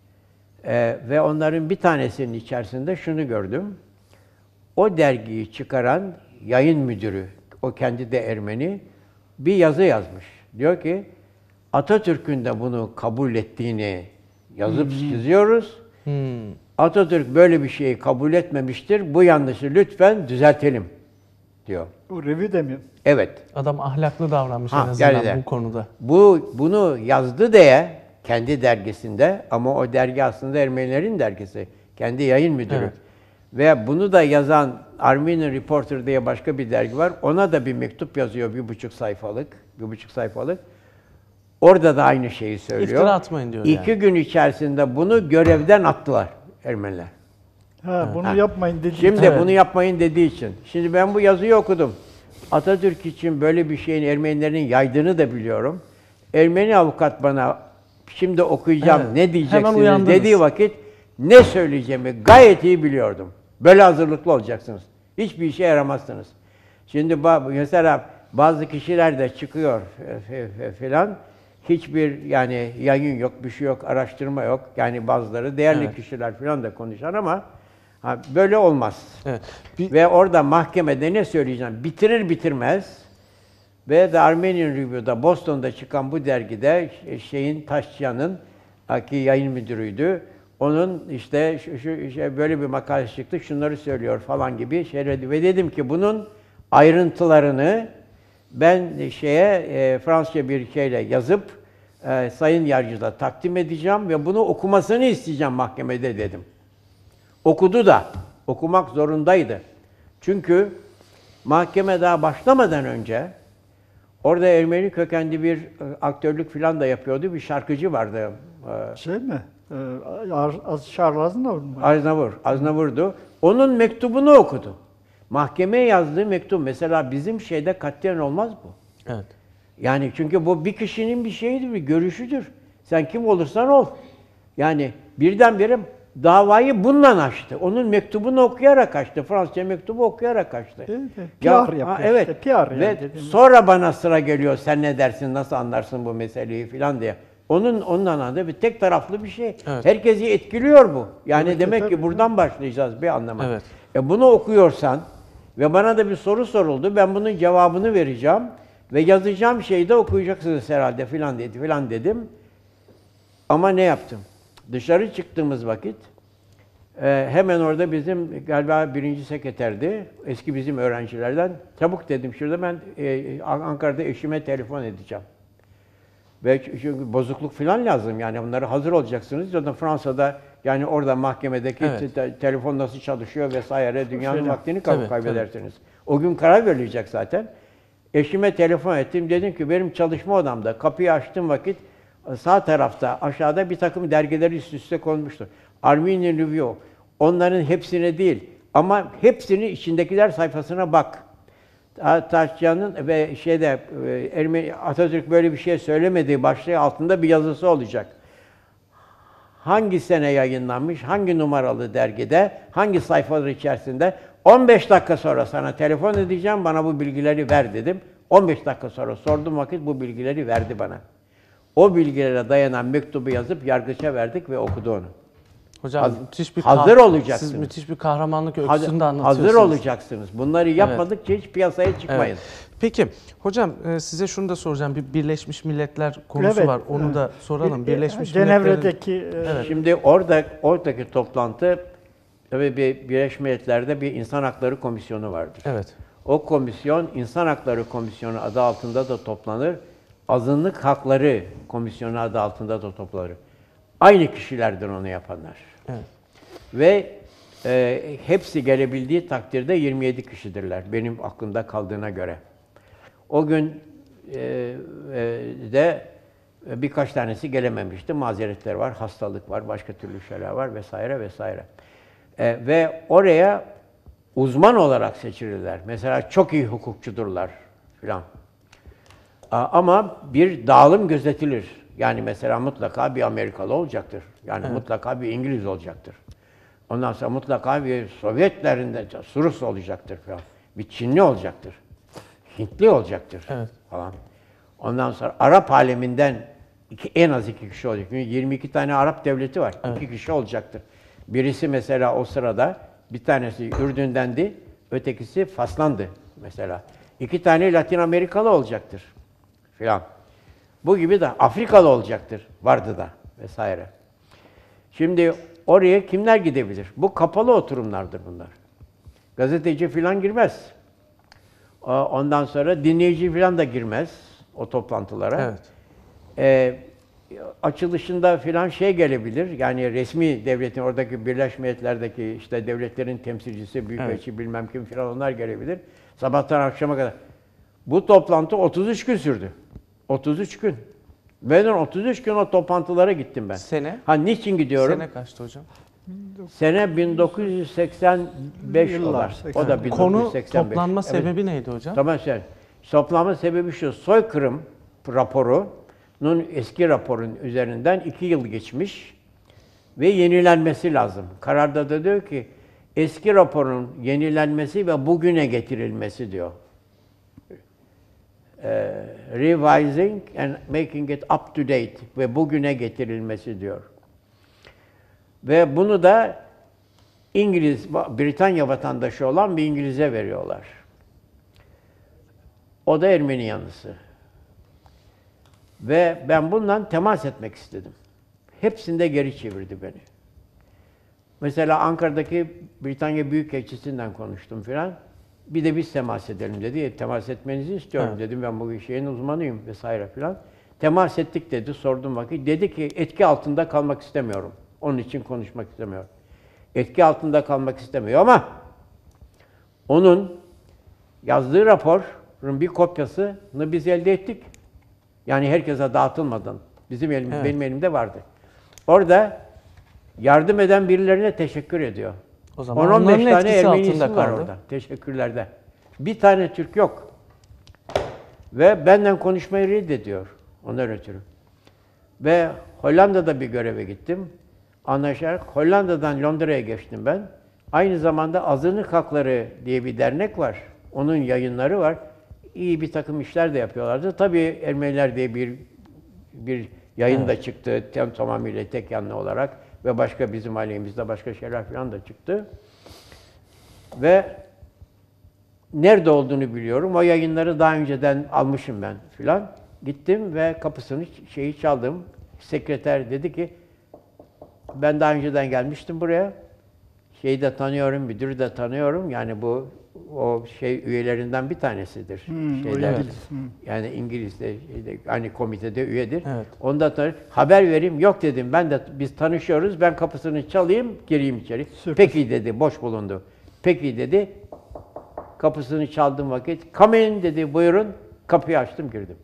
Ve onların bir tanesinin içerisinde şunu gördüm. O dergiyi çıkaran yayın müdürü, o kendi de Ermeni, bir yazı yazmış. Diyor ki, Atatürk'ün de bunu kabul ettiğini yazıp çiziyoruz. Atatürk böyle bir şeyi kabul etmemiştir. Bu yanlışı lütfen düzeltelim diyor. Bu review de mi? Evet. Adam ahlaklı davranmış en Ha, azından yani bu konuda. Bunu yazdı diye kendi dergisinde ama o dergi aslında Ermenilerin dergisi. Kendi yayın müdürü. Evet. Ve bunu da yazan Armenian Reporter diye başka bir dergi var. Ona da bir mektup yazıyor 1,5 sayfalık. 1,5 sayfalık. Orada da aynı şeyi söylüyor. İftira atmayın diyor 2 gün içerisinde bunu görevden attılar Ermeniler. Bunu yapmayın dedi. Şimdi Evet. bunu yapmayın dediği için. Şimdi ben bu yazıyı okudum. Atatürk için böyle bir şeyin Ermenilerin yaydığını da biliyorum. Ermeni avukat bana şimdi okuyacağım Evet. ne Hemen diyeceksiniz uyandınız. dediği vakit ne söyleyeceğimi gayet iyi biliyordum. Böyle hazırlıklı olacaksınız. Hiçbir işe yaramazsınız. Şimdi mesela bazı kişiler de çıkıyor filan. Hiçbir yani yayın yok, bir şey yok, araştırma yok. Yani bazıları değerli Evet. kişiler filan da konuşan ama böyle olmaz. Evet. Ve orada mahkemede ne söyleyeceğim? Bitirir bitirmez ve The Armenian Review'da Boston'da çıkan bu dergide Taşçıyan'ın ki yayın müdürüydü. Onun işte böyle bir makale çıktı, şunları söylüyor falan gibi şeyler. Ve dedim ki bunun ayrıntılarını ben Fransızca bir şeyle yazıp Sayın Yargıç'a takdim edeceğim ve bunu okumasını isteyeceğim mahkemede dedim. Okudu da, okumak zorundaydı. Çünkü mahkeme daha başlamadan önce orada Ermeni kökenli bir aktörlük falan da yapıyordu. Bir şarkıcı vardı. Şey mi? Charles Aznavour mu? Aznavur'du. Onun mektubunu okudu. Mahkemeye yazdığı mektup mesela bizim şeyde katiyen olmaz bu. Evet. Yani çünkü bu bir kişinin bir şeyidir, bir görüşüdür. Sen kim olursan ol. Yani birdenbire davayı bununla açtı. Onun mektubunu okuyarak açtı. Fransızca mektubu okuyarak açtı. Evet, PR yapıyor evet. işte, PR Ve yani dediğimiz. sonra bana sıra geliyor. Sen ne dersin, nasıl anlarsın bu meseleyi filan diye. Onun anlamda bir tek taraflı bir şey. Evet. Herkesi etkiliyor bu. Yani Tabii ki, demek tabii. ki buradan başlayacağız bir anlama. Evet. Bunu okuyorsan ve bana da bir soru soruldu. Ben bunun cevabını vereceğim ve yazacağım şeyi de okuyacaksınız herhalde filan dedim. Ama ne yaptım? Dışarı çıktığımız vakit hemen orada bizim galiba birinci sekreterdi. Eski bizim öğrencilerden. Çabuk dedim şurada ben Ankara'da eşime telefon edeceğim. Ve çünkü bozukluk falan lazım yani bunları hazır olacaksınız. Zaten Fransa'da yani orada mahkemedeki Evet. telefon nasıl çalışıyor vesaire dünyanın Şeyler. vaktini Tabii, kaybedersiniz. O gün karar verilecek zaten. Eşime telefon ettim. Dedim ki benim çalışma odamda kapıyı açtığım vakit sağ tarafta aşağıda bir takım dergiler üst üste konmuştur. Armenian Review. Onların hepsine değil ama hepsinin içindekiler sayfasına bak. Taşcan'ın ve Atatürk böyle bir şey söylemediği başlığı altında bir yazısı olacak. Hangi sene yayınlanmış, hangi numaralı dergide, hangi sayfalar içerisinde 15 dakika sonra sana telefon edeceğim, bana bu bilgileri ver dedim. 15 dakika sonra sorduğum vakit bu bilgileri verdi bana. O bilgilere dayanan mektubu yazıp yargıça verdik ve okudu onu. Hocam müthiş bir hazır olacaksınız. Siz müthiş bir kahramanlık öyküsünü de anlatıyorsunuz. Hazır olacaksınız. Bunları yapmadıkça hiç piyasaya çıkmayın. Evet. Peki hocam size şunu da soracağım. Bir Birleşmiş Milletler konusu Evet, var. Onu da soralım. Birleşmiş Cenevre'deki Şimdi oradaki toplantı tabii Birleşmiş Milletler'de bir İnsan Hakları Komisyonu vardır. Evet. O komisyon İnsan Hakları Komisyonu adı altında da toplanır. Azınlık Hakları Komisyonu adı altında da toplanır. Aynı kişilerdir onu yapanlar. Evet. Ve hepsi gelebildiği takdirde 27 kişidirler. Benim aklımda kaldığına göre. O gün de birkaç tanesi gelememişti. Mazeretler var, hastalık var, başka türlü şeyler var vesaire vesaire. Ve oraya uzman olarak seçilirler. Mesela çok iyi hukukçudurlar filan. Ama bir dağılım gözetilir. Yani mesela mutlaka bir Amerikalı olacaktır. Yani mutlaka bir İngiliz olacaktır. Ondan sonra mutlaka bir Sovyetlerinde Rus olacaktır falan. Bir Çinli olacaktır. Hintli olacaktır falan. Ondan sonra Arap aleminden en az 2 kişi olacak. Çünkü 22 tane Arap devleti var. 2 kişi olacaktır. Birisi mesela o sırada bir tanesi Ürdün'dendi, ötekisi Faslandı mesela. 2 tane Latin Amerikalı olacaktır filan. Bu gibi de Afrikalı olacaktır. Vardı da vesaire. Şimdi oraya kimler gidebilir? Bu kapalı oturumlardır bunlar. Gazeteci filan girmez. Ondan sonra dinleyici filan da girmez o toplantılara. Evet. Açılışında filan gelebilir. Yani resmi devletin, oradaki Birleşmiş Milletler'deki işte devletlerin temsilcisi, büyükelçi bilmem kim filan onlar gelebilir. Sabahtan akşama kadar. Bu toplantı 33 gün sürdü. 33 gün. Ben 33 gün o toplantılara gittim ben. Sene? Niçin gidiyorum? Sene kaçtı hocam? Sene 1985 Yıllar, o da 1985. Konu toplanma sebebi neydi hocam? Tamam sen. Toplanma sebebi şu. Soykırım raporunun eski raporun üzerinden 2 yıl geçmiş ve yenilenmesi lazım. Kararda da diyor ki eski raporun yenilenmesi ve bugüne getirilmesi diyor. Revising and making it up to date ve bugüne getirilmesi diyor. Ve bunu da Britanya vatandaşı olan bir İngiliz'e veriyorlar. O da Ermeni yanlısı. Ve ben bundan temas etmek istedim. Hepsinde geri çevirdi beni. Mesela Ankara'daki Britanya Büyükelçisinden konuştum filan. Bir de biz temas edelim dedi. Temas etmenizi istiyorum dedim. Ben bu şeyin uzmanıyım vesaire filan. Temas ettik dedi. Sordum vakit. Dedi ki etki altında kalmak istemiyorum. Onun için konuşmak istemiyorum. Etki altında kalmak istemiyor ama onun yazdığı raporun bir kopyasını biz elde ettik. Yani herkese dağıtılmadan. Benim elimde vardı. Orada yardım eden birilerine teşekkür ediyor. O zaman 10-15 onların tane etkisi Ermeni altında isim var kaldı. orada. Teşekkürlerde. Bir tane Türk yok. Ve benden konuşmayı reddediyor. Ondan ötürü. Ve Hollanda'da bir göreve gittim. Anlaşarak Hollanda'dan Londra'ya geçtim ben. Aynı zamanda Azınlık Hakları diye bir dernek var. Onun yayınları var. İyi bir takım işler de yapıyorlardı. Tabii Ermeniler diye bir Yayın da çıktı tamamıyla tek yanlı olarak ve başka bizim aleyhimizde başka şeyler falan da çıktı. Ve nerede olduğunu biliyorum. O yayınları daha önceden almışım ben filan. Gittim ve kapısını çaldım. Sekreter dedi ki ben daha önceden gelmiştim buraya. Şeyi de tanıyorum, müdürü de tanıyorum. Yani bu o üyelerinden bir tanesidir. İngiliz. Yani İngiliz'de hani komitede üyedir. Evet. Ondan haber vereyim. Yok dedim. Biz tanışıyoruz. Ben kapısını çalayım, gireyim içeri. Süper. Peki dedi. Boş bulundu. Peki dedi. Kapısını çaldığım vakit come in dedi. Buyurun. Kapıyı açtım, girdim.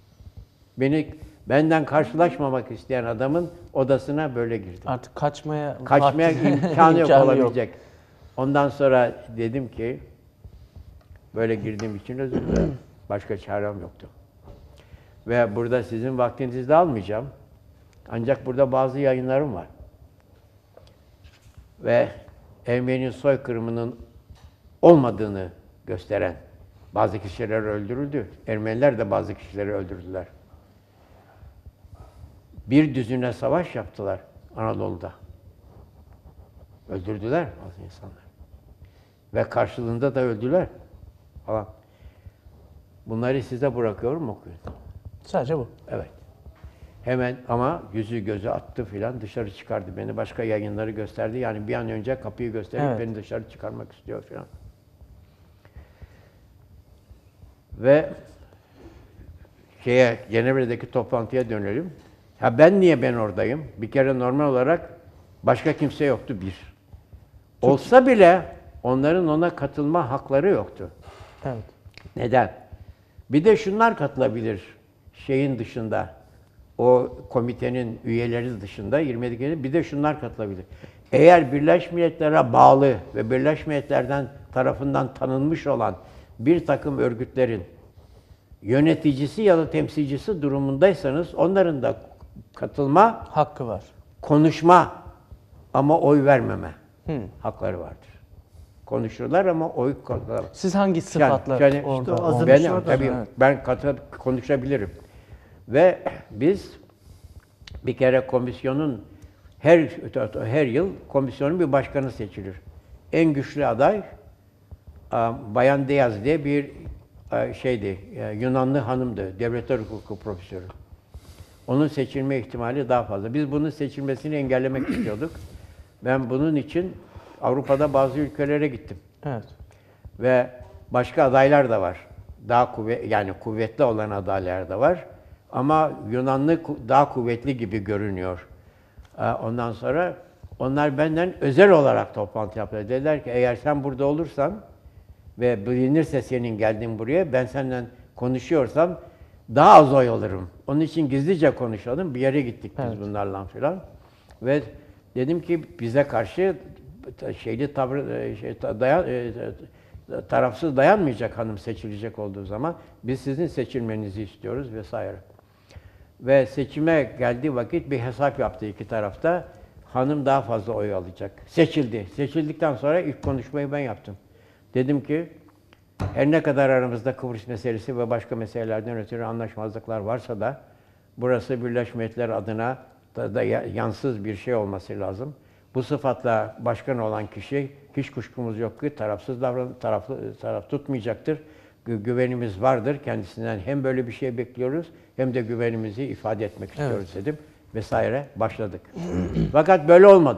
Benden karşılaşmamak isteyen adamın odasına böyle girdim. Artık kaçmaya imkanı yok olabilecek. Ondan sonra dedim ki böyle girdiğim için özür dilerim. Başka çarem yoktu. Ve burada sizin vaktinizi de almayacağım. Ancak burada bazı yayınlarım var. Ve Ermeni soykırımının olmadığını gösteren bazı kişiler öldürüldü. Ermeniler de bazı kişileri öldürdüler. Bir düzine savaş yaptılar Anadolu'da. Öldürdüler bazı insanlar. Ve karşılığında da öldüler falan. Bunları size bırakıyorum, okuyun. Sadece bu. Evet. Hemen ama yüzü gözü attı filan, dışarı çıkardı beni. Başka yayınları gösterdi. Yani bir an önce kapıyı gösterip beni dışarı çıkarmak istiyor filan. Ve Cenevre'deki toplantıya dönelim. Ben oradayım? Bir kere normal olarak başka kimse yoktu bir. Olsa bile onların ona katılma hakları yoktu. Evet. Neden? Bir de şunlar katılabilir şeyin dışında, o komitenin üyeleri dışında 27 bir de şunlar katılabilir. Eğer Birleşmiş Milletler'e bağlı ve Birleşmiş Milletler'den tarafından tanınmış olan bir takım örgütlerin yöneticisi ya da temsilcisi durumundaysanız onların da katılma, Hakkı var. konuşma ama oy vermeme hakları vardır. Konuşurlar ama oy kullanırlar. Siz hangi sıfatla Yani orada? işte o azınlık Ben, orada. tabii Evet. ben konuşabilirim. Ve biz bir kere komisyonun her yıl komisyonun bir başkanı seçilir. En güçlü aday Bayan Diaz diye bir Yunanlı hanımdı, devletler hukuku profesörü. Onun seçilme ihtimali daha fazla. Biz bunun seçilmesini engellemek istiyorduk. Ben bunun için Avrupa'da bazı ülkelere gittim. Evet. Ve başka adaylar da var. Daha kuvvetli olan adaylar da var. Ama Yunanlı daha kuvvetli gibi görünüyor. Ondan sonra onlar benden özel olarak toplantı yaptılar. Dediler ki eğer sen burada olursan ve bilinirse senin geldiğin buraya, ben senden konuşuyorsam daha az oy alırım. Onun için gizlice konuşalım. Bir yere gittik biz bunlarla filan. Ve dedim ki bize karşı tarafsız dayanmayacak hanım seçilecek olduğu zaman biz sizin seçilmenizi istiyoruz vesaire. Ve seçime geldiği vakit bir hesap yaptı iki tarafta. Hanım daha fazla oy alacak. Seçildi. Seçildikten sonra ilk konuşmayı ben yaptım. Dedim ki her ne kadar aramızda Kıbrıs meselesi ve başka meselelerden ötürü anlaşmazlıklar varsa da burası Birleşmiş Milletler adına da yansız bir şey olması lazım. Bu sıfatla başkan olan kişi hiç kuşkumuz yok ki tarafsız taraf tutmayacaktır. Güvenimiz vardır kendisinden. Hem böyle bir şey bekliyoruz hem de güvenimizi ifade etmek istiyoruz dedim vesaire başladık. Fakat böyle olmadı.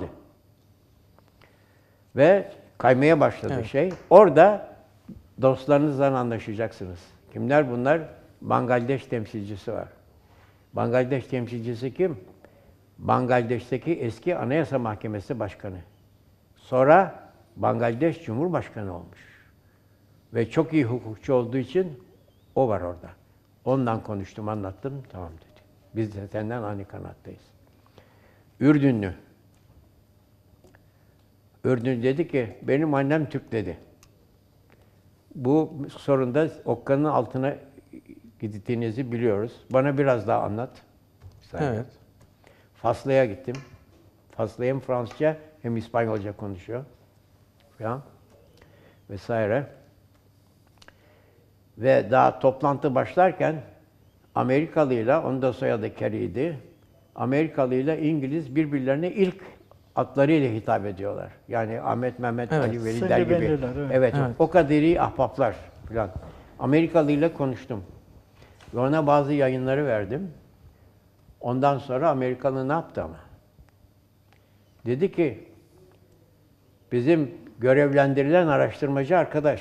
Ve kaymaya başladı şey. Orada dostlarınızla anlaşacaksınız. Kimler bunlar? Bangladeş temsilcisi var. Bangladeş temsilcisi kim? Bangladeş'teki eski Anayasa Mahkemesi Başkanı. Sonra Bangladeş Cumhurbaşkanı olmuş. Ve çok iyi hukukçu olduğu için o var orada. Ondan konuştum, anlattım, tamam dedi. Biz de senden aynı kanattayız. Ürdünlü. Ürdün dedi ki, benim annem Türk dedi. Bu sorunda okkanın altına gittiğinizi biliyoruz. Bana biraz daha anlat. Evet. Faslı'ya gittim. Faslı hem Fransızca hem İspanyolca konuşuyor. Ya. Vesaire. Ve daha toplantı başlarken Amerikalıyla, onun da soyadı Kerry'ydi, Amerikalı ile İngiliz birbirlerine ilk adlarıyla hitap ediyorlar. Yani Ahmet, Mehmet, Evet, Ali, Veli der gibi. Selibeliler, evet. Evet, Evet. o kaderi ahbaplar falan. Amerikalı ile konuştum. Ve ona bazı yayınları verdim. Ondan sonra Amerikalı ne yaptı ama? Dedi ki, bizim görevlendirilen araştırmacı arkadaş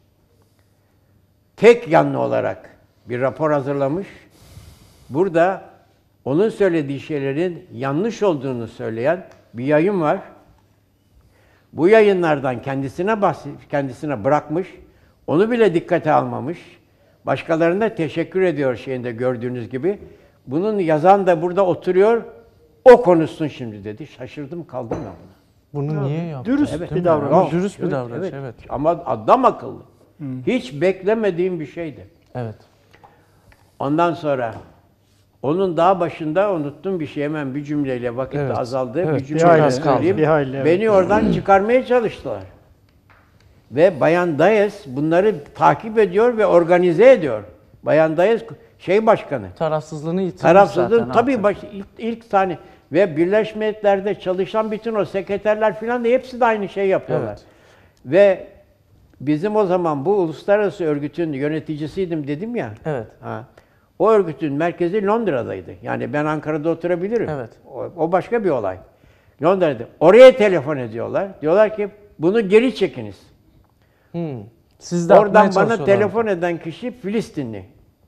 tek yanlı olarak bir rapor hazırlamış. Burada onun söylediği şeylerin yanlış olduğunu söyleyen bir yayın var. Bu yayınlardan kendisine bırakmış. Onu bile dikkate almamış. Başkalarına teşekkür ediyor şeyinde gördüğünüz gibi. Bunun yazan da burada oturuyor. O konuşsun şimdi dedi. Şaşırdım kaldım ben buna. Bunu niye yaptı? Dürüst Değil bir mi? davranış. Ama dürüst bir davranış, evet. Ama adam akıllı. Hiç beklemediğim bir şeydi. Evet. Ondan sonra onun daha başında unuttum bir şey, hemen bir cümleyle vakit Evet. de azaldı. Evet, Bir çok cümleyle az kaldı. söyleyeyim. Bir hayli, evet. Beni oradan çıkarmaya çalıştılar. Ve Bayan Dayes bunları takip ediyor ve organize ediyor. Bayan Dayes şey başkanı. Tarafsızlığını yitirmiş Tarafsızlığın zaten tabii artık. ilk tane ve Birleşmiş Milletler'de çalışan bütün o sekreterler falan da hepsi de aynı şey yapıyorlar. Evet. Ve bizim o zaman bu uluslararası örgütün yöneticisiydim dedim ya. Evet. Ha. O örgütün merkezi Londra'daydı. Yani ben Ankara'da oturabilirim. Evet. O başka bir olay. Londra'da. Oraya telefon ediyorlar. Diyorlar ki bunu geri çekiniz. Siz de atmaya Oradan bana çalışıyorlar. telefon eden kişi Filistinli.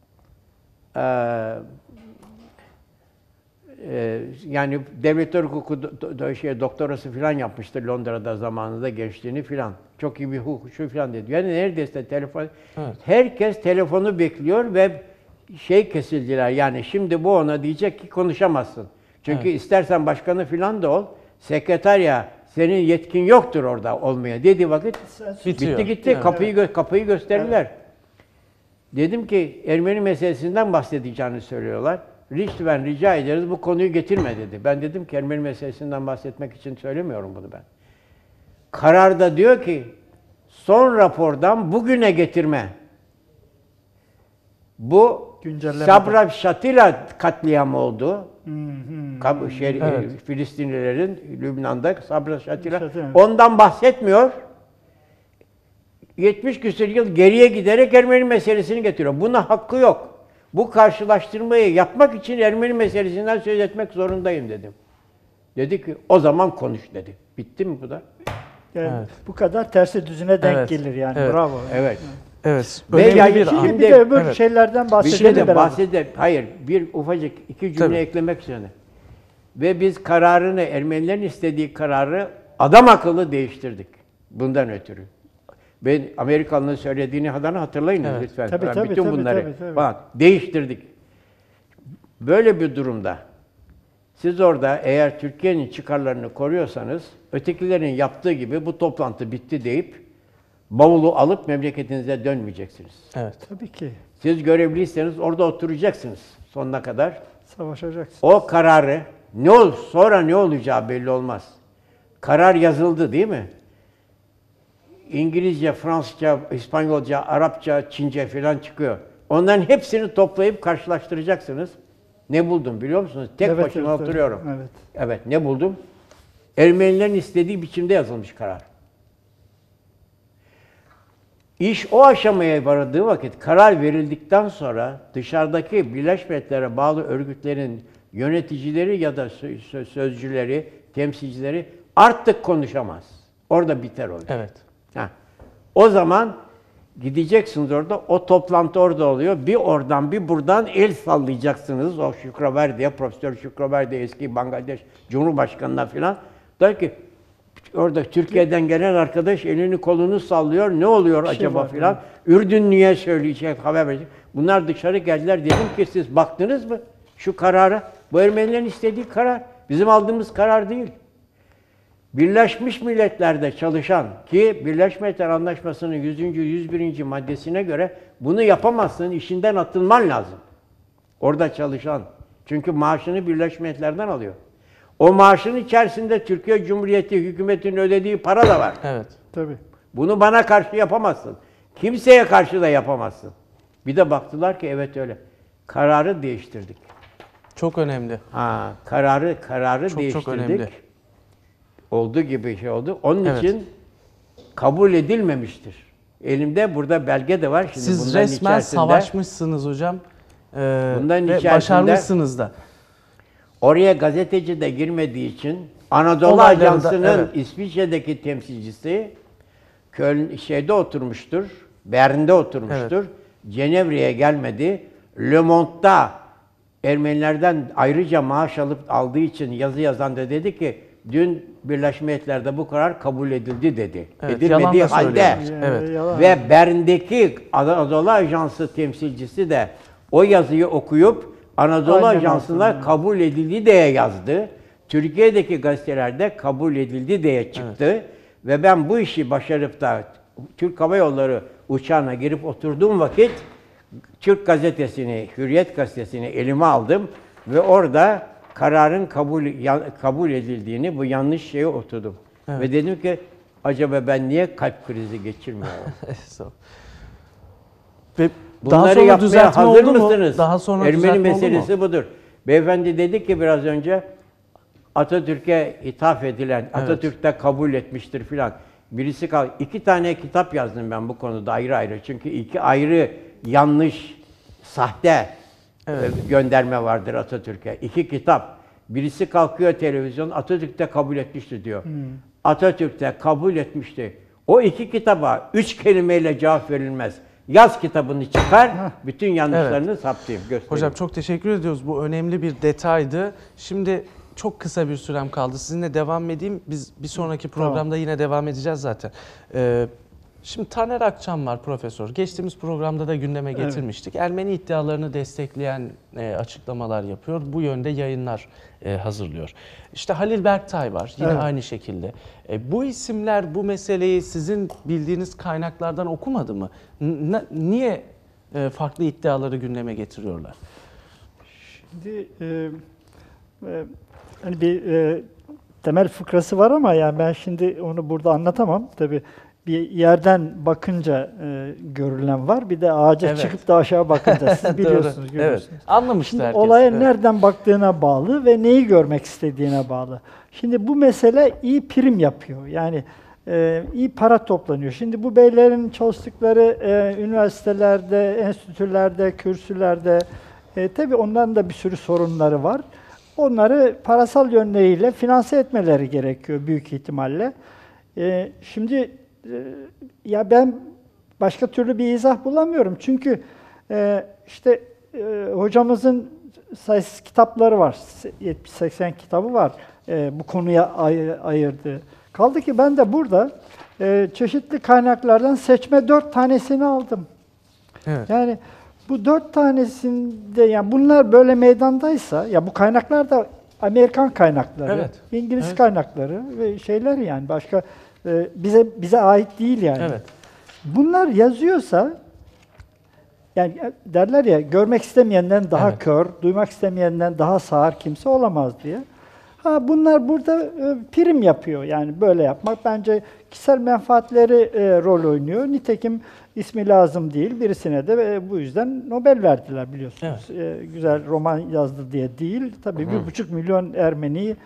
Yani devletler hukuku doktorası falan yapmıştır Londra'da zamanında gençliğini falan. Çok iyi bir hukukçu falan dedi. Yani neredeyse telefon, Evet. herkes telefonu bekliyor ve kesildiler. Yani şimdi bu ona diyecek ki konuşamazsın. Çünkü istersen başkanı falan da ol, sekreterya senin yetkin yoktur orada olmaya dediği vakit Bitiyor. bitti gitti. Evet. Kapıyı gösterdiler. Dedim ki Ermeni meselesinden bahsedeceğini söylüyorlar. Lütfen rica ederiz bu konuyu getirme dedi. Ben dedim ki Ermeni meselesinden bahsetmek için söylemiyorum bunu ben. Kararda diyor ki son rapordan bugüne getirme. Bu Güncelleme. Sabra Şatila katliamı oldu. Evet. Filistinlilerin Lübnan'da Sabra Şatila. Şatila. Ondan bahsetmiyor. 70 küsur yıl geriye giderek Ermeni meselesini getiriyor. Buna hakkı yok. Bu karşılaştırmayı yapmak için Ermeni meselesinden söz etmek zorundayım dedim. Dedi ki o zaman konuş dedi. Bitti mi bu da? Yani Evet. bu kadar tersi düzüne denk Evet. gelir yani. Evet. Bravo. Evet. Evet. Ve Önemli yani bir şimdi an. Şimdi bir de öbür Evet. şeylerden Bir bahsedelim şey de beraber. hayır, bir ufacık iki cümle Tabii. eklemek üzere. Ve biz kararını, Ermenilerin istediği kararı adam akıllı değiştirdik. Bundan ötürü. Ben Amerikalı'nın söylediğini hatırlayın Evet. lütfen. Tabii, Ben tabii, bütün tabii, bunları tabii, tabii. falan değiştirdik. Böyle bir durumda siz orada eğer Türkiye'nin çıkarlarını koruyorsanız ötekilerin yaptığı gibi bu toplantı bitti deyip bavulu alıp memleketinize dönmeyeceksiniz. Evet. Tabii ki. Siz görevliyseniz orada oturacaksınız sonuna kadar. Savaşacaksın. O kararı sonra ne olacağı belli olmaz. Karar yazıldı değil mi? İngilizce, Fransızca, İspanyolca, Arapça, Çince falan çıkıyor. Onların hepsini toplayıp karşılaştıracaksınız. Ne buldum biliyor musunuz? Tek Evet, başıma evet, oturuyorum. evet. Evet, ne buldum? Ermenilerin istediği biçimde yazılmış karar. İş o aşamaya varıldığı vakit, karar verildikten sonra dışarıdaki Birleşmiş Milletler'e bağlı örgütlerin yöneticileri ya da sözcüleri, temsilcileri artık konuşamaz. Orada biter o iş. Evet. Ha. O zaman gideceksiniz orada, o toplantı orada oluyor. Bir oradan bir buradan el sallayacaksınız. O Şükraverdi'ye, Profesör Şükraverdi eski Bangladeş Cumhurbaşkanı'na filan. Der ki orada Türkiye'den gelen arkadaş elini kolunu sallıyor. Ne oluyor acaba var, filan. Ürdünlü'ye söyleyecek, haber verecek. Bunlar dışarı geldiler. Dedim ki siz baktınız mı şu karara? Bu Ermenilerin istediği karar. Bizim aldığımız karar değil. Birleşmiş Milletler'de çalışan ki Birleşmiş Milletler Anlaşması'nın 100. 101. maddesine göre bunu yapamazsın, işinden atılman lazım. Orada çalışan. Çünkü maaşını Birleşmiş Milletler'den alıyor. O maaşın içerisinde Türkiye Cumhuriyeti hükümetinin ödediği para da var. Evet. Tabii. Bunu bana karşı yapamazsın. Kimseye karşı da yapamazsın. Bir de baktılar ki evet öyle. Kararı değiştirdik. Çok önemli. Kararı Çok değiştirdik. önemli. Olduğu gibi şey oldu. Onun Evet. için kabul edilmemiştir. Elimde burada belge de var. Şimdi Siz bunların resmen içerisinde, savaşmışsınız hocam. Bunların Ve içerisinde- başarmışsınız da. oraya gazeteci de girmediği için Anadolu Olayları da- Ajansı'nın evet. İsviçre'deki temsilcisi Köln şeyde oturmuştur. Bern'de oturmuştur. Cenevre'ye gelmedi. Le Monde'da Ermenilerden ayrıca maaş alıp aldığı için yazı yazan da dedi ki dün Birleşmiş Milletler'de bu karar kabul edildi dedi. Evet, Edilmediği yalan da halde söylüyormuş. Evet. Yalan. ve Bern'deki Anadolu Ajansı temsilcisi de o yazıyı okuyup Anadolu Aynen Ajansı'na aslında. kabul edildi diye yazdı. Türkiye'deki gazetelerde kabul edildi diye çıktı. Ve ben bu işi başarıp da Türk Hava Yolları uçağına girip oturduğum vakit Türk gazetesini, Hürriyet gazetesini elime aldım ve orada kararın kabul edildiğini, bu yanlış şeye oturdum. Evet. Ve dedim ki acaba ben niye kalp krizi geçirmiyorum? Ve daha Bunları sonra yapmaya düzeltme hazır oldu mu? mısınız? Daha sonra Ermeni düzeltme oldu mu? meselesi budur. Beyefendi dedi ki biraz önce Atatürk'e ithaf edilen, Atatürk'te kabul etmiştir filan. Birisi kal. 2 tane kitap yazdım ben bu konuda ayrı ayrı. Çünkü 2 ayrı yanlış, sahte gönderme vardır Atatürk'e. 2 kitap. Birisi kalkıyor televizyon, Atatürk'te kabul etmiştir diyor. Atatürk'te kabul etmişti. O 2 kitaba 3 kelimeyle cevap verilmez. Yaz kitabını çıkar, bütün yanlışlarını saptayım, göstereyim. Hocam çok teşekkür ediyoruz. Bu önemli bir detaydı. Şimdi çok kısa bir sürem kaldı. Sizinle devam edeyim. Biz bir sonraki programda yine devam edeceğiz zaten. Şimdi Taner Akçam var profesör. Geçtiğimiz programda da gündeme getirmiştik. Ermeni iddialarını destekleyen açıklamalar yapıyor. Bu yönde yayınlar hazırlıyor. İşte Halil Berktay var. Yine aynı şekilde. Bu isimler bu meseleyi sizin bildiğiniz kaynaklardan okumadı mı? Niye farklı iddiaları gündeme getiriyorlar? Şimdi hani bir temel fıkrası var ama yani ben şimdi onu burada anlatamam. Tabii bir yerden bakınca görülen var. Bir de ağaca çıkıp da aşağı bakınca siz biliyorsunuz, görüyorsunuz. Evet. Anlamıştı Şimdi herkes. olaya nereden baktığına bağlı ve neyi görmek istediğine bağlı. Şimdi bu mesele iyi prim yapıyor. Yani iyi para toplanıyor. Şimdi bu beylerin çalıştıkları üniversitelerde, enstitülerde, kürsülerde tabii onların da bir sürü sorunları var. Onları parasal yönleriyle finanse etmeleri gerekiyor büyük ihtimalle. Şimdi ya ben başka türlü bir izah bulamıyorum. Çünkü işte hocamızın sayısız kitapları var. 70-80 kitabı var bu konuya ayırdığı. Kaldı ki ben de burada çeşitli kaynaklardan seçme 4 tanesini aldım. Evet. Yani bu 4 tanesinde yani bunlar böyle meydandaysa ya bu kaynaklar da Amerikan kaynakları, İngiliz kaynakları ve şeyler yani başka bize ait değil yani. Evet. Bunlar yazıyorsa yani derler ya görmek istemeyenden daha kör, duymak istemeyenden daha sağır kimse olamaz diye. Bunlar burada prim yapıyor. Yani böyle yapmak bence kişisel menfaatleri rol oynuyor. Nitekim ismi lazım değil. Birisine de bu yüzden Nobel verdiler biliyorsunuz. Güzel roman yazdı diye değil. Tabii 1,5 milyon Ermeniyi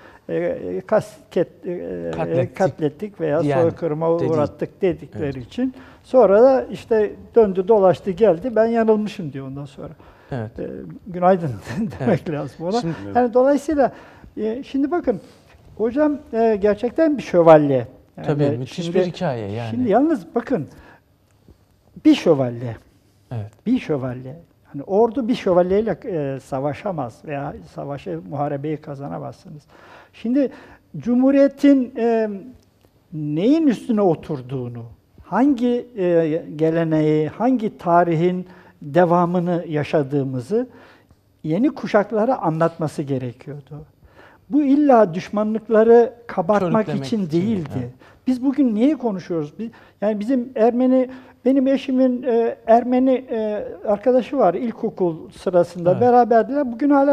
katlettik veya soykırıma uğrattık dedikleri için. Sonra da işte döndü dolaştı geldi. Ben yanılmışım diyor ondan sonra. Evet. Günaydın demek lazım ona. Yani dolayısıyla şimdi bakın hocam gerçekten bir şövalye. Yani tabii müthiş bir hikaye yani. Şimdi yalnız bakın bir şövalye. Evet. Bir şövalye. Hani ordu bir şövalyeyle savaşamaz veya muharebeyi kazanamazsınız. Şimdi Cumhuriyet'in neyin üstüne oturduğunu, hangi geleneği, hangi tarihin devamını yaşadığımızı yeni kuşaklara anlatması gerekiyordu. Bu illa düşmanlıkları kabartmak Körüklemek için değildi. Evet. Biz bugün niye konuşuyoruz? Yani bizim benim eşimin Ermeni arkadaşı var ilkokul sırasında beraberdiler. Bugün hala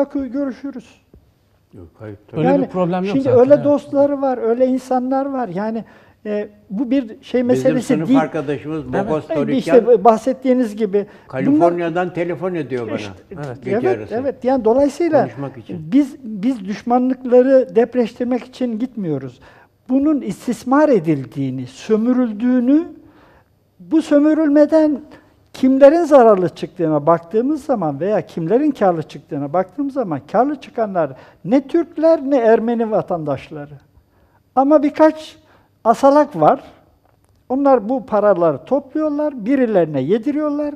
görüşürüz. Yok, hayır, öyle bir problem yok şimdi zaten. Öyle dostları var, öyle insanlar var. Yani Bu bir şey Bizim meselesi sınıf değil. arkadaşımız Bogos Torikyan İşte bahsettiğiniz gibi. Kaliforniya'dan telefon ediyor bana. Evet. Gece Evet, yarısı. evet. Yani dolayısıyla Konuşmak için. biz düşmanlıkları depreştirmek için gitmiyoruz. Bunun istismar edildiğini, sömürüldüğünü, bu sömürülmeden kimlerin zararlı çıktığına baktığımız zaman veya kimlerin karlı çıktığına baktığımız zaman karlı çıkanlar ne Türkler ne Ermeni vatandaşları. Ama birkaç asalak var. Onlar bu paraları topluyorlar, birilerine yediriyorlar.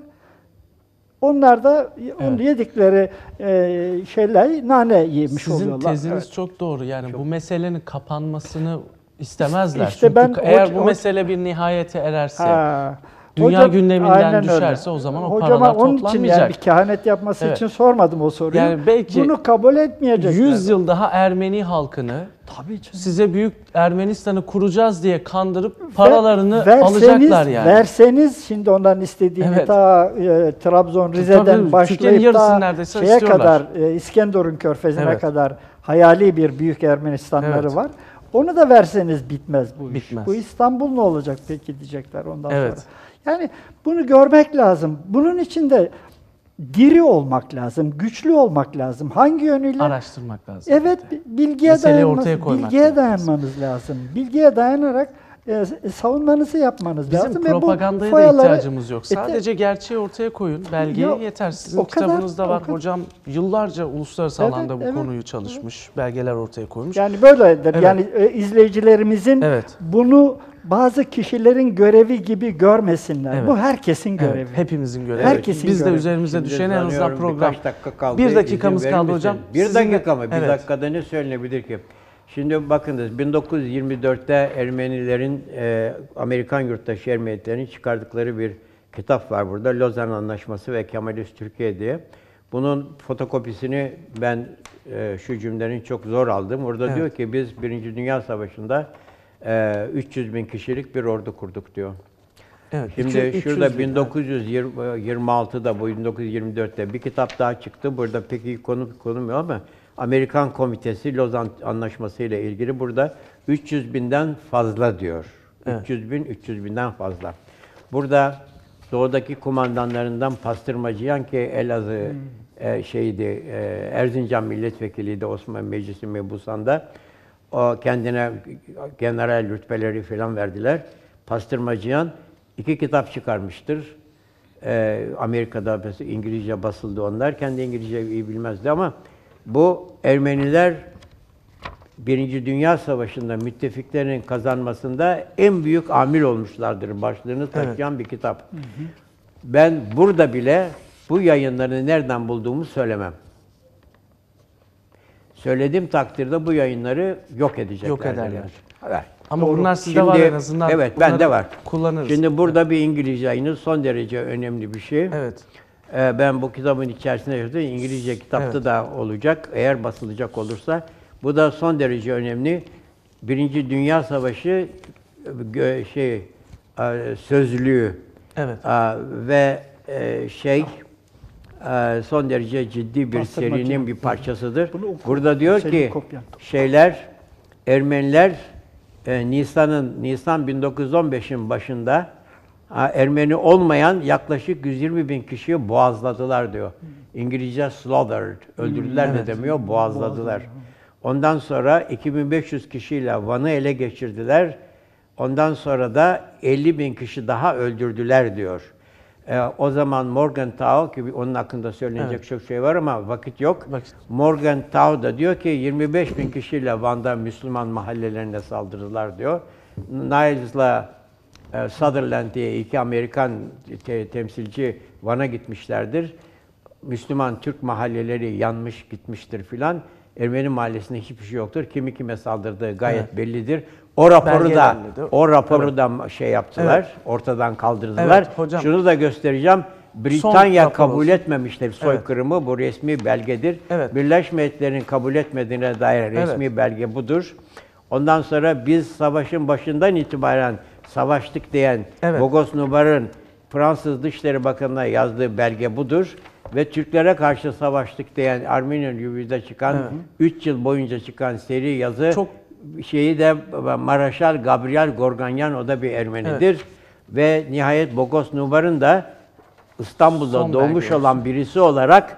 Onlar da onu yedikleri şeyler nane yemiş Sizin oluyorlar. teziniz Evet. çok doğru. Yani bu meselenin kapanmasını istemezler. İşte Çünkü ben eğer bu mesele bir nihayete ererse, Ha. dünya gündeminden aynen öyle. düşerse o zaman o Hocama paralar onun için toplanmayacak. yani bir kehanet yapması Evet. için sormadım o soruyu. Yani belki bunu kabul etmeyecekler. 100 yıl daha Ermeni halkını Tabii canım. size büyük Ermenistan'ı kuracağız diye kandırıp paralarını Verseniz- alacaklar yani. Verseniz şimdi onların istediğini Evet. ta Trabzon, Rize'den Tabii, Türkiye'nin başlayıp yarısını da neredeyse şeye istiyorlar. kadar İskenderun Körfezi'ne Evet. kadar hayali bir büyük Ermenistanları Evet. var. Onu da verseniz bitmez bu iş. Bitmez. Bu İstanbul ne olacak peki diyecekler ondan Evet. sonra. Yani bunu görmek lazım. Bunun için de diri olmak lazım, güçlü olmak lazım. Hangi yönüyle? Araştırmak lazım. Evet, bilgiye Meseleyi ortaya koymak bilgiye lazım. dayanmanız lazım. Bilgiye dayanarak savunmanızı yapmanız Bizim lazım. propagandaya da foyaları- ihtiyacımız yok. Sadece gerçeği ortaya koyun. Belgeyi Yok, yeter. Sizin o kadar, kitabınızda var. o kadar. Hocam yıllarca uluslararası Evet, alanda bu evet, konuyu çalışmış. Belgeler ortaya koymuş. Yani böyledir. Evet. Yani izleyicilerimizin Evet. bunu bazı kişilerin görevi gibi görmesinler. Evet. Bu herkesin Evet, görevi. hepimizin görevi. Herkesin Biz de görevi. üzerimize Şimdi düşen en azından sanıyorum program. birkaç dakika kaldı. Bir dakikamız İzin verir kaldı misin? hocam. Bir Sizinle- dakika mı? Bir Evet. dakikada ne söylenebilir ki? Şimdi bakınız 1924'te Ermenilerin, Amerikan yurttaşı Ermenilerin çıkardıkları bir kitap var burada. Lozan Anlaşması ve Kemalist Türkiye diye. Bunun fotokopisini ben şu cümlenin çok zor aldım. Orada Evet. diyor ki biz Birinci Dünya Savaşı'nda 300 bin kişilik bir ordu kurduk diyor. Evet, Şimdi 200 şurada bin. 1926'da, bu 1924'te bir kitap daha çıktı. Burada pek iyi konulmuyor ama Amerikan Komitesi Lozan Anlaşması ile ilgili burada 300 binden fazla diyor. Evet. 300 binden fazla. Burada doğudaki kumandanlarından Pastırmacıyan ki Elazığ Erzincan milletvekiliydi Osman Meclisi Mebusan'da. O kendine general rütbeleri falan verdiler. Pastırmacıyan 2 kitap çıkarmıştır. Amerika'da mesela İngilizce basıldı onlar. Kendi İngilizce iyi bilmezdi ama bu Ermeniler Birinci Dünya Savaşı'nda müttefiklerinin kazanmasında en büyük amil olmuşlardır. Başlığını taşıyan bir kitap. Ben burada bile bu yayınları nereden bulduğumu söylemem. Söylediğim takdirde bu yayınları yok edecekler. Yok ederler. Evet. Ama Doğru. bunlar sizde var en azından. Evet, Bunları bende var. Kullanırız. Şimdi burada bir İngilizce yayını son derece önemli bir şey. Evet. Ben bu kitabın içerisinde yazdım. İngilizce kitapta Evet. da olacak. Eğer basılacak olursa. Bu da son derece önemli. Birinci Dünya Savaşı sözlüğü Evet. ve son derece ciddi bir Pastırmacı. serinin bir parçasıdır. Bunu oku. Burada diyor Senin ki kopyan. Ermeniler Nisan 1915'in başında Ermeni olmayan yaklaşık 120 bin kişiyi boğazladılar diyor. İngilizce slaughtered, öldürdüler de demiyor, boğazladılar. Ondan sonra 2500 kişiyle Van'ı ele geçirdiler. Ondan sonra da 50 bin kişi daha öldürdüler diyor. O zaman Morgenthau ki onun hakkında söylenecek çok şey var ama vakit yok. Morgenthau da diyor ki 25 bin kişiyle Van'da Müslüman mahallelerine saldırdılar diyor. Niles'la Sutherland diye 2 Amerikan temsilci Van'a gitmişlerdir. Müslüman Türk mahalleleri yanmış gitmiştir filan. Ermeni mahallesinde hiçbir şey yoktur. Kimi kime saldırdığı gayet bellidir. O raporu da şey yaptılar. Ortadan kaldırdılar. Evet, hocam. Şunu da göstereceğim. Britanya rapor kabul olsun. etmemiştir soykırımı. Bu resmi belgedir. Evet. Birleşmiş Milletler'in kabul etmediğine dair resmi belge budur. Ondan sonra biz savaşın başından itibaren savaştık diyen Bogos Nubar'ın Fransız Dışişleri Bakanı'na yazdığı belge budur. Ve Türklere karşı savaştık diyen Armenian Review'da çıkan 3 yıl boyunca çıkan seri yazı Çok şeyi de Maraşal Gabriel Gorganyan, o da bir Ermenidir. Ve nihayet Bogos Nubar'ın da İstanbul'da Son doğmuş belgesi. olan birisi olarak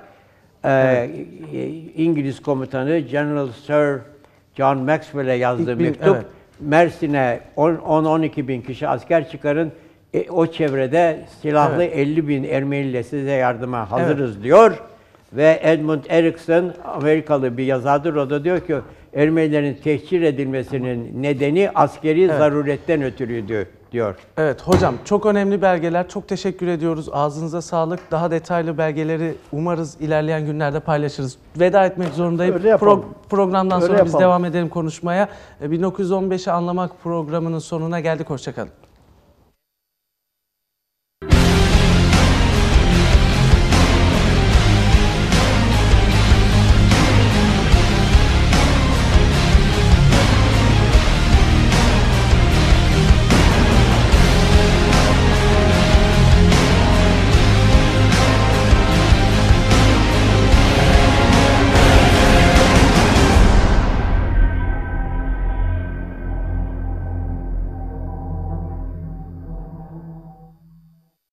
İngiliz komutanı General Sir John Maxwell'e yazdığı İlk bir- mektup, evet. Mersin'e 10-12 bin kişi asker çıkarın, o çevrede silahlı 50 bin Ermeniyle size yardıma hazırız diyor. Ve Edmund Erikson, Amerikalı bir yazardır, o da diyor ki Ermenilerin tehcir edilmesinin nedeni askeri zaruretten ötürüydü diyor. Evet hocam, çok önemli belgeler. Çok teşekkür ediyoruz. Ağzınıza sağlık. Daha detaylı belgeleri umarız ilerleyen günlerde paylaşırız. Veda etmek zorundayım. Öyle yapalım. Programdan Öyle sonra biz yapalım. devam edelim konuşmaya. 1915'i anlamak programının sonuna geldik. Hoşça kalın.